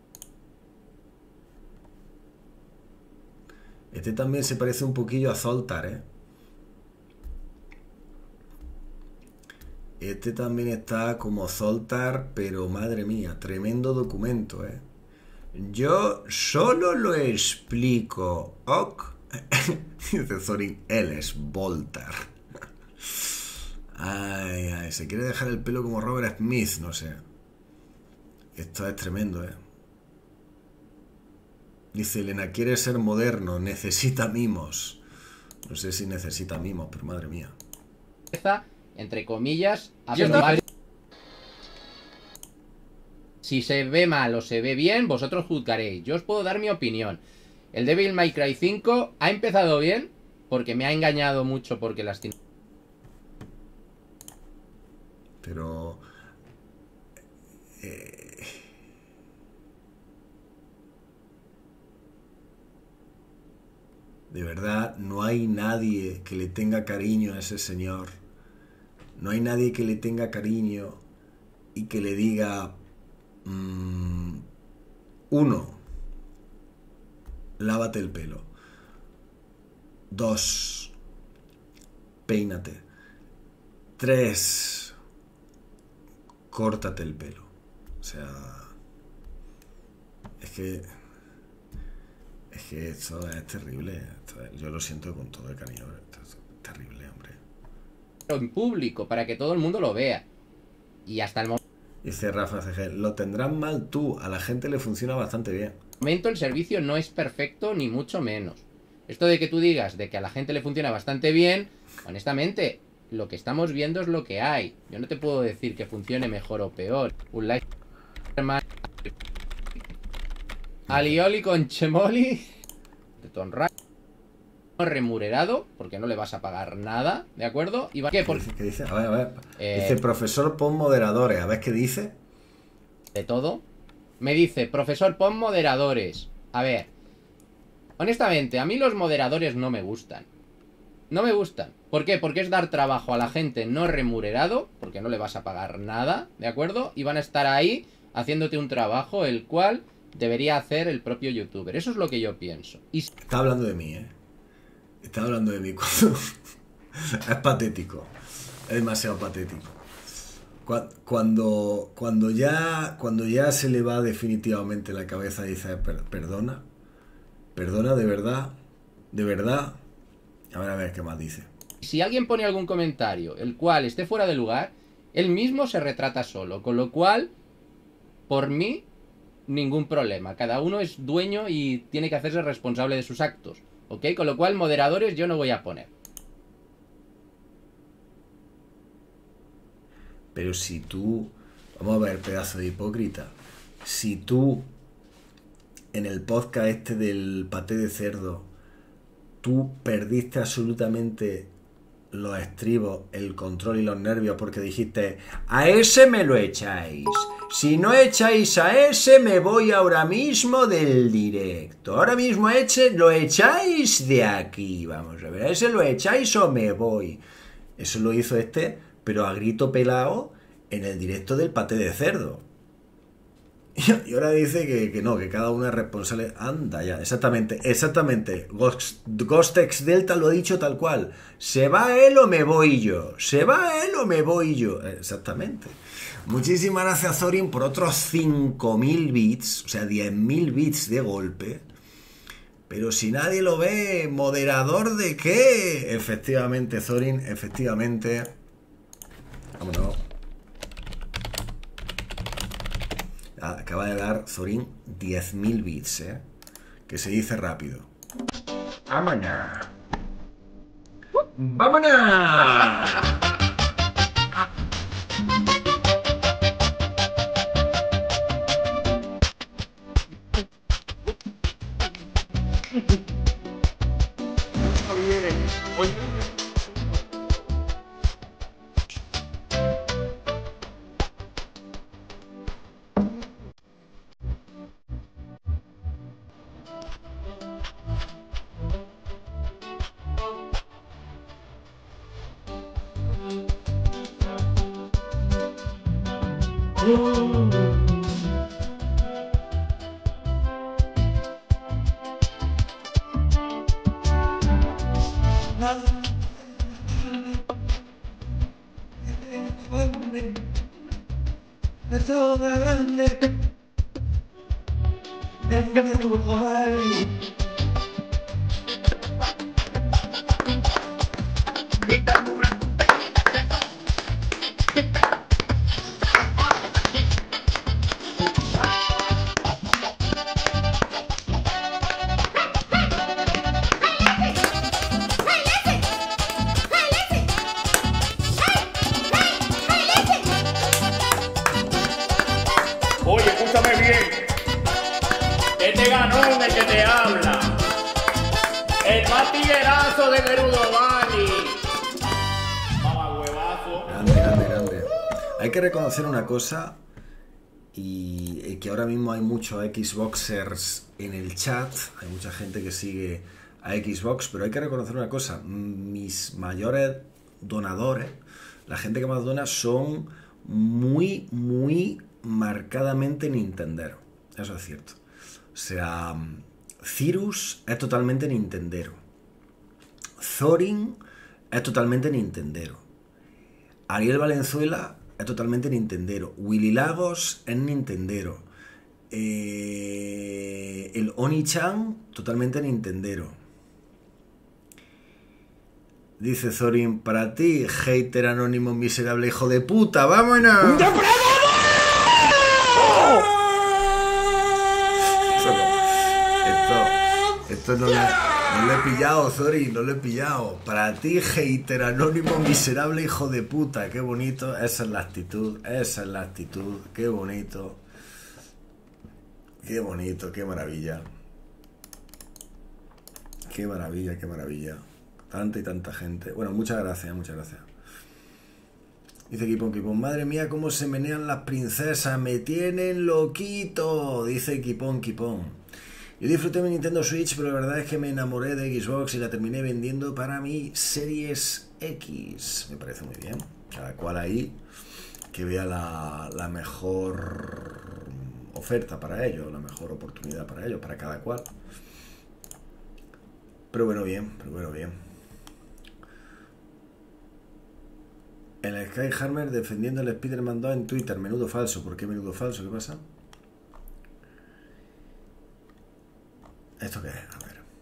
Este también se parece un poquillo a Zoltar, ¿eh? Este también está como Zoltar, pero madre mía, tremendo documento, ¿eh? Yo solo lo explico, ok. Dice Zorin, él es Voltar. Ay, ay, se quiere dejar el pelo como Robert Smith, no sé. Esto es tremendo, ¿eh? Dice Elena, quiere ser moderno, necesita mimos. No sé si necesita mimos, pero madre mía. Entre comillas, mal. Si se ve mal o se ve bien, vosotros juzgaréis. Yo os puedo dar mi opinión. El Devil May Cry 5 ha empezado bien porque me ha engañado mucho porque las... Pero... de verdad, no hay nadie que le tenga cariño a ese señor. No hay nadie que le tenga cariño y que le diga... uno, lávate el pelo. 2, peínate. 3, córtate el pelo. O sea, es que esto es terrible. Yo lo siento con todo el cariño. Esto es terrible, hombre. En público, para que todo el mundo lo vea. Y hasta el momento... Dice Rafa CG, lo tendrás mal tú, a la gente le funciona bastante bien. El servicio no es perfecto, ni mucho menos. Esto de que tú digas de que a la gente le funciona bastante bien, honestamente, lo que estamos viendo es lo que hay. Yo no te puedo decir que funcione mejor o peor. Un like alioli con chemoli de Tonra remunerado, porque no le vas a pagar nada, ¿de acuerdo? ¿Y va qué? ¿Qué dice? A ver. Dice profesor, pon moderadores. A ver qué dice. De todo. Me dice, profesor, pon moderadores. A ver. Honestamente, a mí los moderadores no me gustan. No me gustan. ¿Por qué? Porque es dar trabajo a la gente no remunerado, porque no le vas a pagar nada, ¿de acuerdo? Y van a estar ahí haciéndote un trabajo el cual debería hacer el propio youtuber. Eso es lo que yo pienso. Y... Está hablando de mí, ¿eh? Está hablando de mí cuando... Es patético. Es demasiado patético. Cuando ya se le va definitivamente la cabeza y dice, perdona, de verdad. A ver qué más dice. Si alguien pone algún comentario el cual esté fuera de lugar, él mismo se retrata solo, con lo cual, por mí, ningún problema. Cada uno es dueño y tiene que hacerse responsable de sus actos, ¿ok? Con lo cual, moderadores yo no voy a poner. Pero si tú... Vamos a ver, pedazo de hipócrita. Si tú, en el podcast este del paté de cerdo, tú perdiste absolutamente los estribos, el control y los nervios porque dijiste, a ese me lo echáis. Si no echáis a ese, me voy ahora mismo del directo. Ahora mismo lo echáis de aquí. Vamos a ver, a ese lo echáis o me voy. Eso lo hizo este, pero a grito pelado en el directo del paté de cerdo. Y ahora dice que no, que cada uno es responsable. Anda ya, exactamente. Ghostex Delta lo ha dicho tal cual. ¿Se va él o me voy yo? Exactamente. Muchísimas gracias, Zorin, por otros 5.000 bits, o sea, 10.000 bits de golpe. Pero si nadie lo ve, ¿moderador de qué? Efectivamente, Zorin, efectivamente. Vámonos. Acaba de dar Zorin 10.000 bits, que se dice rápido. ¡Vámonos! ¡Vámonos! Oye, escúchame bien. Este ganón el que te habla. El más tiguerazo de Gerudo Valley. Mamá huevazo. Grande, grande, grande. Hay que reconocer una cosa, y que ahora mismo hay muchos Xboxers en el chat, hay mucha gente que sigue a Xbox, pero hay que reconocer una cosa: mis mayores donadores, la gente que más dona, son muy, muy marcadamente nintendero. Eso es cierto. O sea, Cirus es totalmente nintendero. Thorin es totalmente nintendero. Ariel Valenzuela es totalmente nintendero. Willy Lagos es nintendero. El Oni-chan, totalmente nintendero. Dice Thorin: para ti, hater anónimo miserable hijo de puta, vámonos. Esto no lo he pillado, Thorin, no lo he pillado. Para ti, hater anónimo miserable hijo de puta. Qué bonito, esa es la actitud, esa es la actitud. Qué bonito. Qué bonito, qué maravilla. Qué maravilla, qué maravilla. Tanta y tanta gente. Bueno, muchas gracias, muchas gracias. Dice Kipón, Kipón: madre mía, cómo se menean las princesas, me tienen loquito. Dice Kipón, Kipón: yo disfruté mi Nintendo Switch, pero la verdad es que me enamoré de Xbox y la terminé vendiendo para mi Series X. Me parece muy bien. Cada cual ahí que vea la mejor oferta para ello, la mejor oportunidad para ello, para cada cual. Pero bueno, bien, pero bueno, bien. El Skyhammer defendiendo el Spider-Man 2 en Twitter. Menudo falso. ¿Por qué menudo falso? ¿Qué pasa? ¿Esto qué es? A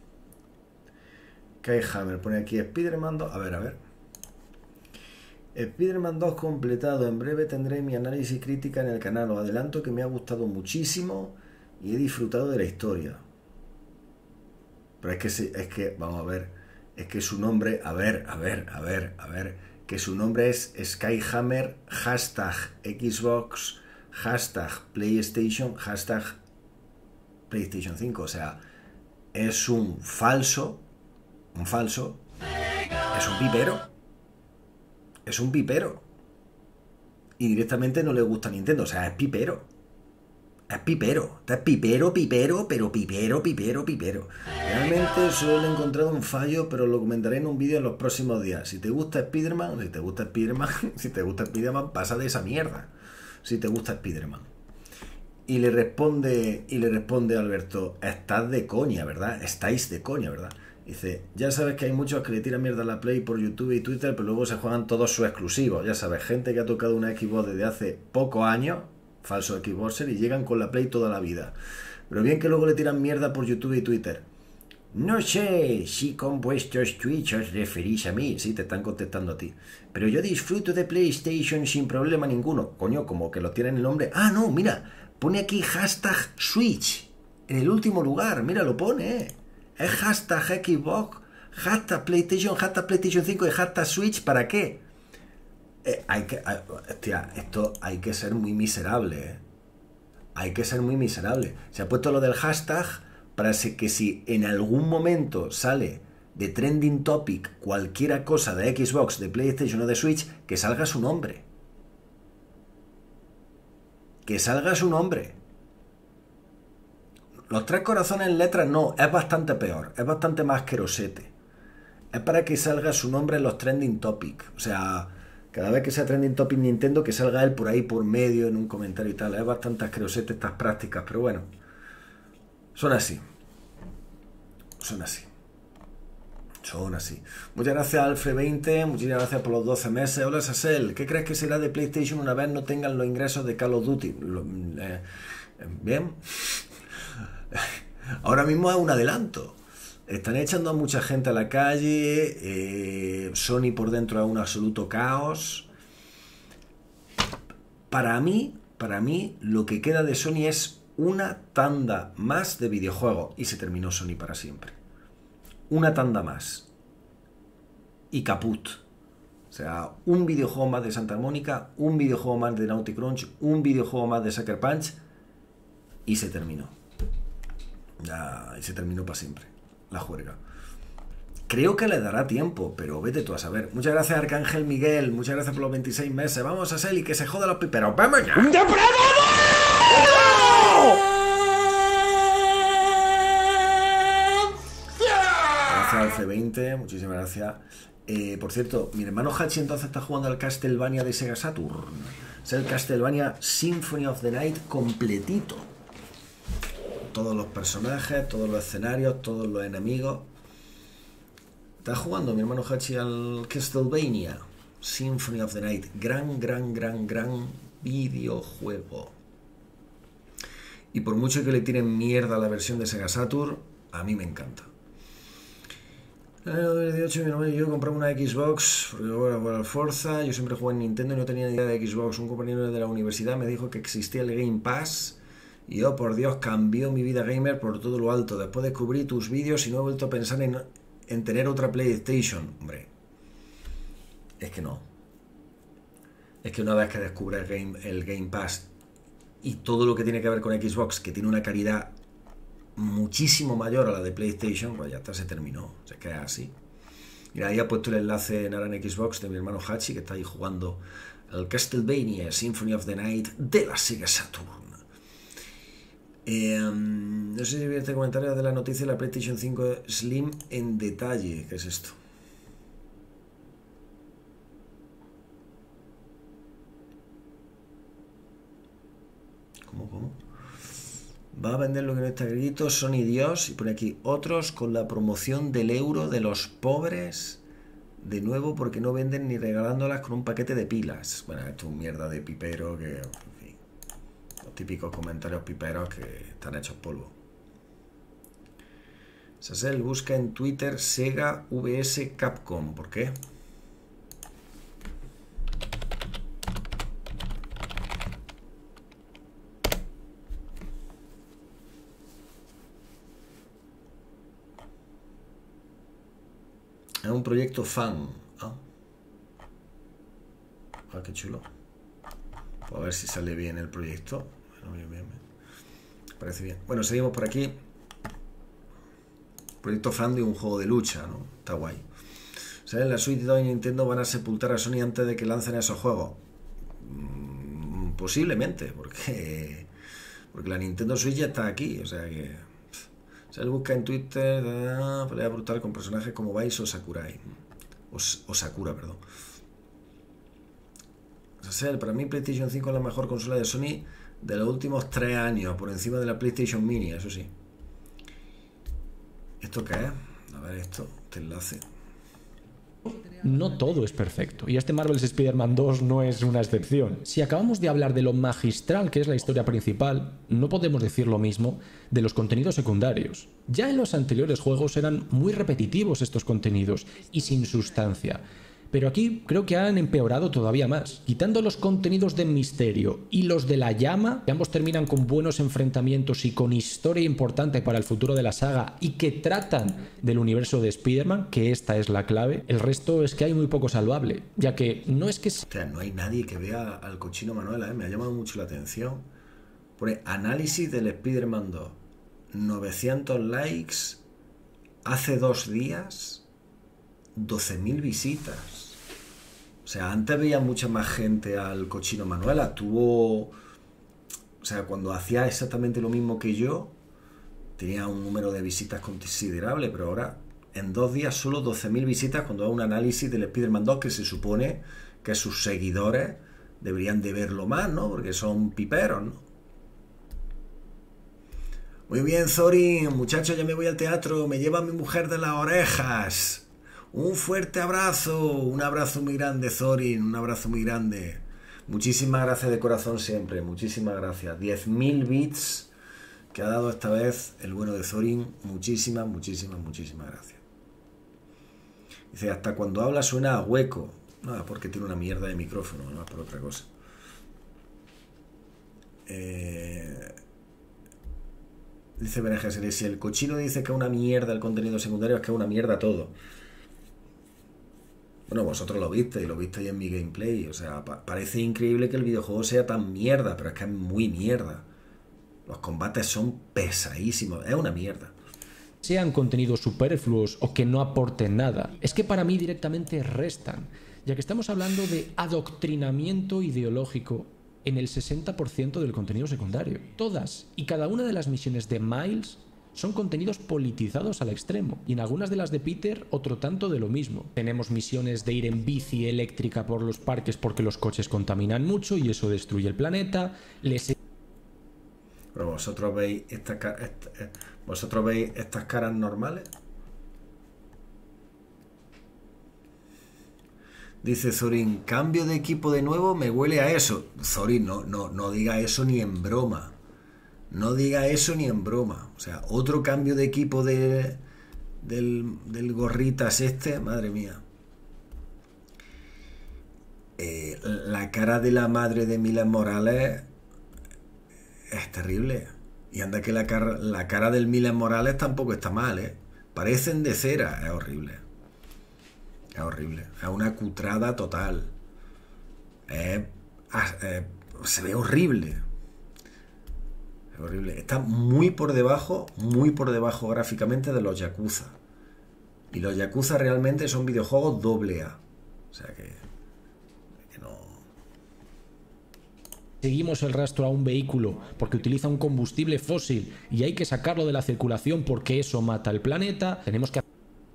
ver. Skyhammer pone aquí Spider-Man 2. A ver. Spider-Man 2 completado. En breve tendré mi análisis crítica en el canal. Os adelanto que me ha gustado muchísimo y he disfrutado de la historia. Pero es que, vamos a ver, es que su nombre, a ver, que su nombre es Skyhammer, hashtag Xbox, hashtag PlayStation, hashtag PlayStation 5, o sea, es un falso, es un pipero, y directamente no le gusta Nintendo, o sea, es pipero. Es pipero, pero pipero. Realmente solo he encontrado un fallo, pero lo comentaré en un vídeo en los próximos días. Si te gusta Spider-Man, pasa de esa mierda. Si te gusta Spider-Man. Y le responde Alberto: estás de coña, ¿verdad? Estáis de coña, ¿verdad? Dice: ya sabes que hay muchos que le tiran mierda a la Play por YouTube y Twitter, pero luego se juegan todos sus exclusivos. Ya sabes, gente que ha tocado una Xbox desde hace pocos años, falso Xboxer, y llegan con la Play toda la vida. Pero bien que luego le tiran mierda por YouTube y Twitter. No sé si con vuestros tweets os referís a mí. Sí, te están contestando a ti. Pero yo disfruto de PlayStation sin problema ninguno. Coño, como que lo tienen el nombre. Ah, no, mira, pone aquí hashtag Switch en el último lugar. Mira, lo pone, Es hashtag Xbox, hashtag PlayStation 5 y hashtag Switch. ¿Para qué? Esto hay que ser muy miserable, Hay que ser muy miserable. Se ha puesto lo del hashtag para que si en algún momento sale de trending topic cualquier cosa de Xbox, de PlayStation o de Switch, que salga su nombre. Que salga su nombre. Los 3 corazones en letras no, es bastante peor, es bastante más asquerosete. Es para que salga su nombre en los trending topic. O sea, cada vez que sea trending topic Nintendo, que salga él por ahí por medio en un comentario y tal. Es bastante asquerosete estas prácticas, pero bueno. Son así. Son así. Son así. Muchas gracias Alfred20, muchas gracias por los 12 meses. Hola Sasel, ¿qué crees que será de PlayStation una vez no tengan los ingresos de Call of Duty? Bien. Ahora mismo es un adelanto. Están echando a mucha gente a la calle. Sony por dentro es un absoluto caos. Para mí, lo que queda de Sony es una tanda más de videojuegos. Y se terminó Sony para siempre. Una tanda más. Y caput. O sea, un videojuego más de Santa Mónica, un videojuego más de Naughty Crunch, un videojuego más de Sucker Punch. Y se terminó. Ya, y se terminó para siempre la juerga. Creo que le dará tiempo, pero vete tú a saber. Muchas gracias Arcángel Miguel, muchas gracias por los 26 meses. Vamos a Sel y que se joda los piperos. ¡Vamos ya! ¡Un depredador! Gracias Alfe20, muchísimas gracias. Por cierto, mi hermano Hachi entonces está jugando al Castlevania de Sega Saturn. Es el Castlevania Symphony of the Night completito. Todos los personajes, todos los escenarios, todos los enemigos. Está jugando mi hermano Hachi al Castlevania Symphony of the Night. Gran videojuego. Y por mucho que le tiren mierda a la versión de Sega Saturn, a mí me encanta. En el 2018 mi hermano y yo compramos una Xbox porque ahora jugar al Forza. Yo siempre jugué en Nintendo y no tenía ni idea de Xbox. Un compañero de la universidad me dijo que existía el Game Pass. Y yo, por Dios, cambió mi vida gamer por todo lo alto. Después descubrí tus vídeos y no he vuelto a pensar en tener otra PlayStation. Hombre, es que no. Es que una vez que descubres el Game Pass y todo lo que tiene que ver con Xbox, que tiene una calidad muchísimo mayor a la de PlayStation, pues ya está, se terminó. Se queda así. Mira, ahí ha puesto el enlace en ahora en Xbox de mi hermano Hachi, que está ahí jugando el Castlevania Symphony of the Night de la Sega Saturn. No sé si vi este comentario de la noticia de la PlayStation 5 Slim en detalle. ¿Qué es esto? ¿Cómo? Va a vender lo que no está escrito. Sony Dios. Y pone aquí otros con la promoción del euro de los pobres. De nuevo porque no venden ni regalándolas con un paquete de pilas. Bueno, esto es un mierda de pipero que... típicos comentarios piperos que están hechos polvo. Sasel busca en Twitter Sega vs Capcom. ¿Por qué? Es un proyecto fan. Qué chulo. A ver si sale bien el proyecto. Bien. Parece bien. Bueno, seguimos por aquí. Proyecto fan de un juego de lucha, ¿no? Está guay. ¿Sabes? La Switch 2 y Nintendo van a sepultar a Sony antes de que lancen esos juegos. Posiblemente, porque la Nintendo Switch ya está aquí. O sea que... Se busca en Twitter pelea brutal con personajes como Vice o Sakurai. O Sakura, perdón. O sea, para mí PlayStation 5 es la mejor consola de Sony de los últimos 3 años, por encima de la PlayStation Mini, eso sí. ¿Esto qué es? A ver esto, este enlace. No todo es perfecto, y este Marvel's Spider-Man 2 no es una excepción. Si acabamos de hablar de lo magistral que es la historia principal, no podemos decir lo mismo de los contenidos secundarios. Ya en los anteriores juegos eran muy repetitivos estos contenidos y sin sustancia. Pero aquí creo que han empeorado todavía más. Quitando los contenidos de misterio y los de la llama, que ambos terminan con buenos enfrentamientos y con historia importante para el futuro de la saga y que tratan del universo de Spider-Man, que esta es la clave, el resto es que hay muy poco salvable, ya que no es que... O sea, no hay nadie que vea al cochino Manuela, me ha llamado mucho la atención. Pone análisis del Spider-Man 2. 900 likes. Hace 2 días, 12.000 visitas. O sea, antes veía mucha más gente al Cochino Manuela. O sea, cuando hacía exactamente lo mismo que yo, tenía un número de visitas considerable, pero ahora, en 2 días, solo 12.000 visitas cuando hago un análisis del Spider-Man 2, que se supone que sus seguidores deberían de verlo más, ¿no? Porque son piperos, ¿no? Muy bien, Zorin, muchachos, ya me voy al teatro, me lleva mi mujer de las orejas. Un fuerte abrazo, un abrazo muy grande, Zorin, un abrazo muy grande. Muchísimas gracias de corazón siempre, muchísimas gracias. 10.000 bits que ha dado esta vez el bueno de Zorin, muchísimas gracias. Dice, hasta cuando habla suena a hueco. No, porque tiene una mierda de micrófono, no es por otra cosa. Dice Berenjes, si el cochino dice que es una mierda el contenido secundario, es que es una mierda todo. Bueno, vosotros lo visteis en mi gameplay. O sea, parece increíble que el videojuego sea tan mierda, pero es que es muy mierda. Los combates son pesadísimos, es una mierda. Sean contenidos superfluos o que no aporten nada, es que para mí directamente restan, ya que estamos hablando de adoctrinamiento ideológico en el 60% del contenido secundario. Todas y cada una de las misiones de Miles son contenidos politizados al extremo, y en algunas de las de Peter otro tanto de lo mismo. Tenemos misiones de ir en bici eléctrica por los parques porque los coches contaminan mucho y eso destruye el planeta. Pero vosotros veis estas caras normales. Dice Zorin, cambio de equipo de nuevo, me huele a eso. Zorin, no diga eso ni en broma. No diga eso ni en broma. O sea, otro cambio de equipo del gorritas este, madre mía. La cara de la madre de Miles Morales es terrible. Y anda que la cara del Miles Morales tampoco está mal, ¿eh? Parecen de cera, es horrible. Es horrible, es una cutrada total. Se ve horrible. Es horrible. Está muy por debajo gráficamente de los Yakuza. Y los Yakuza realmente son videojuegos AA. O sea que no. Seguimos el rastro a un vehículo porque utiliza un combustible fósil y hay que sacarlo de la circulación porque eso mata al planeta. Tenemos que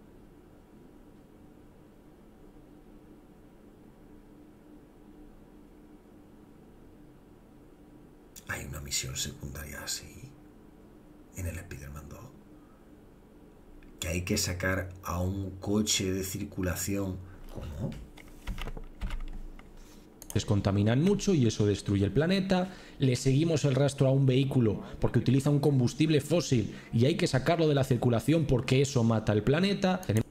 Hay una misión secundaria así en el Spider-Man 2, que hay que sacar a un coche de circulación. ¿Cómo? Descontaminan mucho y eso destruye el planeta. Le seguimos el rastro a un vehículo porque utiliza un combustible fósil y hay que sacarlo de la circulación porque eso mata al planeta. Tenemos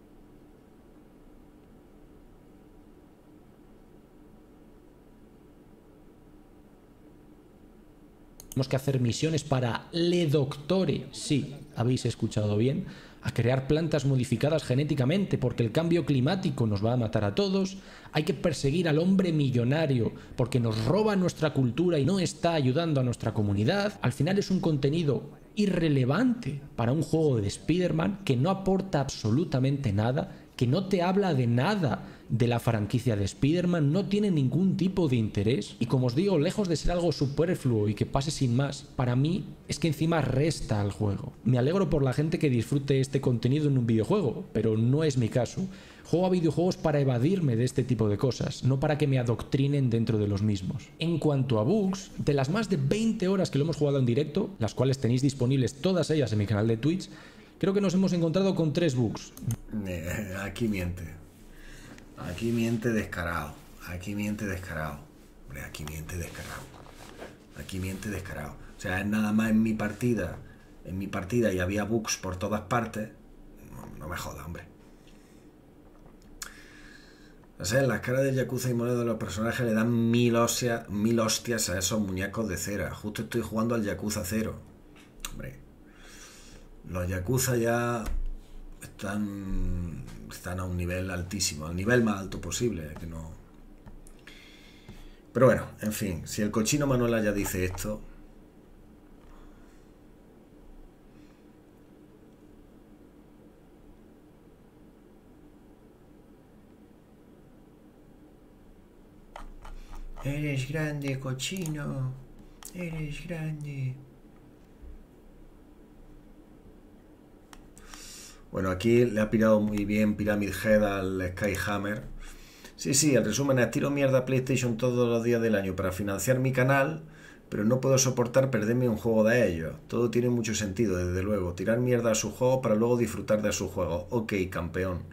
que hacer misiones para Le Doctore, sí, habéis escuchado bien, a crear plantas modificadas genéticamente porque el cambio climático nos va a matar a todos. Hay que perseguir al hombre millonario porque nos roba nuestra cultura y no está ayudando a nuestra comunidad. Al final es un contenido irrelevante para un juego de Spider-Man que no aporta absolutamente nada, que no te habla de nada de la franquicia de Spider-Man, no tiene ningún tipo de interés y, como os digo, lejos de ser algo superfluo y que pase sin más, para mí es que encima resta al juego. Me alegro por la gente que disfrute este contenido en un videojuego, pero no es mi caso. Juego a videojuegos para evadirme de este tipo de cosas, no para que me adoctrinen dentro de los mismos. En cuanto a bugs, de las más de 20 horas que lo hemos jugado en directo, las cuales tenéis disponibles todas ellas en mi canal de Twitch, creo que nos hemos encontrado con 3 bugs. Aquí miente. Aquí miente descarado. Aquí miente descarado. Hombre, aquí miente descarado. Aquí miente descarado. O sea, es nada más en mi partida. En mi partida y había bugs por todas partes. No me joda, hombre. O sea, las caras de Yakuza y Moreno de los personajes le dan mil hostias a esos muñecos de cera. Justo estoy jugando al Yakuza 0. Hombre. Los Yakuza ya están a un nivel altísimo, al nivel más alto posible, que no. Pero bueno, en fin, si el cochino Manuela ya dice esto, Eres grande, cochino. Eres grande. Bueno, aquí le ha pirado muy bien Pyramid Head al Skyhammer. Sí, el resumen es: tiro mierda a PlayStation todos los días del año para financiar mi canal, pero no puedo soportar perderme un juego de ellos. Todo tiene mucho sentido, desde luego. Tirar mierda a su juego para luego disfrutar de su juego. Ok, campeón.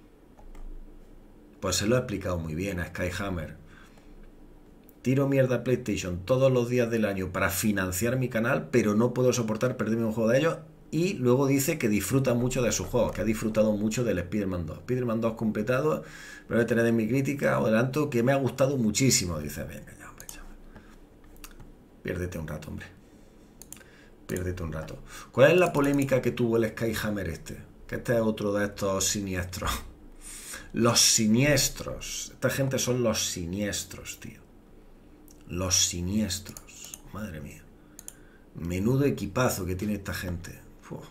Pues se lo ha explicado muy bien a Skyhammer. Tiro mierda a PlayStation todos los días del año para financiar mi canal, pero no puedo soportar perderme un juego de ellos. Y luego dice que disfruta mucho de sus juegos, que ha disfrutado mucho del Spider-Man 2. Spider-Man 2 completado, pero voy a tener en mi crítica o adelanto que me ha gustado muchísimo. Dice, venga ya, hombre, ya. Piérdete un rato, hombre. Piérdete un rato. ¿Cuál es la polémica que tuvo el Skyhammer este? Que este es otro de estos siniestros. Los siniestros. Esta gente son los siniestros, tío. Los siniestros. Madre mía. Menudo equipazo que tiene esta gente. Uf.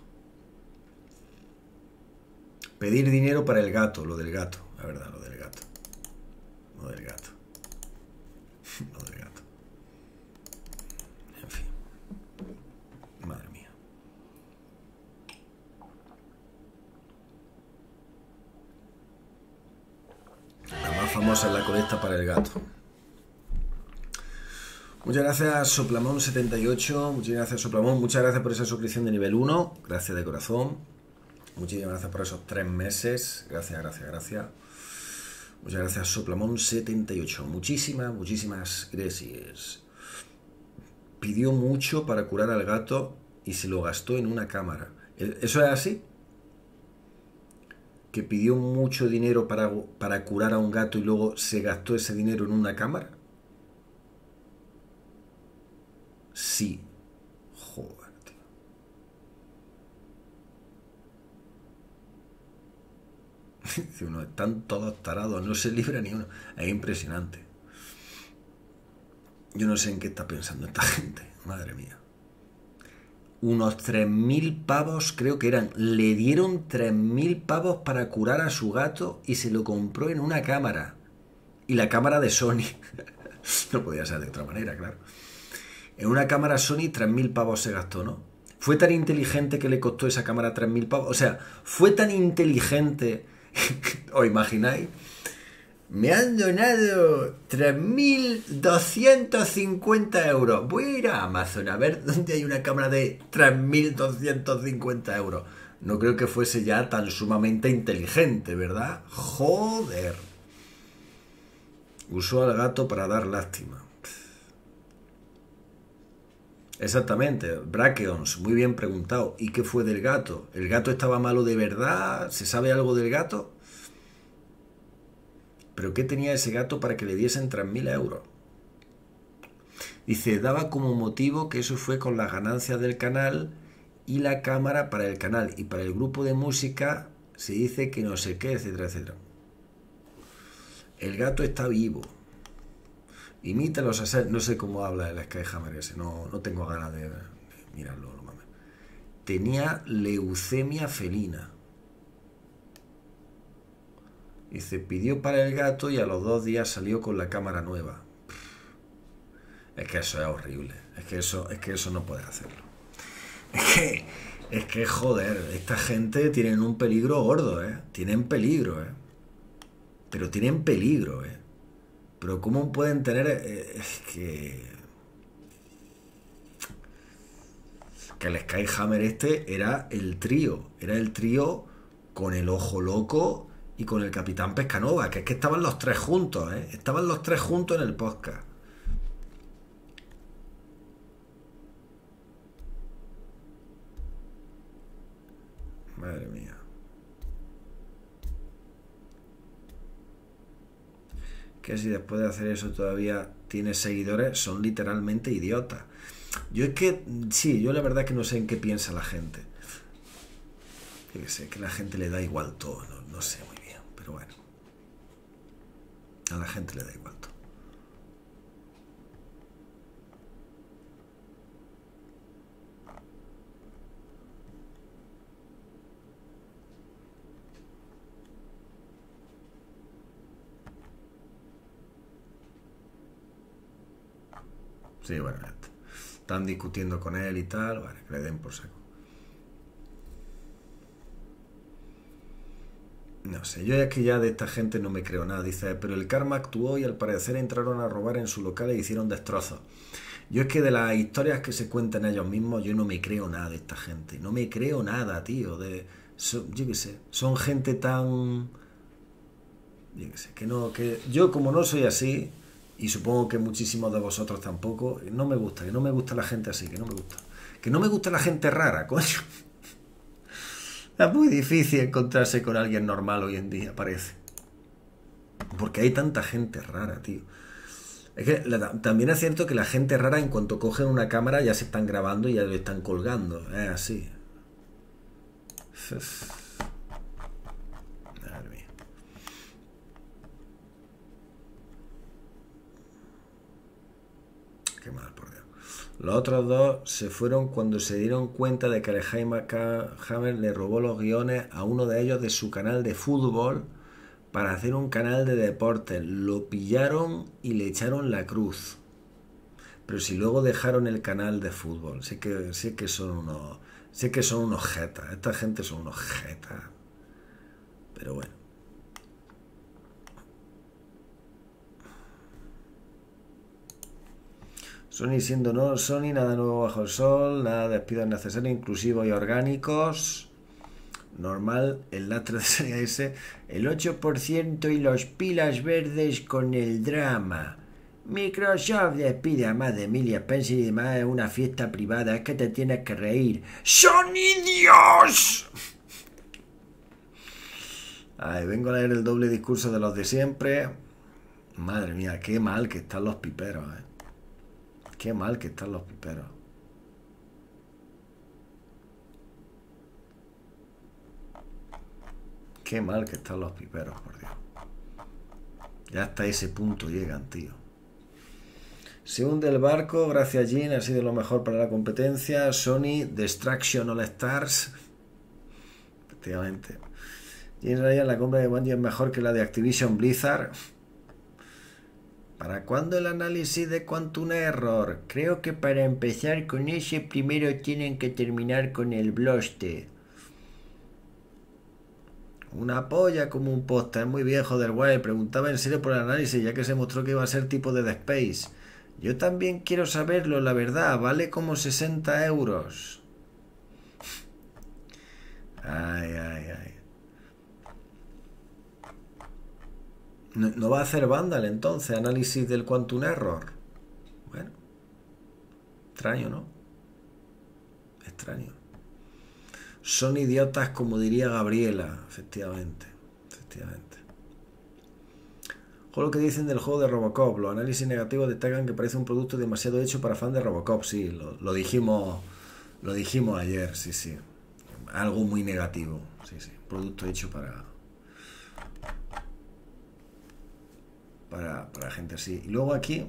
Pedir dinero para el gato. Lo del gato. La verdad, lo del gato. Lo del gato. Lo del gato. En fin. Madre mía. La más famosa es la colecta para el gato. Muchas gracias Soplamón78, muchas gracias Soplamón, muchas gracias por esa suscripción de nivel 1, gracias de corazón, muchísimas gracias por esos 3 meses, gracias. Muchas gracias Soplamón78, muchísimas gracias. Pidió mucho para curar al gato y se lo gastó en una cámara. ¿Eso es así? ¿Que pidió mucho dinero para curar a un gato y luego se gastó ese dinero en una cámara? Sí. Joder, tío. Dice uno, están todos tarados, no se libra ni uno. Es impresionante. Yo no sé en qué está pensando esta gente. Madre mía. Unos 3.000 pavos, creo que eran. Le dieron 3.000 pavos para curar a su gato y se lo compró en una cámara. Y la cámara de Sony. No podía ser de otra manera, claro. En una cámara Sony 3.000 pavos se gastó, ¿no? Fue tan inteligente que le costó esa cámara 3.000 pavos. O sea, fue tan inteligente. ¿Os imagináis? Me han donado 3.250 euros. Voy a ir a Amazon a ver dónde hay una cámara de 3.250 euros. No creo que fuese ya tan sumamente inteligente, ¿verdad? Joder. Usó al gato para dar lástima. Exactamente, Bracheons, muy bien preguntado. ¿Y qué fue del gato? ¿El gato estaba malo de verdad? ¿Se sabe algo del gato? ¿Pero qué tenía ese gato para que le diesen 3.000 euros? Dice, daba como motivo que eso fue con las ganancias del canal y la cámara para el canal. Y para el grupo de música se dice que no sé qué, etcétera, etcétera. El gato está vivo. Imítalos a ser, no sé cómo habla el Skyhammer ese, no tengo ganas de mirarlo, no mames. Tenía leucemia felina. Dice, pidió para el gato y a los 2 días salió con la cámara nueva. Es que eso es horrible, es que eso no puedes hacerlo. Es que joder, esta gente tienen un peligro gordo, tienen peligro, pero tienen peligro, Pero ¿cómo pueden tener...? Es que el Skyhammer este era el trío con el Ojo Loco y con el Capitán Pescanova, que es que estaban los 3 juntos, estaban los 3 juntos en el podcast. Madre mía. Que si después de hacer eso todavía tienes seguidores, son literalmente idiotas. Yo es que, sí, yo la verdad que no sé en qué piensa la gente. Yo sé que a la gente le da igual todo, no sé muy bien, pero bueno. A la gente le da igual todo. Sí, bueno, están discutiendo con él y tal, vale, que le den por saco. No sé, yo es que ya de esta gente no me creo nada. Dice, pero el karma actuó y al parecer entraron a robar en su local e hicieron destrozos. Yo es que de las historias que se cuentan ellos mismos, yo no me creo nada de esta gente. No me creo nada, tío. Yo qué sé, son gente tan... Yo qué sé, que yo como no soy así, y supongo que muchísimos de vosotros tampoco, no me gusta, que no me gusta la gente así, que no me gusta. Que no me gusta la gente rara, coño. Es muy difícil encontrarse con alguien normal hoy en día, parece. Porque hay tanta gente rara, tío. Es que también es cierto que la gente rara, en cuanto cogen una cámara, ya se están grabando y ya lo están colgando. Es así. Madre mía. Qué mal, por Dios. Los otros dos se fueron cuando se dieron cuenta de que Alzheimer Hammer le robó los guiones a uno de ellos de su canal de fútbol para hacer un canal de deportes. Lo pillaron y le echaron la cruz. Pero si luego dejaron el canal de fútbol, sé que son unos jetas. Esta gente son unos jetas. Pero bueno. Sony siendo no Sony, nada nuevo bajo el sol, nada de despidos necesarios, inclusivos y orgánicos. Normal, el lastre de Serie S, el 8% y los pilas verdes con el drama. Microsoft despide a más de Emilia Spencer y demás en una fiesta privada. Es que te tienes que reír. ¡Sony Dios! Ay, vengo a leer el doble discurso de los de siempre. Madre mía, qué mal que están los piperos, Qué mal que están los piperos. Qué mal que están los piperos, por Dios. Ya hasta ese punto llegan, tío. Se hunde el barco, gracias a Jin, ha sido lo mejor para la competencia. Sony, Destruction All Stars. Efectivamente. Jin Ryan, la compra de Bungie es mejor que la de Activision Blizzard. ¿Para cuándo el análisis de Quantum Error? Creo que para empezar con ese primero tienen que terminar con el Bloste. Una polla como un póster muy viejo del Wild. Preguntaba en serio por el análisis, ya que se mostró que iba a ser tipo de The Space. Yo también quiero saberlo, la verdad. Vale como 60 euros. Ay, ay, ay. ¿No va a hacer Vandal entonces? Análisis del Quantum Error. Bueno. Extraño, ¿no? Extraño. Son idiotas, como diría Gabriela. Efectivamente. Efectivamente. O lo que dicen del juego de Robocop. Los análisis negativos destacan que parece un producto demasiado hecho para fans de Robocop. Sí, lo dijimos ayer. Sí, sí. Algo muy negativo. Sí, sí. Producto hecho para gente así. Y luego aquí,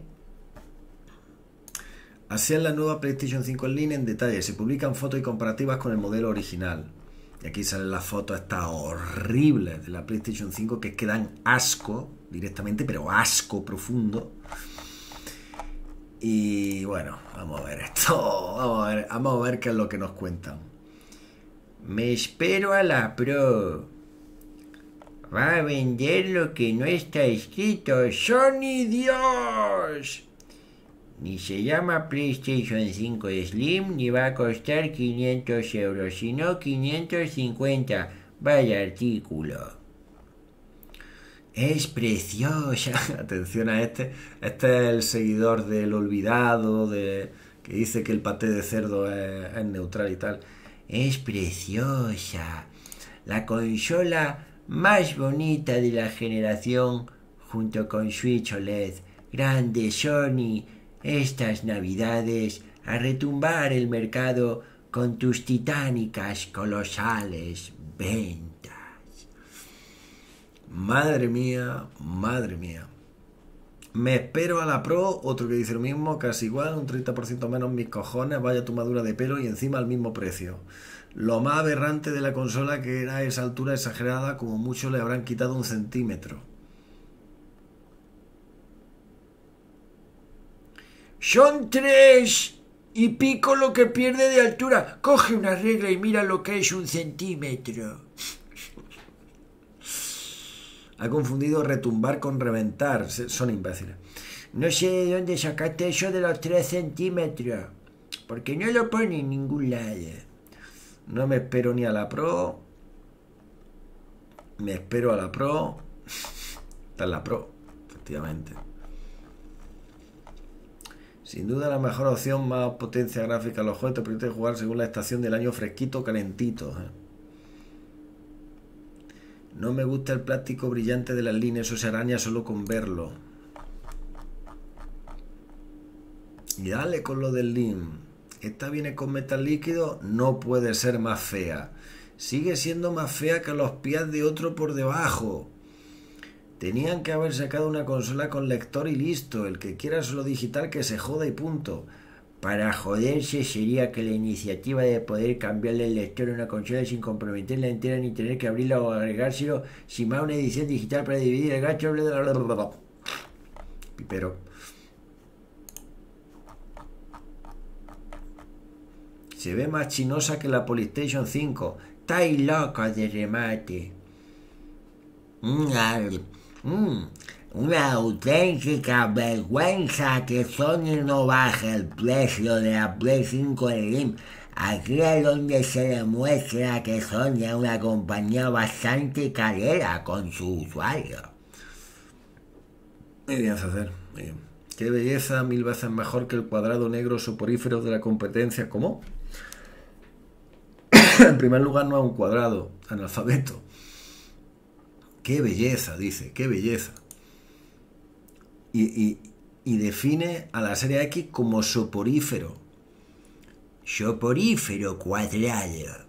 así es la nueva PlayStation 5 en línea en detalle. Se publican fotos y comparativas con el modelo original. Y aquí salen las fotos estas horribles de la PlayStation 5 que quedan asco directamente, pero asco profundo. Y bueno, vamos a ver esto. Vamos a ver qué es lo que nos cuentan. Me espero a la Pro. Va a vender lo que no está escrito. ¡Sony Dios! Ni se llama PlayStation 5 Slim, ni va a costar 500 euros, sino 550. Vaya artículo. Es preciosa. Atención a este. Este es el seguidor del olvidado, que dice que el paté de cerdo es neutral y tal. Es preciosa. La consola más bonita de la generación, junto con Switch OLED. Grande Sony, estas navidades a retumbar el mercado con tus titánicas colosales ventas. Madre mía, madre mía. Me espero a la Pro, otro que dice lo mismo, casi igual, un 30% menos mis cojones, vaya tomadura de pelo y encima al mismo precio. Lo más aberrante de la consola que era esa altura exagerada, como mucho le habrán quitado 1 centímetro. Son 3 y pico lo que pierde de altura. Coge una regla y mira lo que es 1 centímetro. Ha confundido retumbar con reventar. Son imbéciles. No sé de dónde sacaste eso de los 3 centímetros. Porque no lo pone en ningún lado. No me espero ni a la Pro. Me espero a la Pro. Esta es la Pro, efectivamente. Sin duda la mejor opción, más potencia gráfica. Los juegos te permiten jugar según la estación del año, fresquito o calentito. No me gusta el plástico brillante de las líneas, eso se araña solo con verlo. Y dale con lo del LIM. Esta viene con metal líquido, no puede ser más fea. Sigue siendo más fea que los pies de otro por debajo. Tenían que haber sacado una consola con lector y listo. El que quiera solo digital que se joda y punto. Para joderse sería que la iniciativa de poder cambiarle el lector a una consola sin comprometerla entera ni tener que abrirla o agregárselo, sin más una edición digital para dividir el gasto. Pipero. Se ve más chinosa que la PlayStation 5. Estáis locos de remate. Una auténtica vergüenza que Sony no baje el precio de la Play 5 Slim. Aquí es donde se demuestra que Sony es una compañía bastante carera con sus usuarios. Muy bien, César. Muy bien. Qué belleza, 1000 veces mejor que el cuadrado negro soporífero de la competencia. ¿Cómo? En primer lugar, no es un cuadrado, analfabeto. Qué belleza, dice, qué belleza. Y define a la serie X como soporífero. Soporífero cuadrado.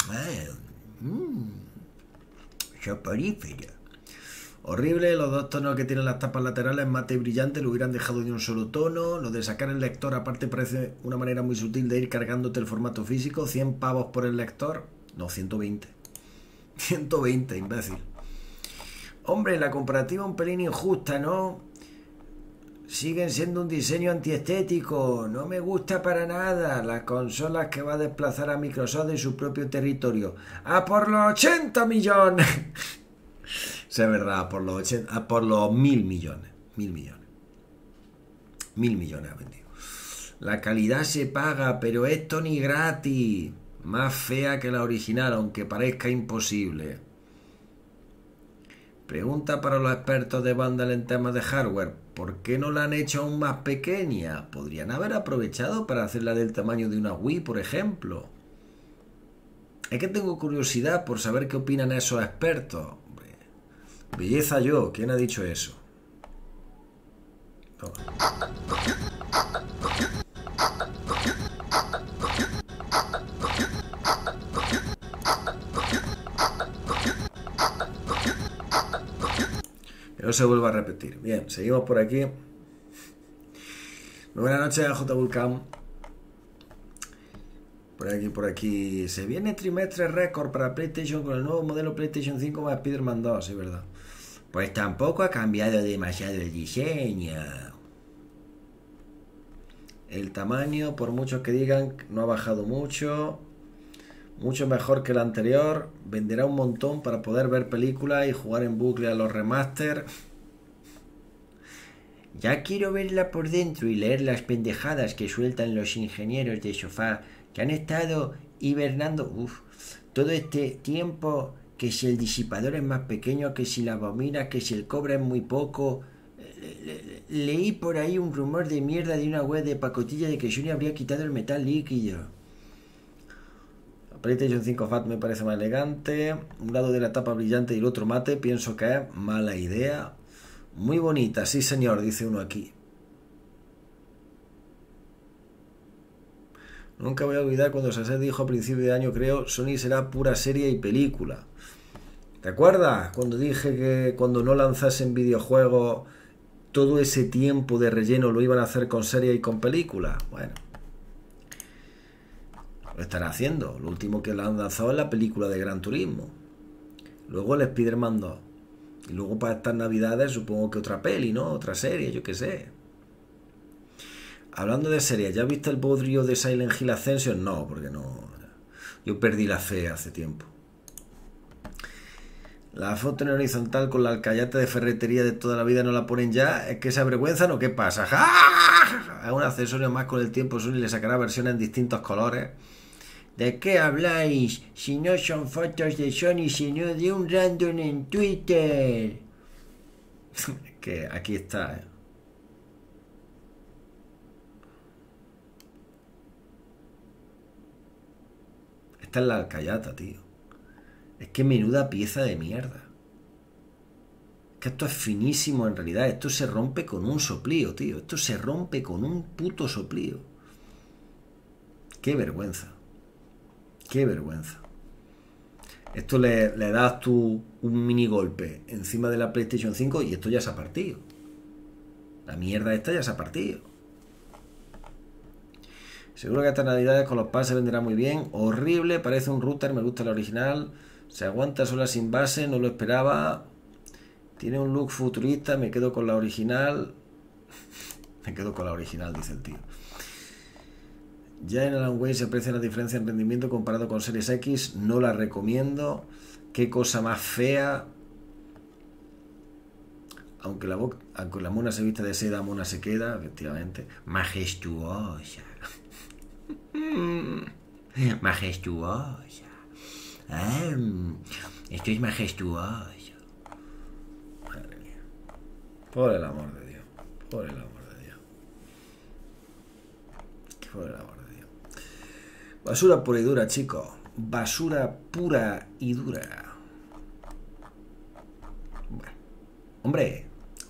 Soporífero. Horrible, los dos tonos que tienen las tapas laterales, mate y brillante, lo hubieran dejado de un solo tono. Lo de sacar el lector, aparte, parece una manera muy sutil de ir cargándote el formato físico. 100 pavos por el lector. No, 120. 120, imbécil. Hombre, la comparativa un pelín injusta, ¿no? Siguen siendo un diseño antiestético. No me gusta para nada. Las consolas que va a desplazar a Microsoft de su propio territorio. ¡A por los 80 millones! Sí, es verdad, por los 1.000 millones. 1.000 millones. 1.000 millones ha vendido. La calidad se paga, pero esto ni gratis. Más fea que la original, aunque parezca imposible. Pregunta para los expertos de Vandal en temas de hardware. ¿Por qué no la han hecho aún más pequeña? Podrían haber aprovechado para hacerla del tamaño de una Wii, por ejemplo. Es que tengo curiosidad por saber qué opinan esos expertos. Hombre, belleza yo. ¿Quién ha dicho eso? Toma. Que no se vuelva a repetir. Bien, seguimos por aquí. Muy buenas noches a J. Vulcan. Por aquí. Se viene trimestre récord para PlayStation con el nuevo modelo PlayStation 5 más Spider-Man 2, sí, verdad. Pues tampoco ha cambiado demasiado el diseño. El tamaño, por muchos que digan, no ha bajado mucho. Mucho mejor que el anterior. Venderá un montón para poder ver películas y jugar en bucle a los remaster. Ya quiero verla por dentro y leer las pendejadas que sueltan los ingenieros de sofá que han estado hibernando todo este tiempo, que si el disipador es más pequeño, que si la bobina, que si el cobre es muy poco. Leí por ahí un rumor de mierda de una web de pacotilla de que Sony habría quitado el metal líquido. La PlayStation 5 Fat me parece más elegante. Un lado de la tapa brillante y el otro mate. Pienso que es mala idea. Muy bonita, sí señor, dice uno aquí. Nunca voy a olvidar cuando Sasset dijo a principio de año, creo, Sony será pura serie y película. ¿Te acuerdas? Cuando dije que cuando no lanzasen videojuegos, todo ese tiempo de relleno lo iban a hacer con serie y con película. Bueno, lo están haciendo. Lo último que lo han lanzado es la película de Gran Turismo. Luego el Spider-Man 2. Y luego para estas navidades supongo que otra peli, ¿no? Otra serie, yo qué sé. Hablando de series, ¿ya viste el bodrio de Silent Hill Ascension? No, porque no. Yo perdí la fe hace tiempo. La foto en horizontal con la alcayata de ferretería de toda la vida no la ponen ya. ¿Es que se avergüenzan o qué pasa? ¡Ja! A un accesorio más con el tiempo Sony le sacará versiones en distintos colores. ¿De qué habláis? Si no son fotos de Sony, sino de un random en Twitter. Que aquí está, ¿eh? Esta es la alcayata, tío. Es que menuda pieza de mierda. Que esto es finísimo en realidad. Esto se rompe con un soplío, tío. Esto se rompe con un puto soplío. Qué vergüenza. Qué vergüenza. Esto le das tú un mini golpe encima de la PlayStation 5 y esto ya se ha partido. La mierda esta ya se ha partido. Seguro que estas navidades con los pases se venderá muy bien. Horrible, parece un router, me gusta la original. Se aguanta sola sin base, no lo esperaba. Tiene un look futurista, me quedo con la original. Me quedo con la original, dice el tío. Ya en Alan Wake se aprecia la diferencia en rendimiento comparado con Series X. No la recomiendo. Qué cosa más fea. Aunque la mona se vista de seda, mona se queda, efectivamente. Majestuosa. Majestuosa. Esto es majestuoso. Madre mía. Por el amor de Dios. Por el amor de Dios. Por el amor de Dios. Basura pura y dura, chicos. Basura pura y dura. Bueno. Hombre.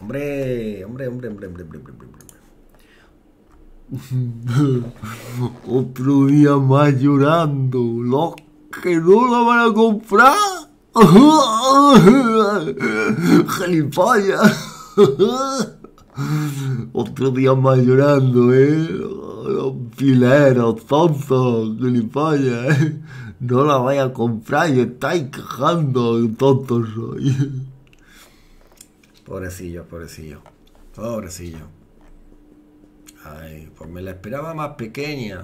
Otro día más llorando. Los que no la van a comprar. Gilipollas. Otro día más llorando, los fileros, tontos, gilipollas, no la vaya a comprar y estáis quejando, tontos sois. Pobrecillo. Ay, pues me la esperaba más pequeña.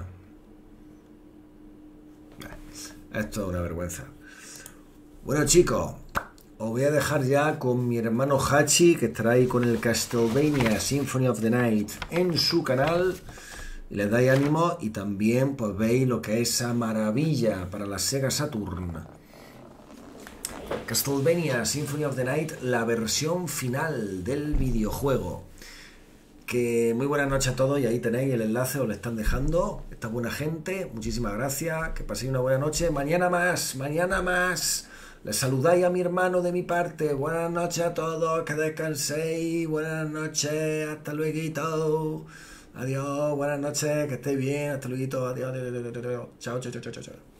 Esto es una vergüenza. Bueno, chicos, os voy a dejar ya con mi hermano Hachi, que estará ahí con el Castlevania Symphony of the Night en su canal. Y les dais ánimo y también pues veis lo que es esa maravilla para la Sega Saturn. Castlevania Symphony of the Night, la versión final del videojuego. Que muy buenas noches a todos y ahí tenéis el enlace, os lo están dejando. Esta buena gente, muchísimas gracias, que paséis una buena noche. Mañana más. Les saludáis a mi hermano de mi parte. Buenas noches a todos, que descanséis. Buenas noches, hasta luego. Adiós, buenas noches, que estéis bien. Hasta luego, adiós. Chao.